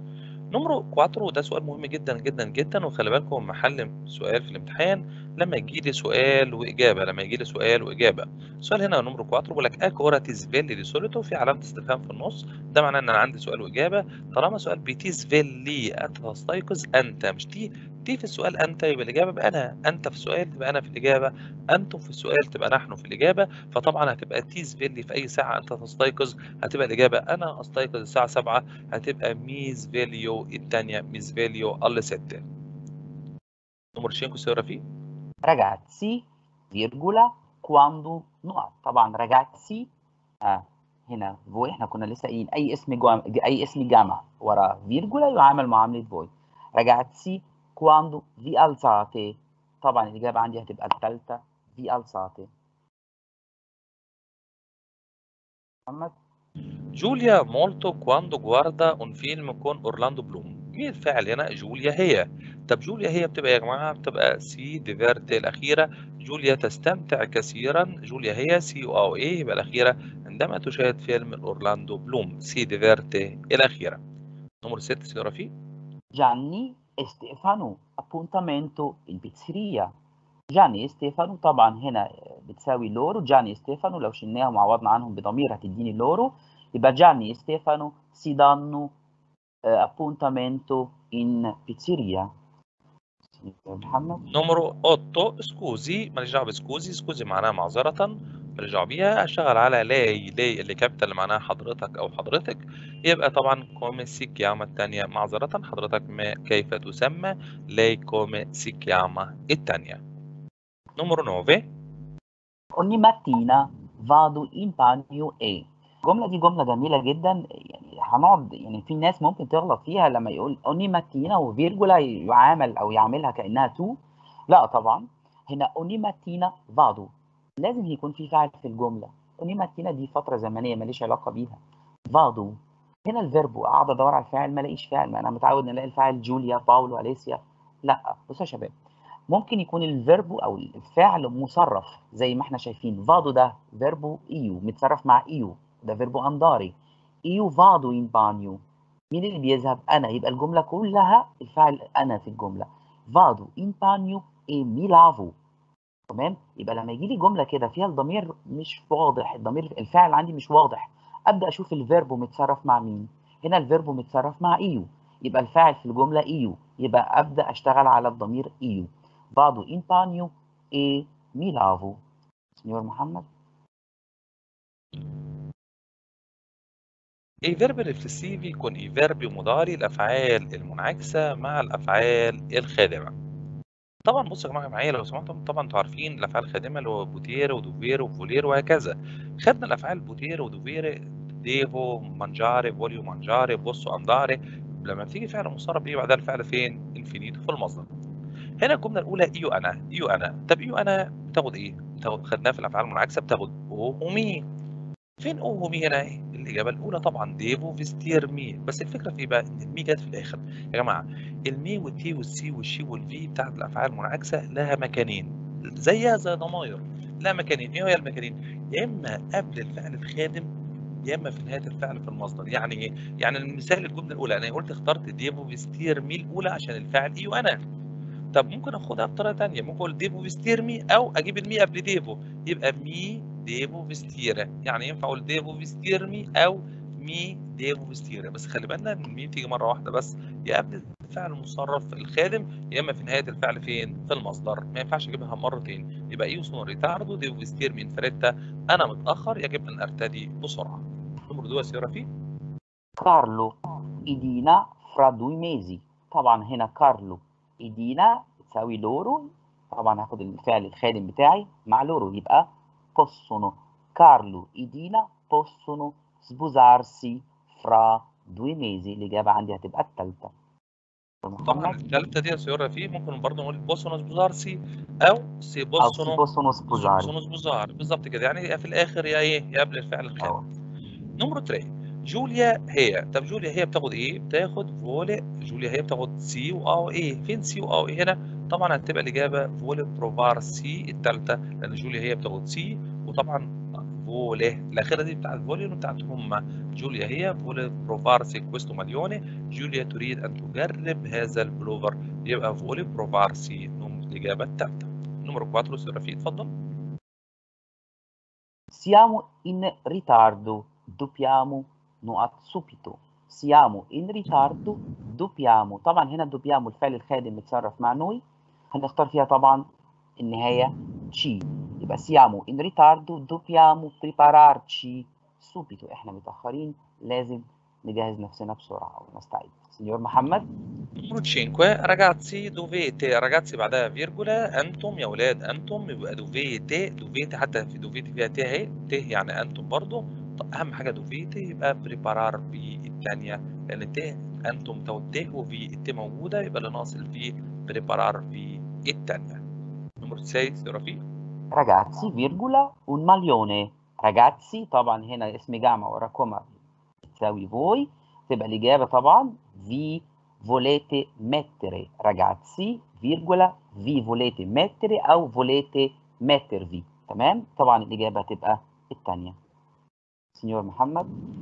نمرو 4 وده سؤال مهم جدًا، جدًا، جدًا، وخلي بالكم محل سؤال في الامتحان لمّا ييجي لي سؤال وإجابة، لمّا ييجي لي سؤال وإجابة. السؤال هنا نمرو 4 بيقول لك agora ti svegli di solito في علامة استفهام في النُص، ده معناه إن أنا عندي سؤال وإجابة. طالما سؤال بتسفلي أنت تستيقظ أنت مش تي في السؤال أنت يبقى الإجابة بأنا، أنت في السؤال تبقى أنا في الإجابة، أنتم في السؤال تبقى نحن في الإجابة، فطبعًا هتبقى تسفلي في أي ساعة أنت تستيقظ، هتبقى الإجابة أنا أستيقظ الساعة 7 هتبقى mi sveglio التانية mi sveglio alle 7. numero 5 geografia. ragazzi virgola quando نقط. طبعا ragazzi هنا فوي احنا كنا لسه قايلين اي اسم جمع ورا فيرجولا يعامل معامله فوي. ragazzi quando vi alzate. طبعا الاجابه عندي هتبقى الثالثه vi alzate. محمد. جوليا molto quando guarda un film con Orlando Bloom. مين الفاعل هنا؟ جوليا هي. طب جوليا هي بتبقى يا جماعة بتبقى سي ديفيرتي الأخيرة. جوليا تستمتع كثيرا. جوليا هي سي أو إيه يبقى الأخيرة عندما تشاهد فيلم أورلاندو بلوم سي ديفيرتي الأخيرة. نمرة 6 سيارة فيه. Gianni e Stefano appuntamento in pizzeria. جاني ستيفانو طبعا هنا بتساوي لورو. جاني ستيفانو لو شلناهم وعوضنا عنهم بضمير هتديني لورو. يبقى جاني ستيفانو si danno appuntamento in pizzeria. محمد. نمرو 8 سكوزي ماليش دعوه بسكوزي. سكوزي معناها معذره ماليش دعوه بيها. اشتغل على لاي اللي كابيتال اللي معناها حضرتك او حضرتك. يبقى طبعا كومي سيكياما الثانيه معذره حضرتك ما كيف تسمى لاي كومي سيكياما الثانيه. نمرو 9 ogni mattina vado in bagno e. الجملة دي جملة جميلة جدا. يعني هنقعد يعني في ناس ممكن تغلط فيها لما يقول ogni mattina وفيرجولا يعامل أو يعملها كأنها تو. لا طبعا هنا ogni mattina vado لازم يكون في فاعل في الجملة. ogni mattina دي فترة زمنية ماليش علاقة بيها. vado هنا الفيربو أقعد أدور على الفاعل ما الاقيش فاعل. ما أنا متعود إن ألاقي الفاعل جوليا باولو أليسيا. لا بصوا يا شباب ممكن يكون الفيربو او الفعل مصرف زي ما احنا شايفين. فادو ده فيربو ايو متصرف مع ايو ده فيربو انداري. ايو فادو ان بانيو مين اللي بيذهب؟ انا. يبقى الجمله كلها الفاعل انا في الجمله. فادو ان بانيو اي مي لافو. تمام. يبقى لما يجي لي جمله كده فيها الضمير مش واضح الضمير الفاعل عندي مش واضح ابدا اشوف الفيربو متصرف مع مين. هنا الفيربو متصرف مع ايو يبقى الفاعل في الجمله ايو يبقى ابدا اشتغل على الضمير ايو. vado in bagno e mi lavo. Signor محمد. اي فيرب ريفلسيفي يكون اي فيرب مضاري الافعال المنعكسه مع الافعال الخادمه. طبعًا بُصّوا يا جماعة معايا لو سمحتم. طبعًا أنتم عارفين الأفعال الخادمة اللي هو بوتير ودوفير وفولير وهكذا. خدنا الأفعال بوتير ودوفير devo mangiare voglio mangiare posso andare. لمّا بتيجي فعل مصرّف بييجي بعدها الفعل فين؟ infinitive في المصدر. هنا الجملة الأولى io أنا، io أنا. طب io أنا بتاخد إيه؟ خدناها في الأفعال المنعكسة بتاخد o ومي. فين او ومي هنا ايه؟ الإجابة الأولى طبعًا ديفو فيستير مي. بس الفكرة في إيه بقى؟ إن المي جت في الآخر. يا جماعة المي والتي والسي والشي والفي بتاعة الأفعال المنعكسة لها مكانين زيها زي ضماير. لها مكانين. إيه هي المكانين؟ يا إما قبل الفعل الخادم يا إما في نهاية الفعل في المصدر. يعني إيه؟ يعني المثال الجملة الأولى أنا قلت اخترت ديفو فيستير مي الأولى عشان الفاعل إيه وأنا. طب ممكن آخدها بطريقة تانية. ممكن أقول ديفو فيستير مي أو أجيب المي قبل ديفو يبقى مي ديفو فيستيرا. يعني ينفع أقول ديفو فيستير مي أو مي ديفو فيستيرا. بس خلي بالنا إن المي بتيجي مرة واحدة بس يا قبل الفعل المصرف الخادم يا إما في نهاية الفعل فين؟ في المصدر. ما ينفعش أجيبها مرتين. يبقى إيو سون ريتاردو ديفو فيستير مي إن فريتا. أنا متأخر يجب أن أرتدي بسرعة. نمرو 2 سيارة فيه. Carlo e Dina fra 2 mesi. طبعا هنا كارلو إدينا بتساوي لورو. طبعا هاخد الفعل الخادم بتاعي مع لورو يبقى possono. Carlo e Dina possono sposarsi fra 2 mesi. الإجابة عندي هتبقى الثالثة. طبعا محمد. الثالثة دي سيارة فيه ممكن برضه نقول بوسونوس بوزارسي أو سي أو si بوسونو possono sposare. سونوس بوزار. بالظبط كده. يعني يا في الآخر يا إيه يا قبل الفعل أو الخامس. نمرة 3 جوليا هي. طب جوليا هي بتاخد ايه؟ بتاخد فولي. جوليا هي بتاخد سي واو ايه. فين سي واو ايه هنا؟ طبعا هتبقى الاجابه فولي بروفار سي الثالثه لان جوليا هي بتاخد سي. وطبعا فولي، الأخيرة دي بتاعت فولي وبتاعت هما. جوليا هي فولي بروفارسي كويستو مليوني، جوليا تريد أن تجرب هذا البلوفر، يبقى فولي بروفارسي الإجابة الثالثة. نمرو 4 سي رفيق اتفضل. Siamo in ritardo, dobbiamo نقط subito. siamo in ritardo, dobbiamo. طبعا هنا dobbiamo الفعل الخادم متصرف مع نوي، هنختار فيها طبعا النهاية ci. يبقى siamo in ritardo, dobbiamo prepararci subito. احنا متأخرين، لازم نجهز نفسنا بسرعة ونستعد. سينيور محمد. نمرو 5 ragazzi dovete، ragazzi بعدها فيرجولا، أنتم يا ولاد أنتم، يبقى دوفيتي، دوفيتي حتى في دوفيتي فيها ت أهي، ت يعني أنتم برضه. طب أهم حاجة دوفيتي يبقى بريبارار في الثانية، لأن ت أنتم تو ت وفي الت موجودة، يبقى اللي ناقص الفي بريبارار في الثانية. نمرو 6 رفيق. ragazzi virgola un maglione. ragazzi طبعا هنا اسم جمع ورا كوما تساوي voi، تبقى الإجابة طبعا vi volete mettere. ragazzi virgola vi volete mettere أو volete mettervi. تمام؟ طبعا الإجابة هتبقى الثانية. سينيور محمد.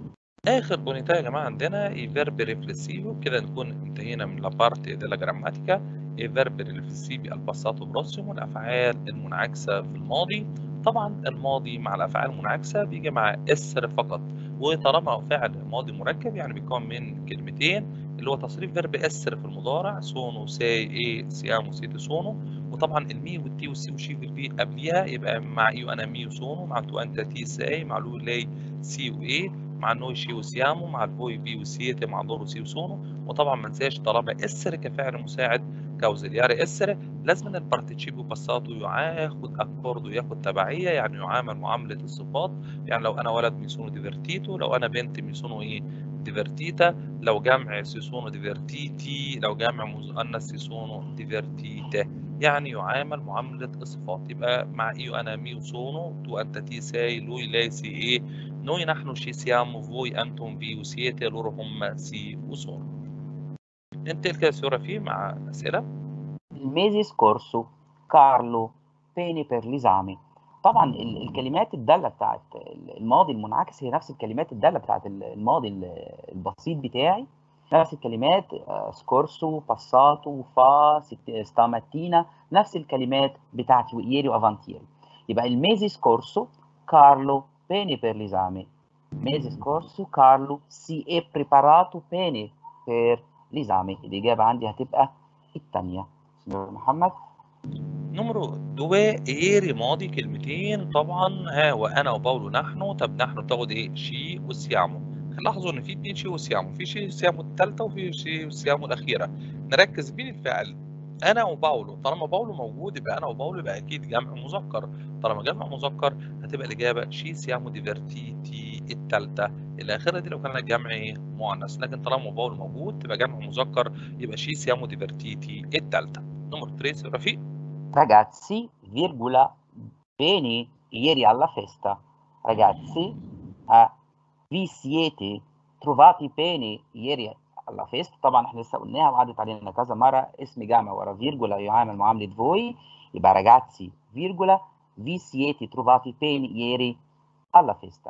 آخر بونيتا يا جماعة عندنا i verbi riflessivo، كده نكون انتهينا من la parte della grammatica. i verbi riflessivi al passato prossimo، الأفعال المنعكسة في الماضي. طبعا الماضي مع الأفعال المنعكسة بيجي مع اسر فقط، وطالما فعل ماضي مركب يعني بيكون من كلمتين، اللي هو تصريف فيرب اسر في المضارع سونو ساي اي سيامو سيتي سونو. وطبعا المي والتي والسي والشي والفي قبليها يبقى مع ايو انا مي وسونو، مع تو انت تي ساي، مع لو لاي سي واي، مع النوي شي وسيامو، مع الفوي في وسيتي، مع دورو سي وسونو. وطبعا ما ننساش طالما اسر كفعل مساعد كاوزيلياري اسر، لازم البارتيشيبو باساتو ياخد اكورد وياخد تبعيه، يعني يعامل معامله الصفات. يعني لو انا ولد ميسونو ديفرتيتو، لو انا بنت ميسونو ايه ديفرتيتا، لو جمع سيسونو ديفرتيتي، لو جمع مؤنث سيسونو ديفرتيتا، يعني يعامل معامله الصفات. يبقى مع ايو انا مي وسونو، تو انت تي ساي لوي لاي سي ايه، noi نحن ci siamo voi أنتم vi وسيتي loro هم si وsono. ننتقل كده سورة فيه مع أسئلة. Il mese scorso Carlo pene per l'esame. طبعا الكلمات الدالة بتاعت الماضي المنعكس هي نفس الكلمات الدالة بتاعت الماضي البسيط بتاعي، نفس الكلمات سكورسو باساتو فا ستاماتينا، نفس الكلمات بتاعت ieri وافانتيري. يبقى الميزي سكورسو كارلو bene per l'esame. mese scorso Carlo si è preparato bene per l'esame. الإجابة عندي هتبقى الثانية. سيدنا محمد. نمرو 2 إيري ماضي كلمتين طبعا، ها وأنا وباولو نحن. طب نحن تاخد إيه؟ شي وسيامو. لاحظوا إن في 2 شي وسيامو، في شي وسيامو الثالثة وفي شي وسيامو الأخيرة. نركز مين الفعل؟ أنا وباولو. طالما باولو موجود يبقى أنا وباولو، يبقى أكيد جمع مذكر. طالما جمع مذكر هتبقى الإجابة شي سيامو ديفرتيتي الثالثة الأخيرة دي، لو كان الجمع مؤنث. لكن طالما باولو موجود تبقى جمع مذكر، يبقى شي سيامو ديفرتيتي الثالثة. نمرو 3 رفيق. Ragazzi, virgola, bene ieri alla festa. Ragazzi, vi siete trovati bene ieri alla festa. طبعا احنا لسه قلناها وعدت علينا كذا مرة، اسم جمع ورا فيرجولا يعامل معاملة فوي، يبقى ragazzi, virgola, vi siete trovati bene ieri alla festa.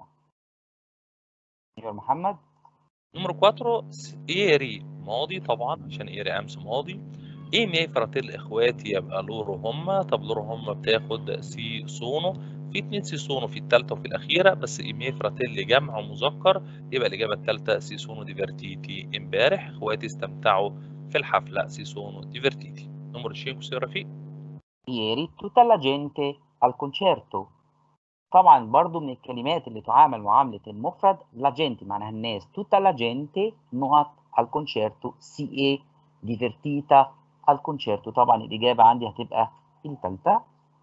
سيدنا محمد. نمرو 4 إيري ماضي طبعا، عشان إيري أمس ماضي. إيه مي فراتيل إخواتي يبقى لورو هما. طب لورو هما بتاخد سي سونو، في 2 سي سونو في الثالثة وفي الأخيرة، بس إيه مي فراتيل جمع مذكر، يبقى الإجابة الثالثة سي سونو ديفرتيتي. امبارح إخواتي استمتعوا في الحفلة، سي سونو ديفرتيتي. نمرو 5 سي رفيق. Ieri tutta la gente al concerto. طبعا برضو من الكلمات اللي تعامل معاملة المفرد la gente معناها الناس، tutta la gente نقط al concerto si è divertita al concerto. طبعا الإجابة عندي هتبقى الثالثة.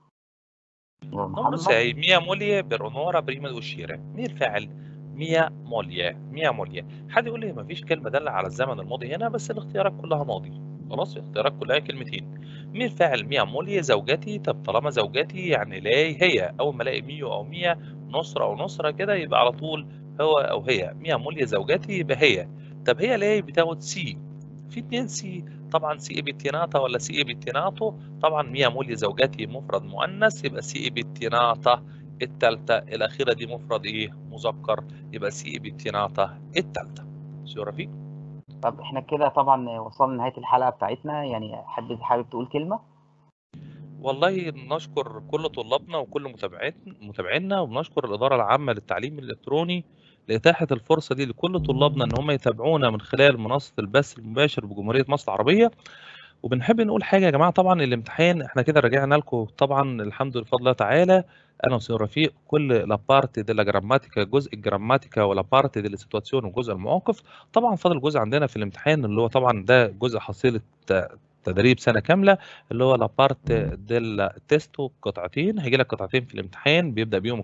نمرو محمد. 6 ميا موليا برونورا بريما دوشيرا. مين الفاعل؟ ميا موليا، ميا موليا. حد يقول لي مفيش كلمة دالة على الزمن الماضي هنا، بس الاختيارات كلها ماضي. خلاص الاختيارات كلها كلمتين. مين الفاعل؟ ميا موليا زوجتي. طب طالما زوجتي يعني لاي هي، أول ما الاقي ميو أو ميا نصرة أو نصرة كده يبقى على طول هو أو هي. ميا موليا زوجتي يبقى هي. طب هي لاي بتاخد سي، في 2 سي طبعا، سي بيتيناتا ولا سي بيتيناتو. طبعا ميا مولي زوجتي مفرد مؤنث، يبقى سي بيتيناتا التالتة الأخيرة دي مفرد إيه؟ مذكر، يبقى سي بتيناتا التالتة. سيو رفيق. طب احنا كده طبعا وصلنا لنهاية الحلقة بتاعتنا، يعني حابب تقول كلمة؟ والله نشكر كل طلابنا وكل متابعينا، وبنشكر الإدارة العامة للتعليم الإلكتروني لإتاحة الفرصة دي لكل طلابنا إن هم يتابعونا من خلال منصة البث المباشر بجمهورية مصر العربية. وبنحب نقول حاجة يا جماعة، طبعا الامتحان احنا كده راجعنا لكم طبعا الحمد لله بفضل الله تعالى. أنا وسيد رفيق كل لابارتي ديلا جراماتيكا، جزء الجراماتيكا ولا بارتي ديلا سيتواسيون وجزء المواقف. طبعا فاضل جزء عندنا في الامتحان اللي هو طبعا ده جزء حصيلة تدريب سنة كاملة، اللي هو لابارت ديلا تيستو، قطعتين هيجي لك قطعتين في الامتحان بيبدأ بيهم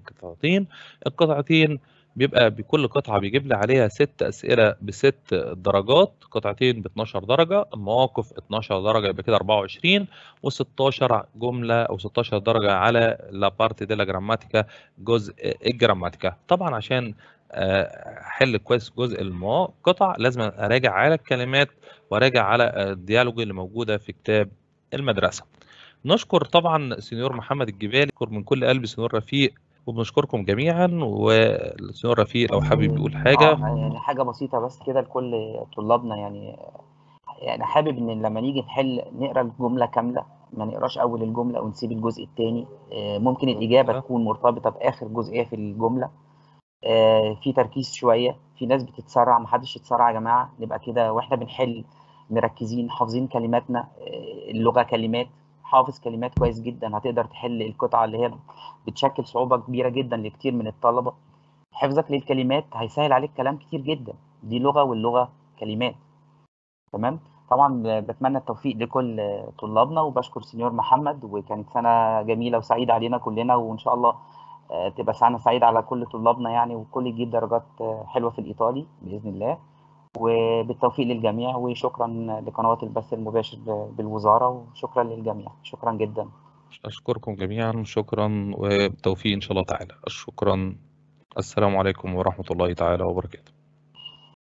القطعتين بيبقى بكل قطعة بيجيب لي عليها 6 أسئلة ب6 درجات، قطعتين ب 12 درجة، المواقف 12 درجة يبقى كده 24، و16 جملة أو 16 درجة على لا بارتي ديلا جراماتيكا، جزء الجراماتيكا. طبعا عشان أحل كويس جزء القطع لازم أراجع على الكلمات وأراجع على الديالوج اللي موجودة في كتاب المدرسة. نشكر طبعا سينيور محمد الجبالي، نشكر من كل قلب سينيور رفيق، وبنشكركم جميعا. والسينيور رفيق لو حابب يقول حاجة. يعني حاجة بسيطة بس كده لكل طلابنا، يعني حابب ان لما نيجي نحل نقرا الجملة كاملة، ما نقراش اول الجملة ونسيب الجزء الثاني. ممكن الإجابة تكون مرتبطة بآخر جزئية في الجملة. في تركيز شوية، في ناس بتتسرع، محدش يتسرع يا جماعة، نبقى كده واحنا بنحل مركزين حافظين كلماتنا. اللغة كلمات، حافظ كلمات كويس جدا هتقدر تحل القطعة اللي هي بتشكل صعوبة كبيرة جدا لكتير من الطلبة. حفظك للكلمات هيسهل عليك كلام كتير جدا، دي لغة واللغة كلمات. تمام. طبعا بتمنى التوفيق لكل طلابنا، وبشكر سنيور محمد، وكانت سنة جميلة وسعيدة علينا كلنا، وإن شاء الله تبقى سنة سعيدة على كل طلابنا يعني، وكل يجيب درجات حلوة في الإيطالي بإذن الله. وبالتوفيق للجميع، وشكرا لقنوات البث المباشر بالوزارة، وشكرا للجميع، شكرا جدا. أشكركم جميعا شكرا، وبالتوفيق إن شاء الله تعالى. شكرا. السلام عليكم ورحمة الله تعالى وبركاته.